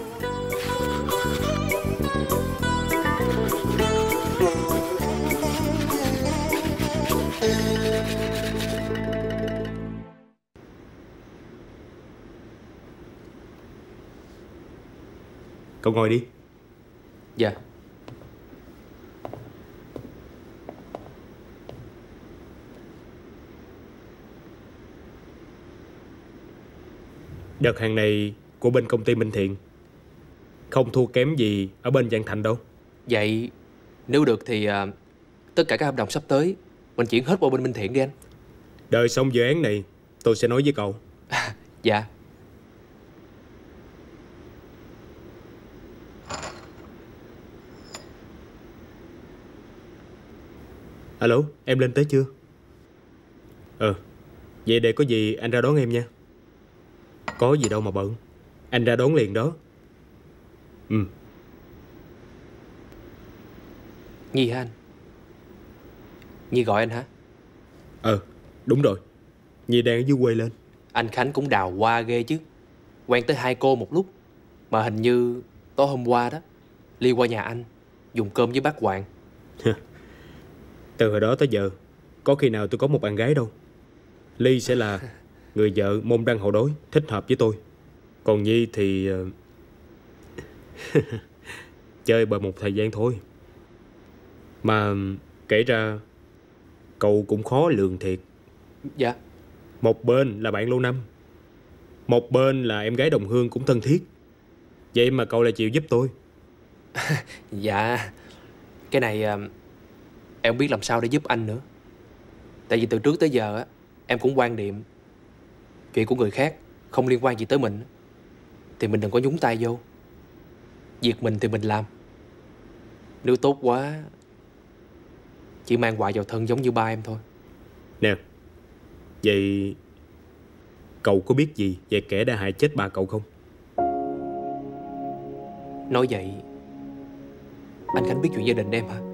Cậu ngồi đi. Dạ. Đợt hàng này của bên công ty Minh Thiện không thua kém gì ở bên Vạn Thành đâu. Vậy Nếu được thì tất cả các hợp đồng sắp tới mình chuyển hết qua bên Minh Thiện đi anh. Đợi xong dự án này tôi sẽ nói với cậu. Dạ. Alo, em lên tới chưa? Vậy để có gì anh ra đón em nha. Có gì đâu mà bận, anh ra đón liền đó. Nhi hả anh? Nhi gọi anh hả? Đúng rồi, Nhi đang ở dưới quê lên. Anh Khánh cũng đào hoa ghê chứ. Quen tới 2 cô một lúc. Mà hình như tối hôm qua đó Ly qua nhà anh dùng cơm với bác Hoàng. Từ hồi đó tới giờ có khi nào tôi có một bạn gái đâu. Ly sẽ là người vợ môn đăng hộ đối, thích hợp với tôi. Còn Nhi thì chơi bời một thời gian thôi. Mà kể ra cậu cũng khó lường thiệt. Dạ. Một bên là bạn lâu năm, một bên là em gái đồng hương cũng thân thiết. Vậy mà cậu lại chịu giúp tôi. Dạ. Cái này em không biết làm sao để giúp anh nữa. Tại vì từ trước tới giờ á, em cũng quan niệm chuyện của người khác không liên quan gì tới mình thì mình đừng có nhúng tay vô. Việc mình thì mình làm. Nếu tốt quá chỉ mang họa vào thân giống như ba em thôi. Nè, vậy cậu có biết gì về kẻ đã hại chết ba cậu không? Nói vậy anh Khánh biết chuyện gia đình em hả?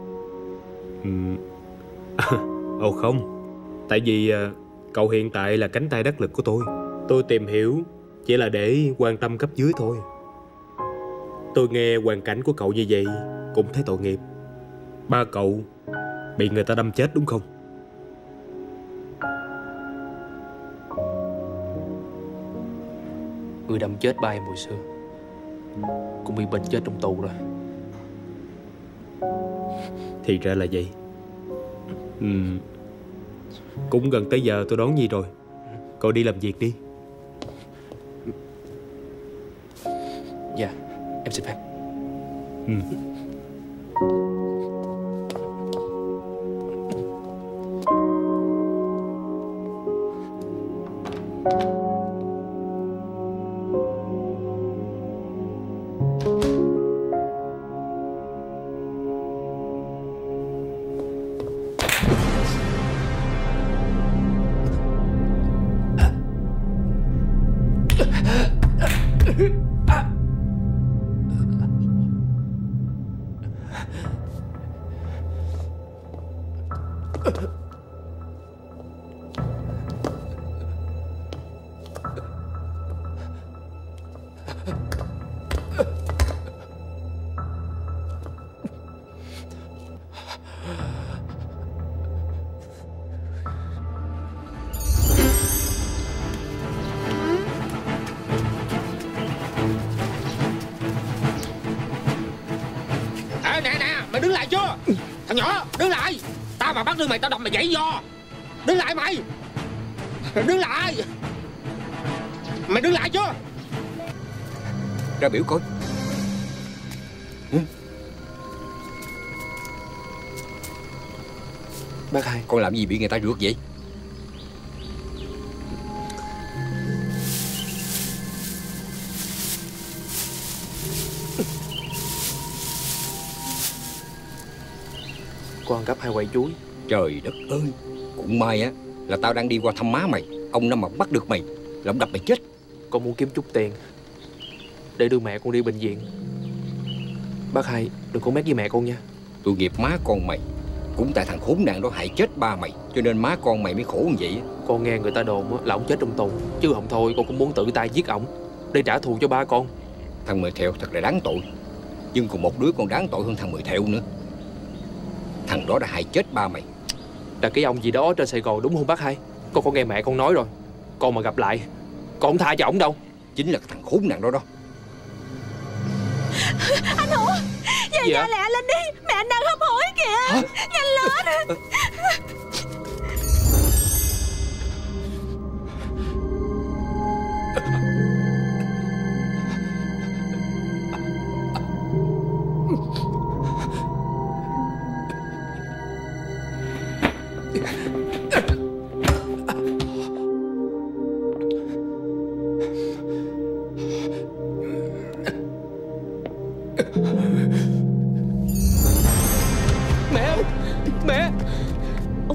Không. Tại vì cậu hiện tại là cánh tay đắc lực của tôi. Tôi tìm hiểu chỉ là để quan tâm cấp dưới thôi. Tôi nghe hoàn cảnh của cậu như vậy cũng thấy tội nghiệp. Ba cậu bị người ta đâm chết đúng không? Người đâm chết ba em hồi xưa cũng bị bệnh chết trong tù rồi. Thì ra là vậy. Cũng gần tới giờ tôi đón Nhi rồi. Cậu đi làm việc đi. Dạ, em xin phép. Mày đứng lại chưa? Thằng nhỏ, đứng lại. Tao mà bắt được mày tao đập mày gãy giò. Đứng lại mày. Đứng lại. Mày đứng lại chưa? Ra biểu coi. Bác Hai, con làm gì bị người ta rượt vậy? Con gấp 2 quầy chuối. Trời đất ơi, cũng may á là tao đang đi qua thăm má mày. Ông Năm mà bắt được mày là ông đập mày chết. Con muốn kiếm chút tiền để đưa mẹ con đi bệnh viện. Bác Hai đừng có mét với mẹ con nha. Tội nghiệp má con mày cũng tại thằng khốn nạn đó hại chết ba mày, cho nên má con mày mới khổ như vậy. Con nghe người ta đồn là ông chết trong tù, chứ không thôi con cũng muốn tự tay giết ổng để trả thù cho ba con. Thằng Mười Thẹo thật là đáng tội, nhưng còn một đứa còn đáng tội hơn thằng Mười Thẹo nữa. Thằng đó đã hại chết ba mày. Là cái ông gì đó ở trên Sài Gòn đúng không bác Hai? Con có nghe mẹ con nói rồi. Con mà gặp lại con không tha cho ổng đâu. Chính là thằng khốn nạn đó đó. Anh Hữu, về nhà lẹ lên đi, mẹ anh đang hấp hối kìa. Nhanh lên.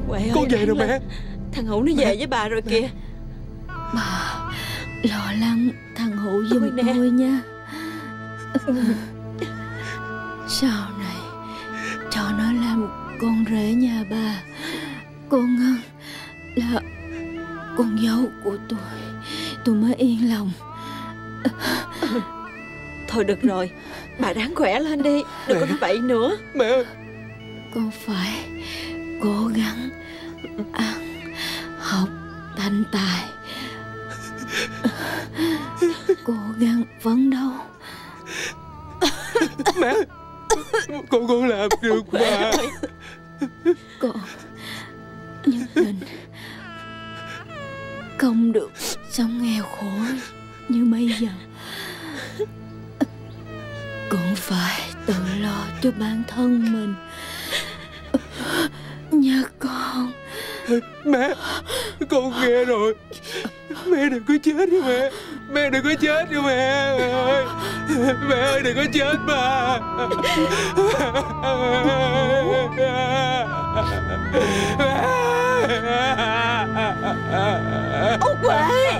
Huệ ơi, con về rồi mẹ. Thằng Hữu nó về với bà rồi kìa. Bà lo lắng thằng Hữu giùm tôi nha. Sau này cho nó làm con rể nhà bà. Con Ngân là con dâu của tôi mới yên lòng. Thôi được rồi, bà ráng khỏe lên đi, đừng có nói bậy nữa. Mẹ ơi, con phải cố gắng ăn học thành tài, cố gắng phấn đấu. Mẹ, con làm được mà. Con nhất định không được sống nghèo khổ như bây giờ. Con phải tự lo cho bản thân mình nha con. Mẹ, con nghe rồi. Mẹ đừng có chết đi mẹ. Mẹ đừng có chết đi mẹ ơi. Mẹ ơi đừng có chết mà. Út Huệ.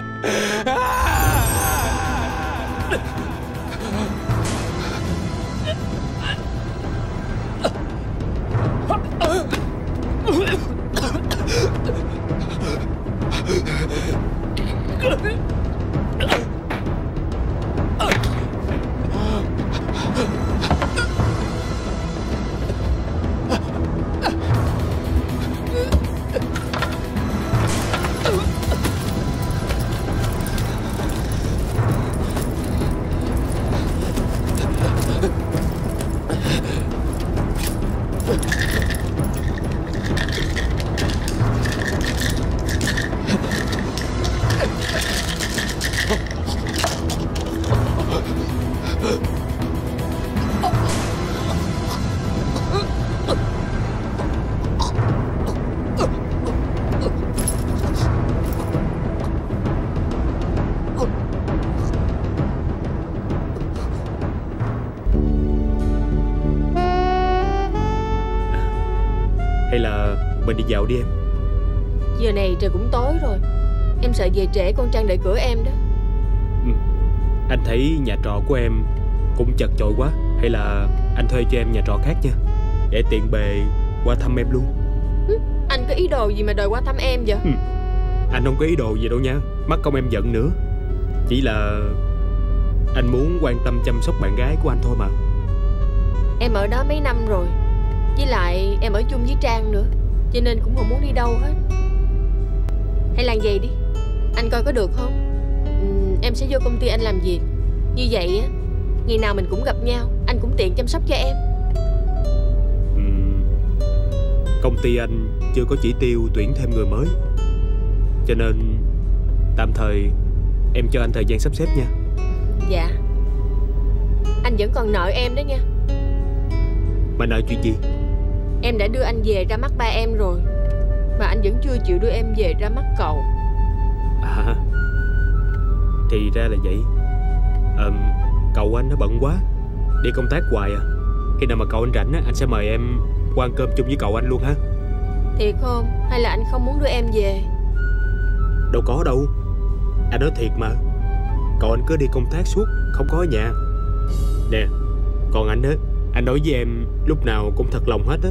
Hay là mình đi dạo đi em. Giờ này trời cũng tối rồi, em sợ về trễ con Trang đợi cửa em đó. Anh thấy nhà trọ của em cũng chật chội quá. Hay là anh thuê cho em nhà trọ khác nha, để tiện bề qua thăm em luôn. Anh có ý đồ gì mà đòi qua thăm em vậy? Anh không có ý đồ gì đâu nha, mắc công em giận nữa. Chỉ là anh muốn quan tâm chăm sóc bạn gái của anh thôi mà. Em ở đó mấy năm rồi, với lại em ở chung với Trang nữa, cho nên cũng không muốn đi đâu hết. Hay làm vậy đi, anh coi có được không? Em sẽ vô công ty anh làm việc. Như vậy á, ngày nào mình cũng gặp nhau, anh cũng tiện chăm sóc cho em. Công ty anh chưa có chỉ tiêu tuyển thêm người mới, cho nên tạm thời em cho anh thời gian sắp xếp nha. Dạ. Anh vẫn còn nợ em đó nha. Mà nợ chuyện gì? Em đã đưa anh về ra mắt ba em rồi, mà anh vẫn chưa chịu đưa em về ra mắt cậu. À, thì ra là vậy. Cậu anh nó bận quá, đi công tác hoài à. Khi nào mà cậu anh rảnh á, anh sẽ mời em qua ăn cơm chung với cậu anh luôn ha. Thiệt không? Hay là anh không muốn đưa em về? Đâu có đâu, anh nói thiệt mà. Cậu anh cứ đi công tác suốt, không có ở nhà. Nè, còn anh á, anh nói với em lúc nào cũng thật lòng hết á.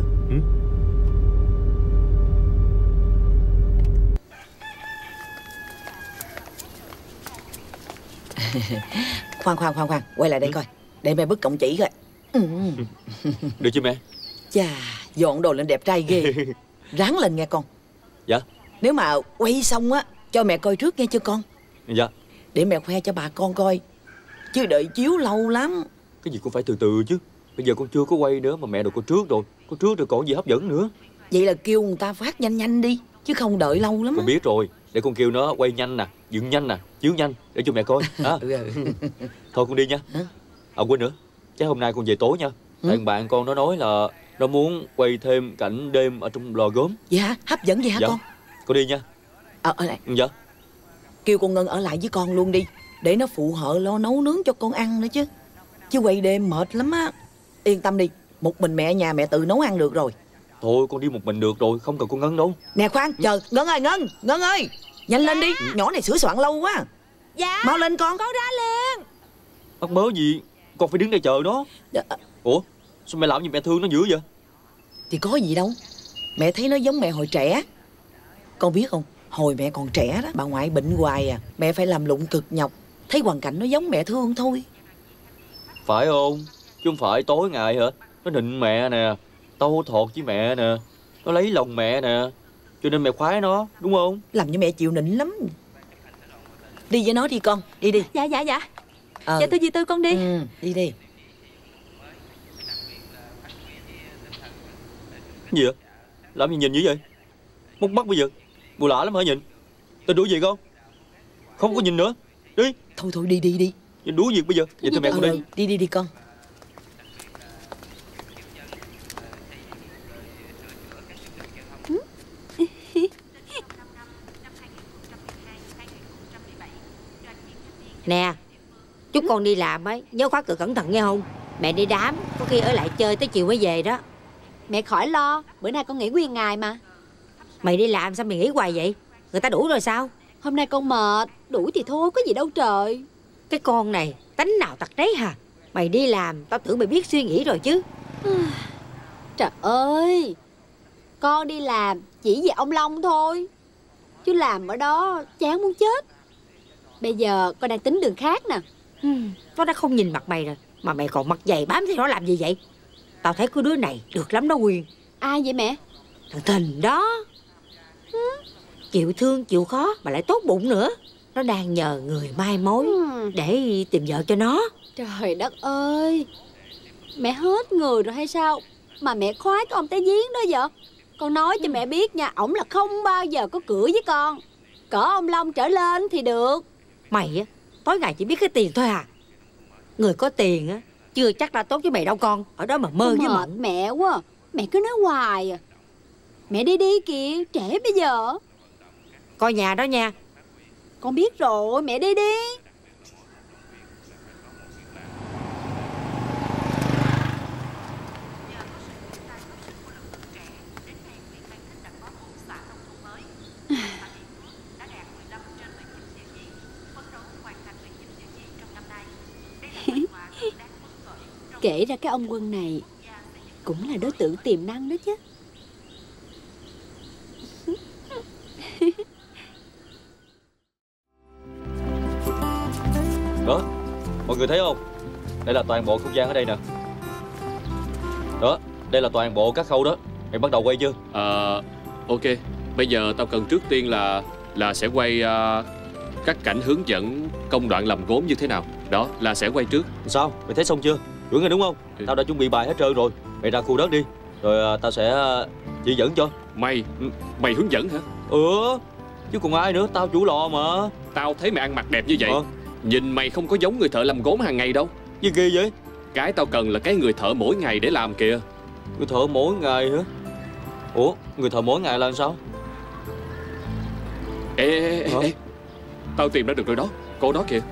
Khoan, quay lại đây coi, để mẹ bứt cộng chỉ coi. Được chứ mẹ? Chà, dọn đồ lên đẹp trai ghê. Ráng lên nghe con. Dạ. Nếu mà quay xong á, cho mẹ coi trước nghe chưa con? Dạ. Để mẹ khoe cho bà con coi, chứ đợi chiếu lâu lắm. Cái gì cũng phải từ từ chứ. Bây giờ con chưa có quay nữa mà mẹ đồ con trước rồi. Con trước rồi còn gì hấp dẫn nữa. Vậy là kêu người ta phát nhanh đi, chứ không đợi lâu lắm. Con biết rồi, để con kêu nó quay nhanh nè, dựng nhanh nè, chiếu nhanh để cho mẹ coi. Thôi con đi nha. Quên nữa, chắc hôm nay con về tối nha. Tại bạn con nó nói là nó muốn quay thêm cảnh đêm ở trong lò gốm. Dạ, hấp dẫn vậy hả con? Con đi nha. Ở lại. Dạ. Kêu con Ngân ở lại với con luôn đi, để nó phụ hợ lo nấu nướng cho con ăn nữa chứ. Chứ quay đêm mệt lắm á. Yên tâm đi, một mình mẹ ở nhà mẹ tự nấu ăn được rồi. Thôi con đi một mình được rồi, không cần con Ngân đâu. Nè khoan, chờ, Ngân ơi, nhanh lên đi, nhỏ này sửa soạn lâu quá. Dạ. Mau lên con ra liền. Mắc mớ gì, con phải đứng đây chờ nó. Ủa, sao mẹ làm gì mẹ thương nó dữ vậy? Thì có gì đâu, mẹ thấy nó giống mẹ hồi trẻ. Con biết không, hồi mẹ còn trẻ đó, bà ngoại bệnh hoài à, mẹ phải làm lụng cực nhọc. Thấy hoàn cảnh nó giống mẹ thương thôi. Phải không? Chứ không phải tối ngày hả? Nó nịnh mẹ nè, tâu thọt với mẹ nè, nó lấy lòng mẹ nè, cho nên mẹ khoái nó, đúng không? Làm như mẹ chịu nịnh lắm. Đi với nó đi con, đi. Dạ. Dạ tôi dì Tư con đi. Đi. Gì vậy? Làm gì nhìn như vậy? Móc mắt bây giờ. Bù lạ lắm hả nhìn? Tên đuổi gì con? Không có nhìn nữa. Đi. Thôi đi. Nhìn đuổi gì bây giờ? Vậy thôi mẹ con đi. Đi con. Nè, chúc con đi làm ấy, nhớ khóa cửa cẩn thận nghe không? Mẹ đi đám, có khi ở lại chơi tới chiều mới về đó. Mẹ khỏi lo, bữa nay con nghỉ nguyên ngày mà. Mày đi làm sao mày nghỉ hoài vậy? Người ta đủ rồi sao? Hôm nay con mệt, đủ thì thôi, có gì đâu trời. Cái con này, tánh nào tật đấy hả? Mày đi làm, tao tưởng mày biết suy nghĩ rồi chứ. Trời ơi, con đi làm chỉ vì ông Long thôi, chứ làm ở đó chán muốn chết. Bây giờ con đang tính đường khác nè. Nó đã không nhìn mặt mày rồi, mà mày còn mặt dày bám theo nó làm gì vậy? Tao thấy cái đứa này được lắm đó Huyền. Ai vậy mẹ? Thằng Thìn đó. Chịu thương chịu khó mà lại tốt bụng nữa. Nó đang nhờ người mai mối để tìm vợ cho nó. Trời đất ơi, mẹ hết người rồi hay sao mà mẹ khoái cái ông Té Giếng đó vậy? Con nói cho mẹ biết nha, ổng là không bao giờ có cửa với con. Cỡ ông Long trở lên thì được. Mày á, tối ngày chỉ biết cái tiền thôi à? Người có tiền á chưa chắc là tốt với mày đâu con. Ở đó mà mơ với mộng. Mẹ quá, mẹ cứ nói hoài à. Mẹ đi kìa, trễ bây giờ. Coi nhà đó nha. Con biết rồi, mẹ đi. Kể ra cái ông Quân này cũng là đối tượng tiềm năng đó chứ. Đó, mọi người thấy không? Đây là toàn bộ không gian ở đây nè. Đó, đây là toàn bộ các khâu đó. Em bắt đầu quay chưa? Ok. Bây giờ tao cần trước tiên là sẽ quay các cảnh hướng dẫn công đoạn làm gốm như thế nào. Đó, là sẽ quay trước. Sao? Mày thấy xong chưa? Chuẩn rồi đúng không? Tao đã chuẩn bị bài hết trơn rồi. Mày ra khu đất đi, rồi tao sẽ chỉ dẫn cho. Mày hướng dẫn hả? Chứ còn ai nữa, tao chủ lò mà. Tao thấy mày ăn mặc đẹp như vậy, nhìn mày không có giống người thợ làm gốm hàng ngày đâu. Gì kỳ vậy? Cái tao cần là cái người thợ mỗi ngày để làm kìa. Người thợ mỗi ngày hả? Ủa, người thợ mỗi ngày là sao? Ê, tao tìm ra được rồi đó. Cô đó kìa.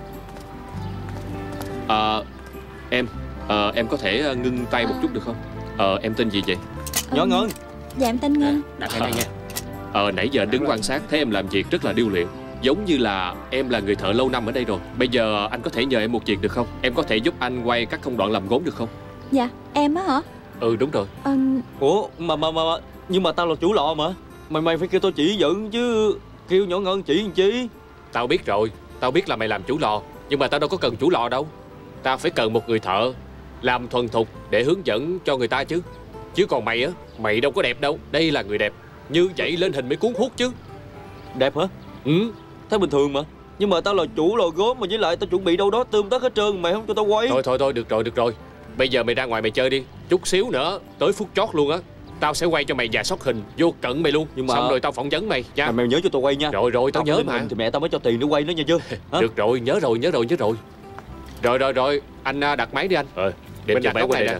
Em có thể ngưng tay một chút được không? Em tên gì vậy? Nhỏ Ngân. Dạ em tên Ngân. Đặt đây nha. Nãy giờ đứng quan sát thấy em làm việc rất là điêu luyện, giống như là em là người thợ lâu năm ở đây rồi. Bây giờ anh có thể nhờ em một việc được không? Em có thể giúp anh quay các công đoạn làm gốm được không? Dạ, em á hả? Đúng rồi. Ủa, nhưng mà tao là chủ lò mà. Mày phải kêu tôi chỉ dẫn chứ. Kêu nhỏ Ngân chỉ làm chi? Tao biết rồi, tao biết là mày làm chủ lò, nhưng mà tao đâu có cần chủ lò đâu. Tao phải cần một người thợ làm thuần thục để hướng dẫn cho người ta chứ. Chứ còn mày á, mày đâu có đẹp đâu. Đây là người đẹp, như vậy lên hình mới cuốn hút chứ. Đẹp hả? Thấy bình thường mà. Nhưng mà tao là chủ lò gốm, mà với lại tao chuẩn bị đâu đó tươm tất hết trơn, mày không cho tao quay. Thôi, được rồi. Bây giờ mày ra ngoài mày chơi đi. Chút xíu nữa, tới phút chót luôn á, tao sẽ quay cho mày vài shot hình vô cận mày luôn. Nhưng mà xong rồi tao phỏng vấn mày nha. Mày nhớ cho tao quay nha. Rồi, tao nhớ mà. Thì mẹ tao mới cho tiền để quay nữa nha chứ. Được rồi, nhớ rồi. Rồi, anh đặt máy đi anh. Để mình đặt máy qua đây nè.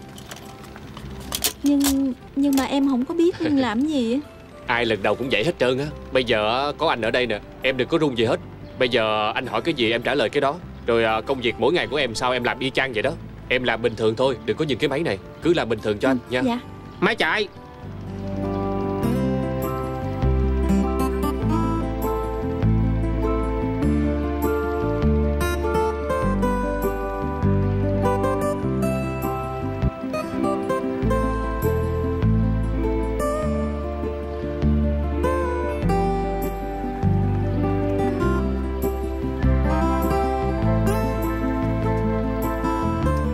Nhưng mà em không có biết làm gì á. Ai lần đầu cũng vậy hết trơn á. Bây giờ có anh ở đây nè, em đừng có run gì hết. Bây giờ anh hỏi cái gì em trả lời cái đó. Rồi công việc mỗi ngày của em sao em làm y chang vậy đó. Em làm bình thường thôi, đừng có nhìn cái máy này, cứ làm bình thường cho anh nha. Dạ. Máy chạy.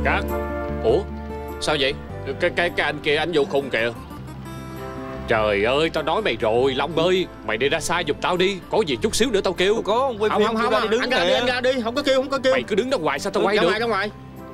Cát. Ủa sao vậy? Cái anh kia anh vô khùng kìa. Trời ơi, tao nói mày rồi, Long ơi, mày đi ra xa giùm tao đi, có gì chút xíu nữa tao kêu. Không có, quay phim. Không, anh ra đi, không có kêu. Mày cứ đứng đó hoài sao tao quay được? Ra ngoài.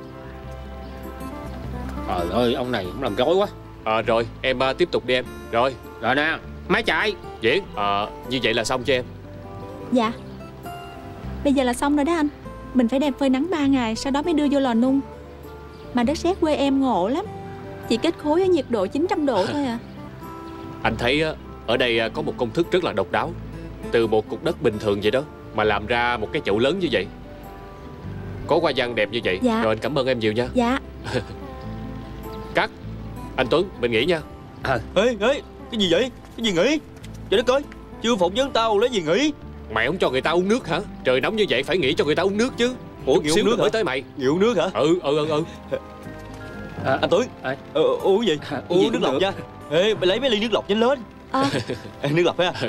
Trời ơi, ông này cũng làm rối quá. Rồi, em tiếp tục đi em. Rồi nè, máy chạy. Diễn, như vậy là xong cho em. Dạ. Bây giờ là xong rồi đó anh. Mình phải đem phơi nắng 3 ngày, sau đó mới đưa vô lò nung. Mà đất sét quê em ngộ lắm, chỉ kết khối ở nhiệt độ 900 độ thôi à. Anh thấy ở đây có một công thức rất là độc đáo. Từ một cục đất bình thường vậy đó mà làm ra một cái chậu lớn như vậy, có hoa văn đẹp như vậy. Dạ. Rồi anh cảm ơn em nhiều nha. Dạ. Cắt. Anh Tuấn, mình nghỉ nha. Ê, cái gì vậy? Cái gì nghỉ? Trời đất ơi, chưa phỏng vấn tao lấy gì nghỉ? Mày không cho người ta uống nước hả? Trời nóng như vậy phải nghỉ cho người ta uống nước chứ. Ủa, chút xíu nữa mới tới mày. Nghỉ uống nước hả? Ừ. Anh Tuấn, uống gì? Uống nước lọc nha. Ê, mày lấy mấy ly nước lọc nhanh lên. Nước lọc ha.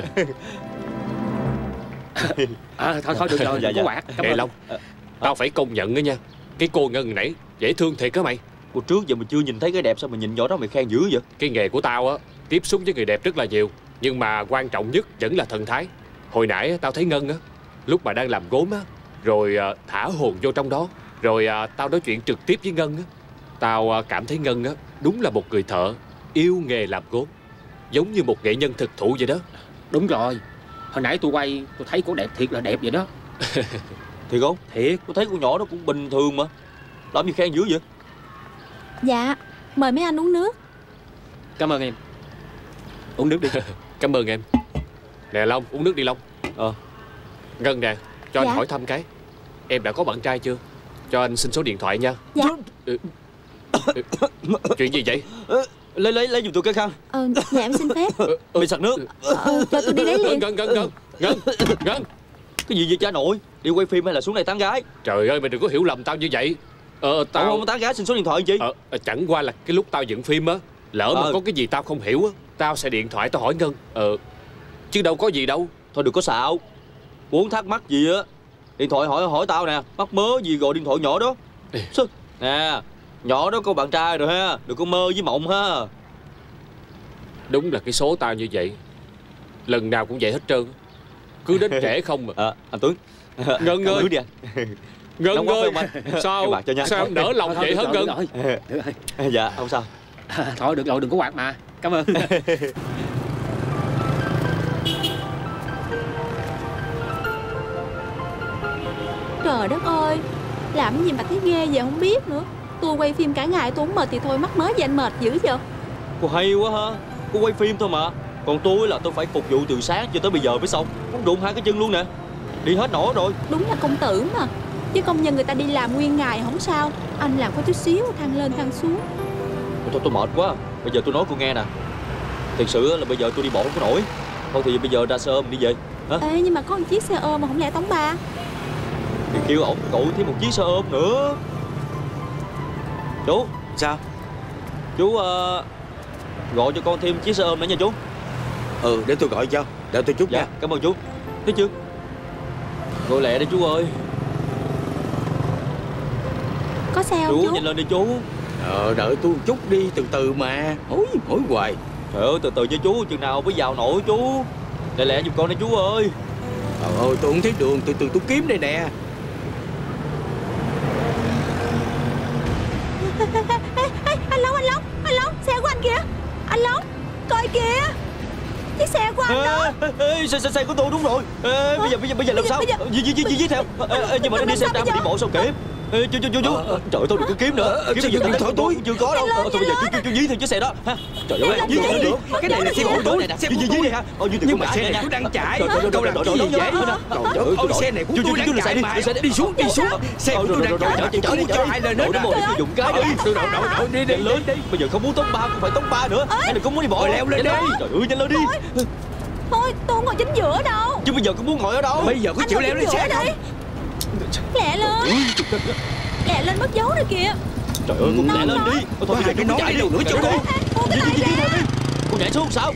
Thôi được rồi, dạ. có quạt. Ê Long, tao phải công nhận đó nha, cái cô Ngân nãy dễ thương thiệt á mày. Cô trước giờ mình chưa nhìn thấy cái đẹp, sao mà nhìn nhỏ đó mày khen dữ vậy? Cái nghề của tao á, tiếp xúc với người đẹp rất là nhiều, nhưng mà quan trọng nhất vẫn là thần thái. Hồi nãy tao thấy Ngân á, lúc mà đang làm gốm á, rồi thả hồn vô trong đó, rồi tao nói chuyện trực tiếp với Ngân á, tao cảm thấy Ngân á đúng là một người thợ yêu nghề làm gốm, giống như một nghệ nhân thực thụ vậy đó. Đúng rồi, hồi nãy tôi quay tôi thấy cô đẹp thiệt là đẹp vậy đó. Thiệt không? Thiệt. Tôi thấy con nhỏ đó cũng bình thường mà, làm gì khen dữ vậy? Dạ, mời mấy anh uống nước. Cảm ơn em. Uống nước đi. Cảm ơn em. Nè Long, uống nước đi Long. Ngân nè, cho anh hỏi thăm cái, em đã có bạn trai chưa? Cho anh xin số điện thoại nha. Dạ. Chuyện gì vậy? Lấy giùm tôi cái khăn. Dạ em xin phép. Bị sặc nước. Cho tôi đi lấy liền. Ngân. Cái gì vậy cha nội? Đi quay phim hay là xuống này tán gái? Trời ơi, mày đừng có hiểu lầm tao như vậy. Tao không tán gái, xin số điện thoại chi? Chẳng qua là cái lúc tao dựng phim á, lỡ mà có cái gì tao không hiểu á, tao sẽ điện thoại tao hỏi Ngân. Chứ đâu có gì đâu. Thôi đừng có xạo. Muốn thắc mắc gì á, điện thoại hỏi tao nè. Mắc mớ gì gọi điện thoại nhỏ đó. Nè, nhỏ đó có bạn trai rồi ha, đừng có mơ với mộng ha. Đúng là cái số tao như vậy, lần nào cũng vậy hết trơn, cứ đến trễ không mà. Anh Tuấn, Ngân ơi, đi Ngân ơi, sao em đỡ lòng vậy hả Ngân? Dạ không sao. Thôi được rồi, đừng có quạt mà. Cảm ơn. Trời đất ơi, làm gì mà thấy ghê vậy không biết nữa. Tôi quay phim cả ngày tôi không mệt thì thôi, mắc mới gì anh mệt dữ vậy? Cô hay quá ha, cô quay phim thôi mà. Còn tôi là tôi phải phục vụ từ sáng cho tới bây giờ mới xong. Muốn đụng hai cái chân luôn nè, đi hết nổi rồi. Đúng là công tử mà, chứ công nhân người ta đi làm nguyên ngày không sao. Anh làm có chút xíu thăng lên thăng xuống. Thôi tôi mệt quá. Bây giờ tôi nói cô nghe nè, thiệt sự là bây giờ tôi đi bộ không có nổi. Thôi thì bây giờ ra xe ôm đi về hả? Ê, nhưng mà có một chiếc xe ôm mà không lẽ tống ba? Thì kêu ổng gọi thêm một chiếc xe ôm nữa. Chú. Sao? Chú gọi cho con thêm chiếc xe ôm nữa nha chú. Để tôi gọi cho. Đợi tôi chút nha. Cảm ơn chú. Thấy chưa? Gọi lẹ đi chú ơi. Có xe không chú? Chú nhanh lên đi chú. Đợi tôi một chút đi, từ từ mà. Hối hoài. Trời ơi, từ từ cho chú, chừng nào mới vào nổi chú. Lẹ lẹ giùm con đi chú ơi. Trời ơi, tôi không thấy đường, từ từ tôi kiếm đây nè. Anh Long, xe của anh kìa. Anh Long, coi kìa, chiếc xe của anh đó. Xe của tôi đúng rồi. Bây giờ làm sao? Dí theo. Nhưng mà nó đi xe đạp đi bộ sao kịp? Chú. Trời ơi, tôi đừng có kiếm nữa. Kiếm điện thoại tôi chưa có đâu. Thôi bây giờ chú dí theo chiếc xe đó ha. Trời ơi, dí được. Cái này là xe của tôi. Xe của tôi đi ha. Nhưng mà xe này tôi đang chạy. Đâu làm cái gì vậy? Trời ơi, xe này của tôi đang chạy mà. Đi xuống. Xe của tôi đang chạy. Chở đi cho ai lên nữa. Dùng cái đi. Đi lên đi. Bây giờ không muốn tống ba cũng phải tống ba nữa. Hay là cũng muốn đi bộ. Leo lên đi. Trời ơi, nhanh lên đi. Thôi, tôi không ngồi chính giữa đâu. Chứ bây giờ có muốn ngồi ở đâu? Bây giờ có chịu leo lên xe không? Lẹ lên mất dấu rồi kìa. Trời ơi, con lẹ lên đi. Thôi bây giờ cái chạy đâu nữa cho cô. Đi. Con nhảy xuống sao?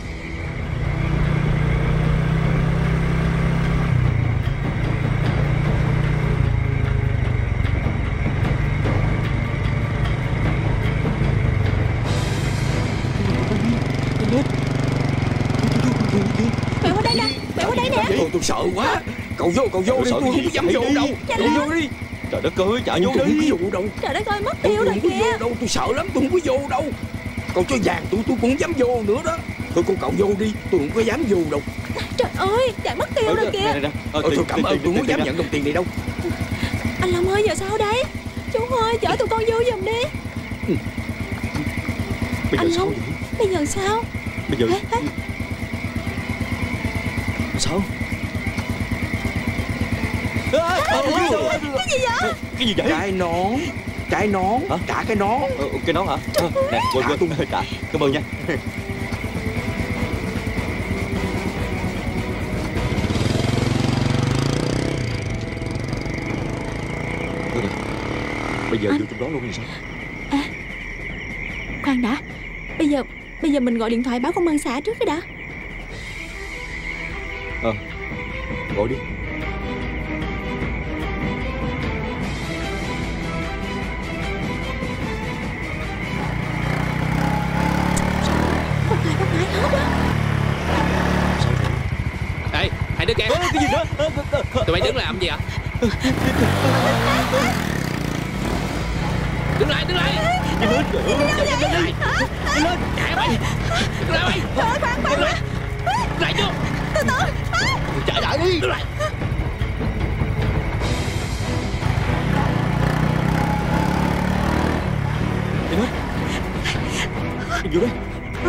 Tôi sợ quá. Cậu vô đi, tôi không dám vô đâu. Cậu vô đi. Trời đất ơi, chạy vô đi. Tôi không có vô đâu. Trời đất ơi, mất tiêu rồi kìa. Tôi sợ lắm, tôi không có vô đâu. Cậu cho vàng tôi cũng không dám vô nữa đó. Thôi con cậu vô đi, tôi không có dám vô đâu. Trời ơi, chạy mất tiêu rồi kìa. Thôi cảm ơn, tôi không dám nhận đồng tiền này đâu. Anh Long ơi, giờ sao đấy? Chú ơi, chở tụi con vô giùm đi. Bây giờ sao? Bây giờ sao? Bây giờ sao? Cái gì vậy? Cái gì vậy? Cái nón. Trả cái nón. Cái nón hả? Nè, quên trả. Cảm ơn nha. Bây giờ vô trong đó luôn thì sao? Khoan đã. Bây giờ mình gọi điện thoại báo công an xã trước cái đã. Gọi đi. Không ai bắt máy hết á. Ê, hai đứa kia. Cái gì đó? Tụi bay đứng làm gì ạ? Đứng lại. Đứng lên. Chạy mày. Đứng lại mày. Trời ơi, khoan. Đứng lại chưa? Từ từ. Chạy lại đi. Đứng lại. Vô đây.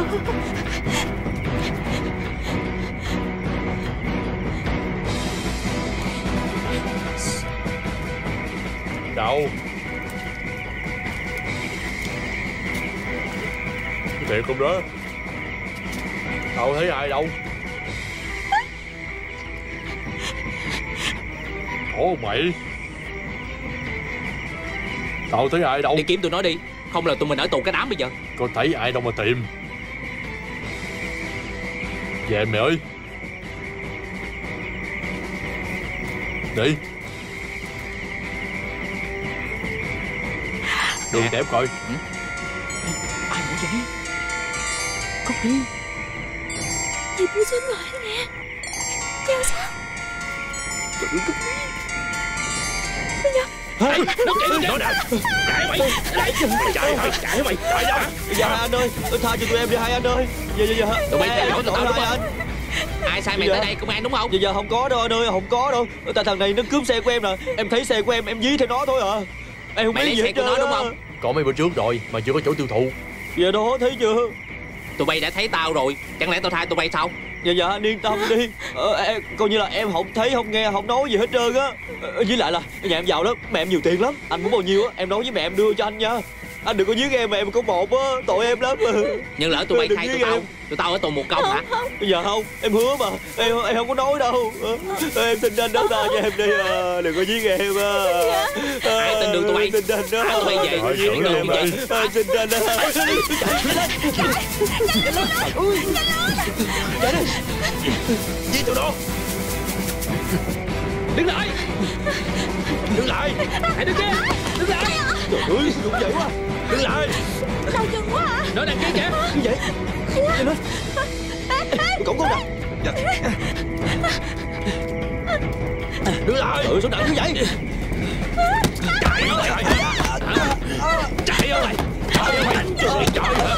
Đâu? Thiệt không đó? Tao thấy ai đâu? Ủa mày? Tao thấy ai đâu? Đi kiếm tụi nó đi. Không là tụi mình ở tù cái đám bây giờ. Có thấy ai đâu mà tìm. Về mày ơi. Đi. Đường đẹp coi. Ai nữa vậy? Cút đi. Dì Tư Xuân gọi nè. Sao sao? Bây giờ Nó chạy nó nè. Chạy mày. Chạy mày. Chạy đâu? Dạ hai anh ơi, tha cho tụi em đi hai anh ơi. Dạ. Tụi bay theo dõi tụi tao đúng anh. không? Ai sai mày tới đây, công an đúng không? Dạ không có đâu anh ơi, không có đâu. Thằng này nó cướp xe của em nè. Em thấy xe của em dí theo nó thôi à. Em không Mày biết lấy gì xe hết của nó trơn đúng á. không? Có mấy bữa trước rồi mà chưa có chỗ tiêu thụ. Dạ đó, thấy chưa? Tụi bay đã thấy tao rồi, chẳng lẽ tao tha tụi bay sao? Dạ anh yên tâm đi. Em coi như là em không thấy, không nghe, không nói gì hết trơn á. Với lại là nhà em giàu lắm, mẹ em nhiều tiền lắm. Anh muốn bao nhiêu á em nói với mẹ em đưa cho anh nha. Anh đừng có giết em mà em có một á, tội em lắm. Nhưng lỡ tụi bay khai tụi tao ở tù một công hả? Dạ không, em hứa mà, em không có nói đâu. Em tin anh đó, tha cho em đi, đừng có giết em. Ai tin được tụi bay? Tin anh đó. Tụi bay về giết được như vậy. Tin anh đó. Chạy đi. Giết tụi nó. Đứng lại. Đứng lại. Hãy đứng kia. Đứng lại. Trời ơi, đúng vậy quá. Đứng lại. Đau chân quá à. Nó đang kia kìa. Như vậy. Đi lên. Cổng con nè. Đứng lại. Sao nặng như vậy? Chạy ở lại. Chạy ở lại. Chạy ở lại. Chạy hả?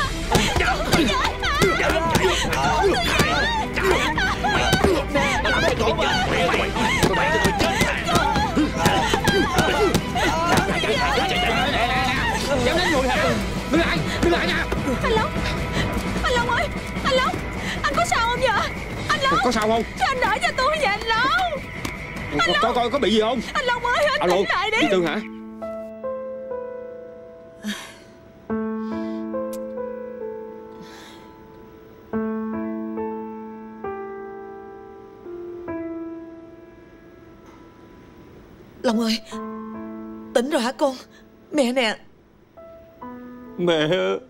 Dám đánh người hả? Đứng lại nha. Anh Long ơi, anh Long, anh có sao không vậy? Anh Long, có sao không? Anh đỡ cho tôi vậy anh Long. Anh Long, có bị gì không? Anh Long ơi, anh tỉnh lại đi. Dì Tư hả? Long ơi, tỉnh rồi hả con? Mẹ nè. Mẹ,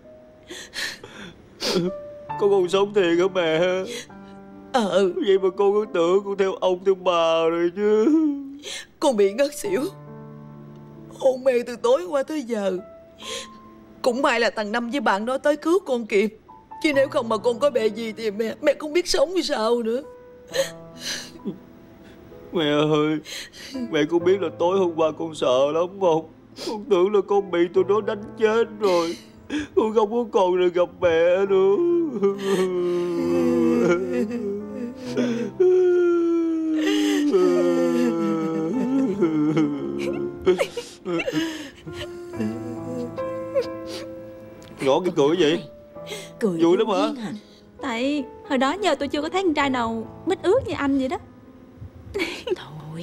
con còn sống thiệt hả mẹ? Vậy mà con cứ tưởng con theo ông theo bà rồi chứ. Con bị ngất xỉu, hôn mê từ tối qua tới giờ. Cũng may là thằng Năm với bạn đó tới cứu con kịp, chứ nếu không mà con có bề gì thì mẹ không biết sống như sao nữa. Mẹ ơi, mẹ có biết là tối hôm qua con sợ lắm không? Con tưởng là con bị tụi nó đánh chết rồi. Con không có còn được gặp mẹ nữa. Ngỏ cái cười gì? Cười vui lắm hả? Tại hồi đó giờ tôi chưa có thấy con trai nào mít ướt như anh vậy đó. Thôi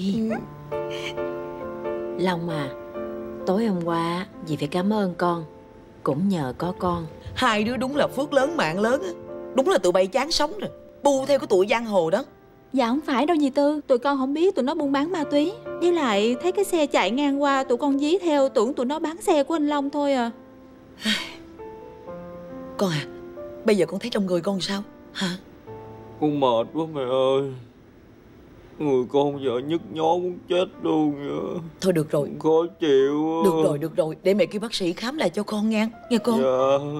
Long à, tối hôm qua dì phải cảm ơn con. Cũng nhờ có con. Hai đứa đúng là phước lớn mạng lớn á. Đúng là tụi bay chán sống rồi, bu theo cái tụi giang hồ đó. Dạ không phải đâu dì Tư. Tụi con không biết tụi nó buôn bán ma túy. Với lại thấy cái xe chạy ngang qua, tụi con dí theo, tưởng tụi nó bán xe của anh Long thôi à. Con à, bây giờ con thấy trong người con sao hả? Con mệt quá mẹ ơi. Người con giờ nhức nhối muốn chết luôn vậy. Thôi được rồi, khó chịu. Được rồi, để mẹ kêu bác sĩ khám lại cho con nghe con. Dạ.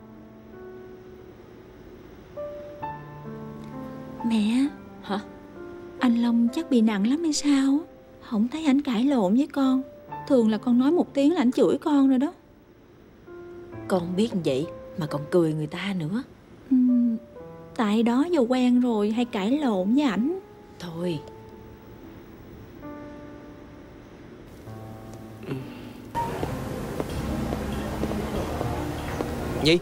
Mẹ. Hả? Anh Long chắc bị nặng lắm hay sao? Không thấy anh cãi lộn với con. Thường là con nói một tiếng là anh chửi con rồi đó. Con biết vậy mà còn cười người ta nữa. Tại đó giờ quen rồi, hay cãi lộn với ảnh. Thôi Nhi,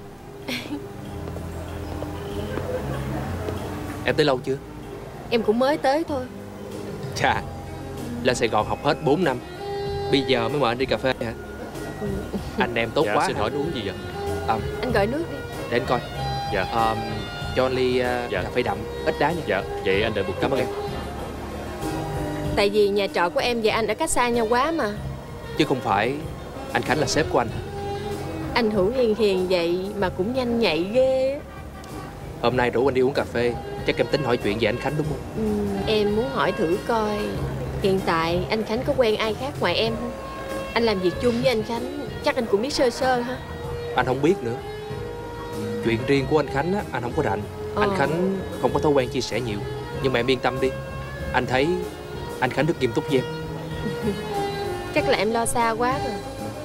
em tới lâu chưa? Em cũng mới tới thôi. Chà, lên Sài Gòn học hết 4 năm, bây giờ mới mời anh đi cà phê hả? Anh em tốt quá. Xin hỏi uống gì vậy? Anh gọi nước đi. Để anh coi. Dạ. Cho anh ly cà phê đậm, ít đá nha. Dạ, vậy anh đợi một Cảm ơn em. Tại vì nhà trọ của em và anh ở cách xa nhau quá mà. Chứ không phải anh Khánh là sếp của anh hả? Anh Hữu hiền hiền vậy mà cũng nhanh nhạy ghê. Hôm nay rủ anh đi uống cà phê, chắc em tính hỏi chuyện về anh Khánh đúng không? Em muốn hỏi thử coi hiện tại anh Khánh có quen ai khác ngoài em không? Anh làm việc chung với anh Khánh, chắc anh cũng biết sơ sơ ha. Anh không biết nữa. Chuyện riêng của anh Khánh á, anh không có rành. Anh Khánh không có thói quen chia sẻ nhiều. Nhưng mà em yên tâm đi, anh thấy anh Khánh rất nghiêm túc với em. Chắc là em lo xa quá rồi.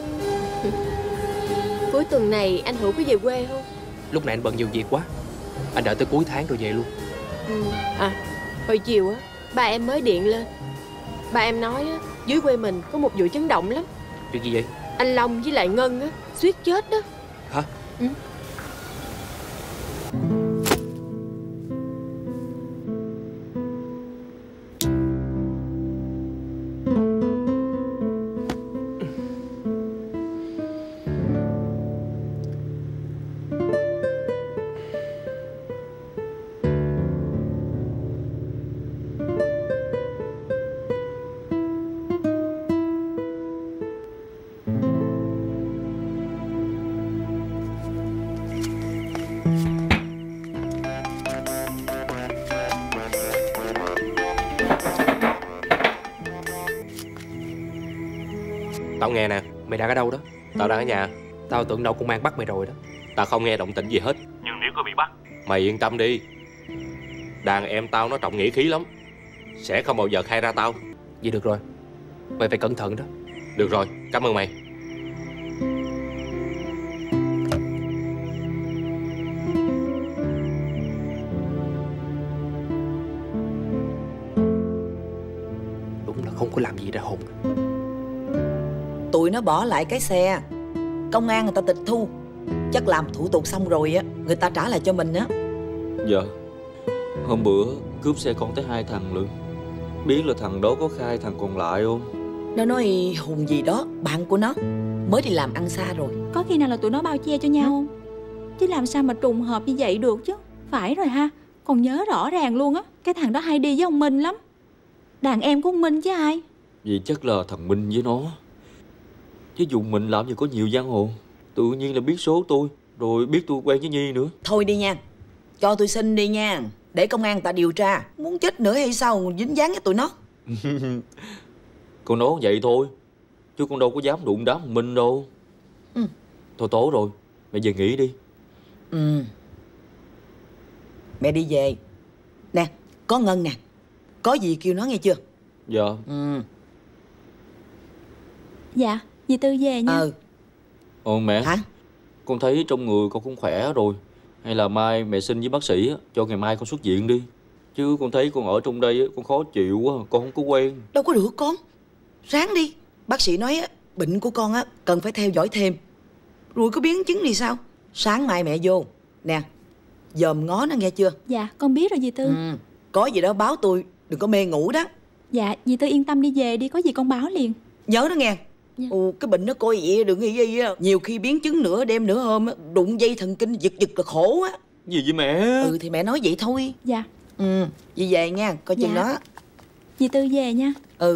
Cuối tuần này anh Hữu có về quê không? Lúc này anh bận nhiều việc quá, anh đợi tới cuối tháng rồi về luôn. Hồi chiều á, ba em mới điện lên. Ba em nói á, dưới quê mình có một vụ chấn động lắm. Chuyện gì vậy? Anh Long với lại Ngân á, suýt chết đó. Hả? Tao nghe nè. Mày đang ở đâu đó? Tao đang ở nhà. Tao tưởng đâu công an bắt mày rồi đó. Tao không nghe động tĩnh gì hết. Nhưng nếu có bị bắt, mày yên tâm đi, đàn em tao nó trọng nghĩa khí lắm, sẽ không bao giờ khai ra tao. Vậy được rồi, mày phải cẩn thận đó. Được rồi, cảm ơn mày. Đúng là không có làm gì ra hồn. Tụi nó bỏ lại cái xe, công an người ta tịch thu, chắc làm thủ tục xong rồi á, người ta trả lại cho mình á. Dạ. Hôm bữa cướp xe con tới 2 thằng luôn. Biết là thằng đó có khai thằng còn lại không? Nó nói Hùng gì đó, bạn của nó, mới đi làm ăn xa rồi. Có khi nào là tụi nó bao che cho nhau không? Chứ làm sao mà trùng hợp như vậy được chứ. Phải rồi ha. Còn nhớ rõ ràng luôn á, cái thằng đó hay đi với ông Minh lắm. Đàn em của ông Minh chứ ai. Vì chắc là thằng Minh với nó. Chứ dùng mình làm gì có nhiều giang hồ. Tự nhiên là biết số tôi, rồi biết tôi quen với Nhi nữa. Thôi đi nha, cho tôi xin đi nha, để công an ta điều tra. Muốn chết nữa hay sao dính dáng với tụi nó. Con nói vậy thôi, chứ con đâu có dám đụng đám thằng Minh đâu. Thôi tối rồi, mẹ về nghỉ đi. Mẹ đi về. Nè, có Ngân nè, có gì kêu nó nghe chưa. Dạ. Dạ, dì Tư về nha. Ồ mẹ. Hả? Con thấy trong người con cũng khỏe rồi. Hay là mai mẹ xin với bác sĩ cho ngày mai con xuất viện đi. Chứ con thấy con ở trong đây con khó chịu quá, con không có quen. Đâu có được con. Ráng đi. Bác sĩ nói bệnh của con cần phải theo dõi thêm. Rồi có biến chứng thì sao? Sáng mai mẹ vô. Nè, dòm ngó nó nghe chưa? Dạ, con biết rồi dì Tư. Có gì đó báo tôi, đừng có mê ngủ đó. Dạ, dì Tư yên tâm đi về đi, có gì con báo liền. Nhớ đó nghe. Cái bệnh nó coi vậy đừng nghĩ gì á. Nhiều khi biến chứng nửa đêm nửa hôm đụng dây thần kinh giật là khổ á. Gì vậy mẹ? Thì mẹ nói vậy thôi. Dạ. Dì về nha, coi chừng đó. Dì Tư về nha.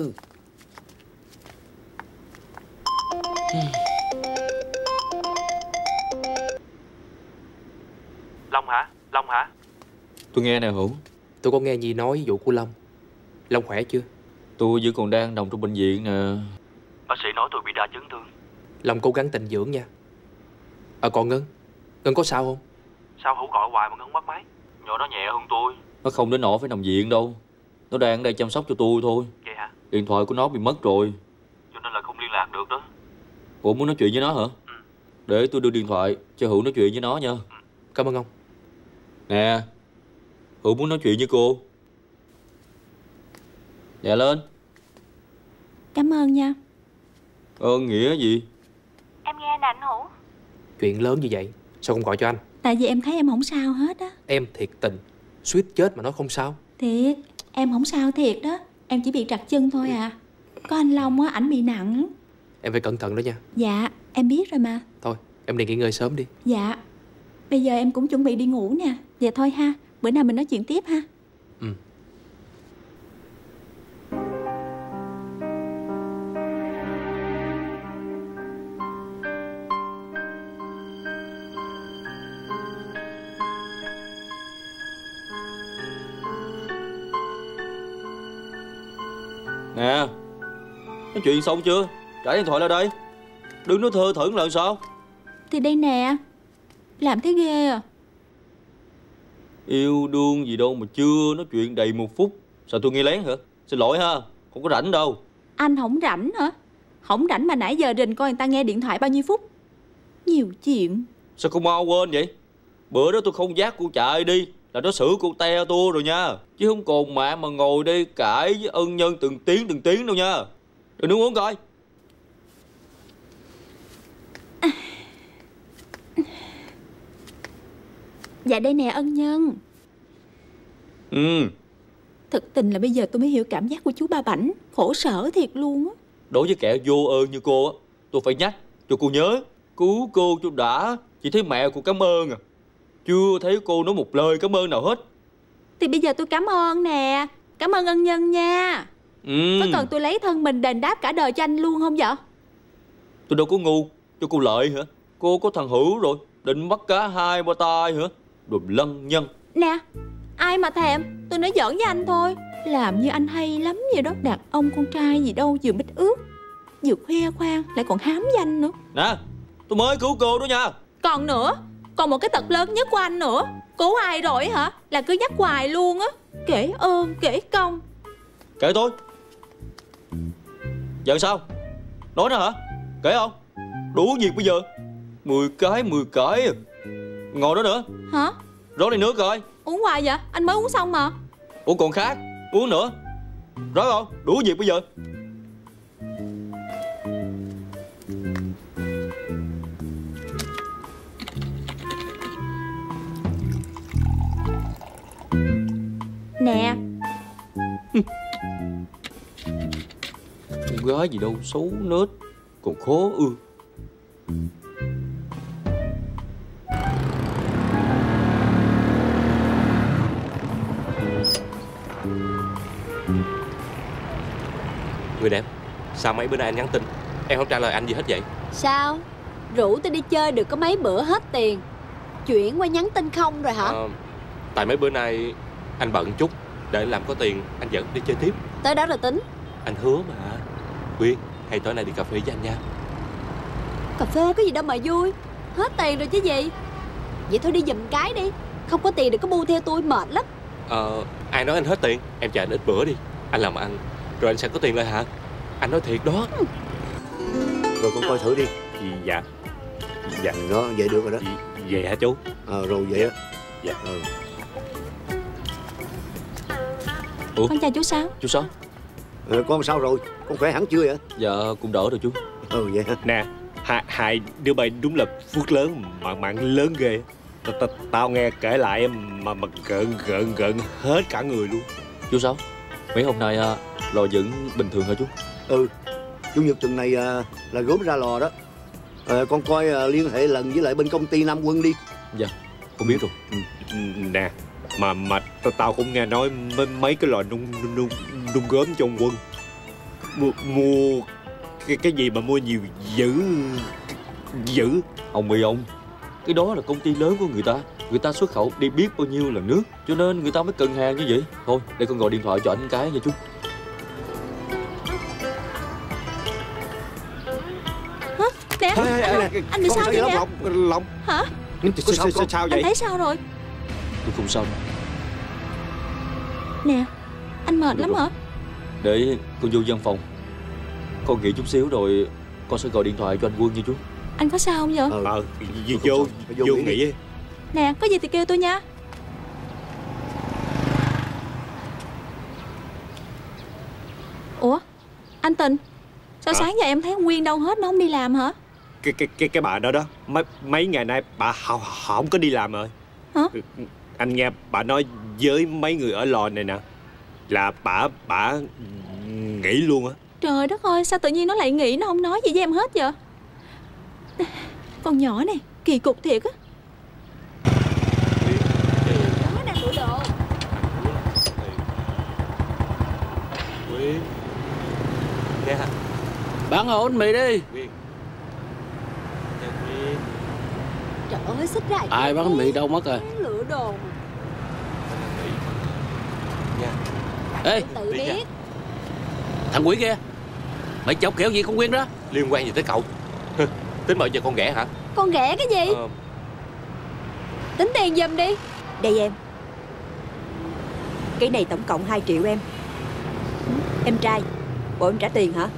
Long hả? Long hả? Tôi nghe nè Hữu. Tôi có nghe Nhi nói vụ của Long. Long khỏe chưa? Tôi vẫn còn đang nằm trong bệnh viện nè. Bác sĩ nói tôi bị đa chấn thương. Long cố gắng tịnh dưỡng nha. Còn Ngân có sao không? Sao Hữu gọi hoài mà Ngân không bắt máy? Nhỏ nó nhẹ hơn tôi. Nó không đến nỗi phải nằm viện đâu. Nó đang ở đây chăm sóc cho tôi thôi. Vậy hả? Điện thoại của nó bị mất rồi, cho nên là không liên lạc được đó. Ủa muốn nói chuyện với nó hả? Để tôi đưa điện thoại cho Hữu nói chuyện với nó nha. Cảm ơn ông. Nè, Hữu muốn nói chuyện với cô. Dạ lên. Cảm ơn nha. Nghĩa gì? Em nghe nè anh Hữu. Chuyện lớn như vậy sao không gọi cho anh? Tại vì em thấy em không sao hết á. Em thiệt tình suýt chết mà nói không sao. Thiệt, em không sao thiệt đó. Em chỉ bị trật chân thôi à. Có anh Long á, ảnh bị nặng. Em phải cẩn thận đó nha. Dạ, em biết rồi mà. Thôi, em đi nghỉ ngơi sớm đi. Dạ. Bây giờ em cũng chuẩn bị đi ngủ nè. Dạ thôi ha, bữa nào mình nói chuyện tiếp ha. Nè, nói chuyện xong chưa? Trả điện thoại ra đây. Đừng nói thơ thẩn là sao? Thì đây nè. Làm thế ghê à. Yêu đương gì đâu mà chưa nói chuyện đầy 1 phút. Sao tôi nghe lén hả? Xin lỗi ha, không có rảnh đâu. Anh không rảnh hả? Không rảnh mà nãy giờ rình coi người ta nghe điện thoại bao nhiêu phút. Nhiều chuyện. Sao không mau quên vậy? Bữa đó tôi không dắt cô chạy đi là nó xử cô te tua rồi nha. Chứ không còn mạng mà ngồi đây cãi với ân nhân từng tiếng đâu nha. Đừng nước uống coi. Dạ đây nè ân nhân. Thực tình là bây giờ tôi mới hiểu cảm giác của chú Ba Bảnh. Khổ sở thiệt luôn á. Đối với kẻ vô ơn như cô á, tôi phải nhắc cho cô nhớ. Cứu cô cho đã. Chỉ thấy mẹ cô cảm ơn à. Chưa thấy cô nói một lời cảm ơn nào hết. Thì bây giờ tôi cảm ơn nè. Cảm ơn ân nhân nha. Có cần tôi lấy thân mình đền đáp cả đời cho anh luôn không vậy? Tôi đâu có ngu cho cô lợi hả? Cô có thằng Hữu rồi, định bắt cá 2 ba tay hả? Đồ lăng nhăng. Nè, ai mà thèm. Tôi nói giỡn với anh thôi. Làm như anh hay lắm vậy đó. Đàn ông con trai gì đâu vừa mít ướt, vừa khoe khoang lại còn hám danh nữa. Nè, tôi mới cứu cô đó nha. Còn nữa, còn một cái tật lớn nhất của anh nữa. Cứu ai rồi hả? Là cứ nhắc hoài luôn á. Kể ơn, kể công. Kể tôi. Giờ sao? Nói nữa hả? Kể không? Đủ việc bây giờ. 10 cái ngồi đó nữa. Hả? Rót ly nước coi. Uống hoài vậy? Anh mới uống xong mà. Ủa còn khác? Uống nữa. Rót không? Đủ việc bây giờ. Nè. Con gái gì đâu xấu nết, còn khó ưa. Người đẹp, sao mấy bữa nay anh nhắn tin em không trả lời anh gì hết vậy? Sao? Rủ tôi đi chơi được có mấy bữa hết tiền, chuyển qua nhắn tin không rồi hả? Tại mấy bữa nay anh bận chút, để làm có tiền anh dẫn đi chơi tiếp. Tới đó rồi tính. Anh hứa mà. Quyên, hay tối nay đi cà phê với anh nha. Cà phê có gì đâu mà vui. Hết tiền rồi chứ gì. Vậy thôi đi giùm cái đi. Không có tiền đừng có bu theo tôi, mệt lắm. Ai nói anh hết tiền? Em chờ anh ít bữa đi. Anh làm ăn rồi anh sẽ có tiền lại hả? Anh nói thiệt đó. Rồi con coi thử đi. Dạ. Dạ đó, vậy được rồi đó. Vậy hả chú? Rồi vậy á. Dạ. Con chào chú Sáu. Chú Sáu. Con sao rồi? Con khỏe hẳn chưa vậy? Dạ cũng đỡ rồi chú. Vậy hả? Nè, hai đứa bay đúng là phước lớn mà mạng lớn ghê. Tao nghe kể lại mà gợn hết cả người luôn. Chú Sáu, mấy hôm nay lò vẫn bình thường hả chú? Chủ nhật tuần này là gốm ra lò đó. Con coi liên hệ lần với lại bên công ty Nam Quân đi. Dạ, con biết rồi. Nè, mà tao cũng nghe nói mấy cái lò nung gốm cho ông Quân mua cái gì mà mua nhiều dữ. Ông ơi ông, cái đó là công ty lớn của người ta xuất khẩu đi biết bao nhiêu là nước, cho nên người ta mới cần hàng như vậy. Thôi để con gọi điện thoại cho anh cái nha chú. Nè, anh bị sao vậy nè? Long. Hả? Sao vậy? Anh thấy sao rồi? Tôi không sao. Nè, anh mệt lắm hả? Để con vô văn phòng, con nghỉ chút xíu rồi con sẽ gọi điện thoại cho anh Quân nha chú. Anh có sao không vậy? Vô nghỉ. Nè, có gì thì kêu tôi nha. Ủa, anh Tình, sao sáng giờ em thấy Nguyên đâu hết, nó không đi làm hả? Cái bà đó đó, mấy ngày nay bà không có đi làm rồi. Hả? Anh nghe bà nói với mấy người ở lò này nè là bà nghỉ luôn á. Trời đất ơi, sao tự nhiên nó lại nghỉ, nó không nói gì với em hết vậy? Con nhỏ này, kỳ cục thiệt á. Nó đang đuổi đồ. Nguyên. Nè. Bán ổn mì đi. Nguyên. Trời ơi, xích ra. Ai bán mì đâu mất rồi. Lựa đồ mà. Nha. Ê, tự biết. Thằng quỷ kia, mày chọc kẹo gì con Nguyên đó? Liên quan gì tới cậu? Tính mời cho con ghẻ hả? Con ghẻ cái gì? Tính tiền giùm đi. Đây em. Cái này tổng cộng 2 triệu em. Em trai, bộ em trả tiền hả?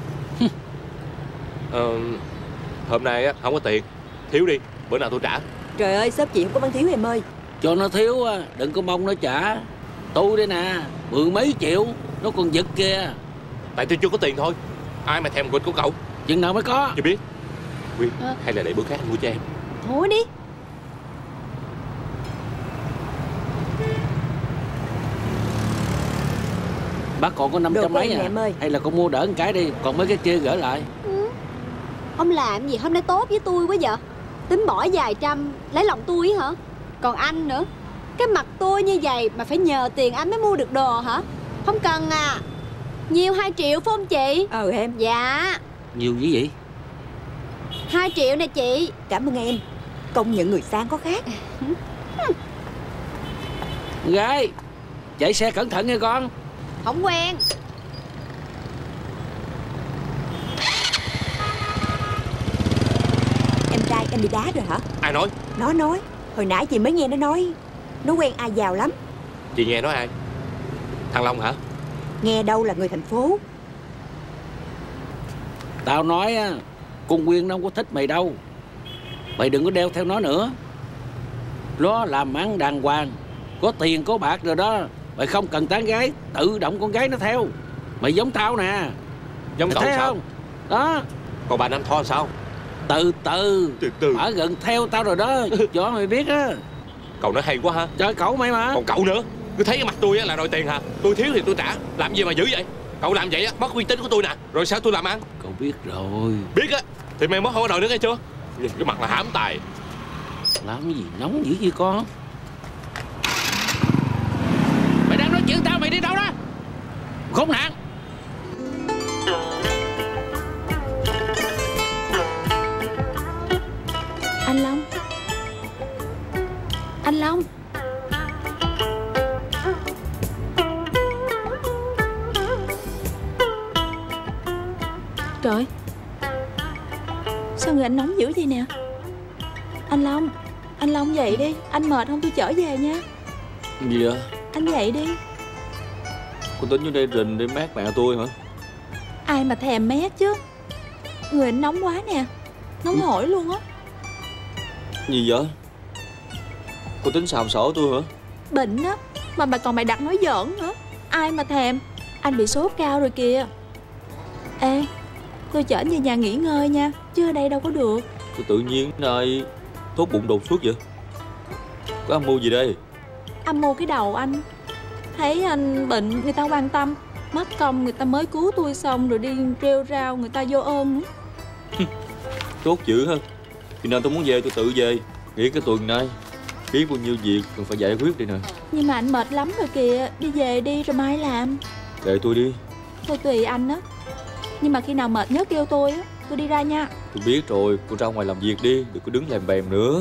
Hôm nay á không có tiền, thiếu đi, bữa nào tôi trả. Trời ơi, shop chị không có bán thiếu em ơi. Cho nó thiếu á, đừng có mong nó trả. Tôi đây nè, 10 mấy triệu, nó còn giật kìa. Tại tôi chưa có tiền thôi. Ai mà thèm quỵt của cậu? Chừng nào mới có? Chưa biết. Nguyên, hay là để bữa khác anh mua cho em. Thôi đi. Bác còn có 500 mấy à? Hay là con mua đỡ một cái đi, còn mấy cái kia gửi lại. Ông làm gì hôm nay tốt với tôi quá vậy? Tính bỏ vài trăm lấy lòng tôi hả? Còn anh nữa, cái mặt tôi như vậy mà phải nhờ tiền anh mới mua được đồ hả? Không cần à. Nhiều 2 triệu phải không chị? Em. Dạ. Nhiều gì vậy? 2 triệu nè chị. Cảm ơn em. Công nhận người sang có khác. Gái, chạy xe cẩn thận nha con. Không quen. Em trai, em bị đá rồi hả? Ai nói? Nó nói. Hồi nãy chị mới nghe nó nói. Nó quen ai giàu lắm. Chị nghe nói ai? Thằng Long hả? Nghe đâu là người thành phố. Tao nói á, con Nguyên nó không có thích mày đâu. Mày đừng có đeo theo nó nữa. Nó làm ăn đàng hoàng, có tiền có bạc rồi đó. Mày không cần tán gái, tự động con gái nó theo. Mày giống tao nè. Giống cậu sao? Không? Đó. Còn bà Nam Tho sao? Từ từ. Ở gần theo tao rồi đó. Cho mày biết á. Cậu nói hay quá ha. Trời, cậu mày mà. Còn cậu nữa, cứ thấy cái mặt tôi là đòi tiền hả? Tôi thiếu thì tôi trả. Làm gì mà dữ vậy? Cậu làm vậy á, mất uy tín của tôi nè. Rồi sao tôi làm ăn? Cậu biết rồi. Biết á, thì mày mất không có đòi nữa nghe chưa? Nhìn cái mặt là hãm tài. Làm gì nóng dữ vậy con? Mày đang nói chuyện tao, mày đi đâu đó? Khốn nạn. Anh Long. Anh Long. Trời, sao người anh nóng dữ vậy nè? Anh Long dậy đi. Anh mệt không, tôi chở về nha. Gì vậy? Anh dậy đi. Cô tính vô đây rình để mát mẹ tôi hả? Ai mà thèm mét chứ. Người anh nóng quá nè. Nóng hổi luôn á. Gì vậy? Cô tính xàm sổ tôi hả? Bệnh á. Mà mày đặt nói giỡn nữa. Ai mà thèm. Anh bị sốt cao rồi kìa. Ê, tôi chở về nhà nghỉ ngơi nha, chứ ở đây đâu có được. Tôi tự nhiên nay tốt bụng đột xuất vậy. Có âm mưu gì đây? Âm mưu cái đầu anh. Thấy anh bệnh người ta quan tâm, mất công người ta mới cứu tôi xong rồi đi rêu rao người ta vô ơn nữa. Tốt dữ ha. Khi nào tôi muốn về tôi tự về. Nghĩ cái tuần nay biết bao nhiêu việc cần phải giải quyết đây nè. Nhưng mà anh mệt lắm rồi kìa. Đi về đi rồi mai làm. Để tôi đi. Thôi tùy anh á. Nhưng mà khi nào mệt nhớ kêu tôi á. Tôi đi ra nha. Tôi biết rồi, cô ra ngoài làm việc đi. Đừng có đứng lèm bèm nữa.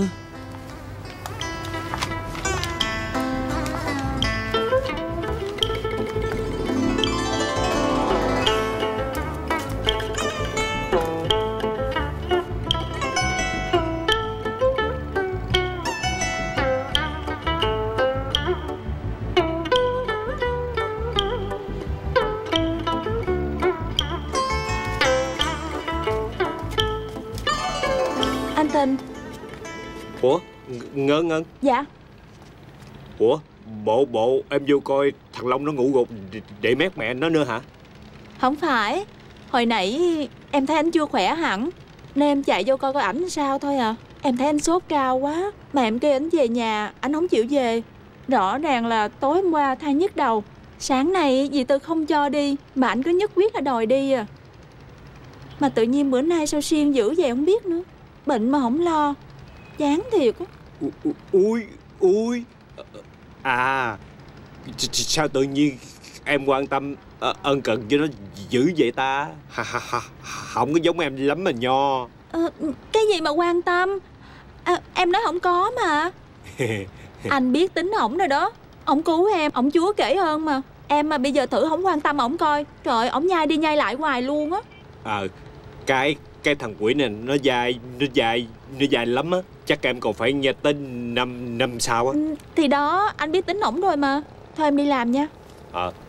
Tình. Ủa Ngân? Dạ. Ủa bộ em vô coi thằng Long nó ngủ gục để mét mẹ nó nữa hả? Không phải. Hồi nãy em thấy anh chưa khỏe hẳn nên em chạy vô coi ảnh sao thôi à. Em thấy anh sốt cao quá mà em kêu anh về nhà, anh không chịu về. Rõ ràng là tối hôm qua than nhức đầu, sáng nay dì Tư không cho đi mà anh cứ nhất quyết là đòi đi à. Mà tự nhiên bữa nay sao siêng dữ vậy không biết nữa. Bệnh mà không lo, chán thiệt á. Ui à, sao tự nhiên em quan tâm ân cần với nó dữ vậy ta? Không có giống em lắm mà Nho. Cái gì mà quan tâm? Em nói không có mà. Anh biết tính ổng rồi đó. Ổng cứu em, ổng chúa kể hơn mà. Em mà bây giờ thử không quan tâm ổng coi. Trời, ổng nhai đi nhai lại hoài luôn á. Cái thằng quỷ này nó dài lắm á. Chắc em còn phải nghe tới năm sau á. Thì đó, anh biết tính ổng rồi mà. Thôi em đi làm nha.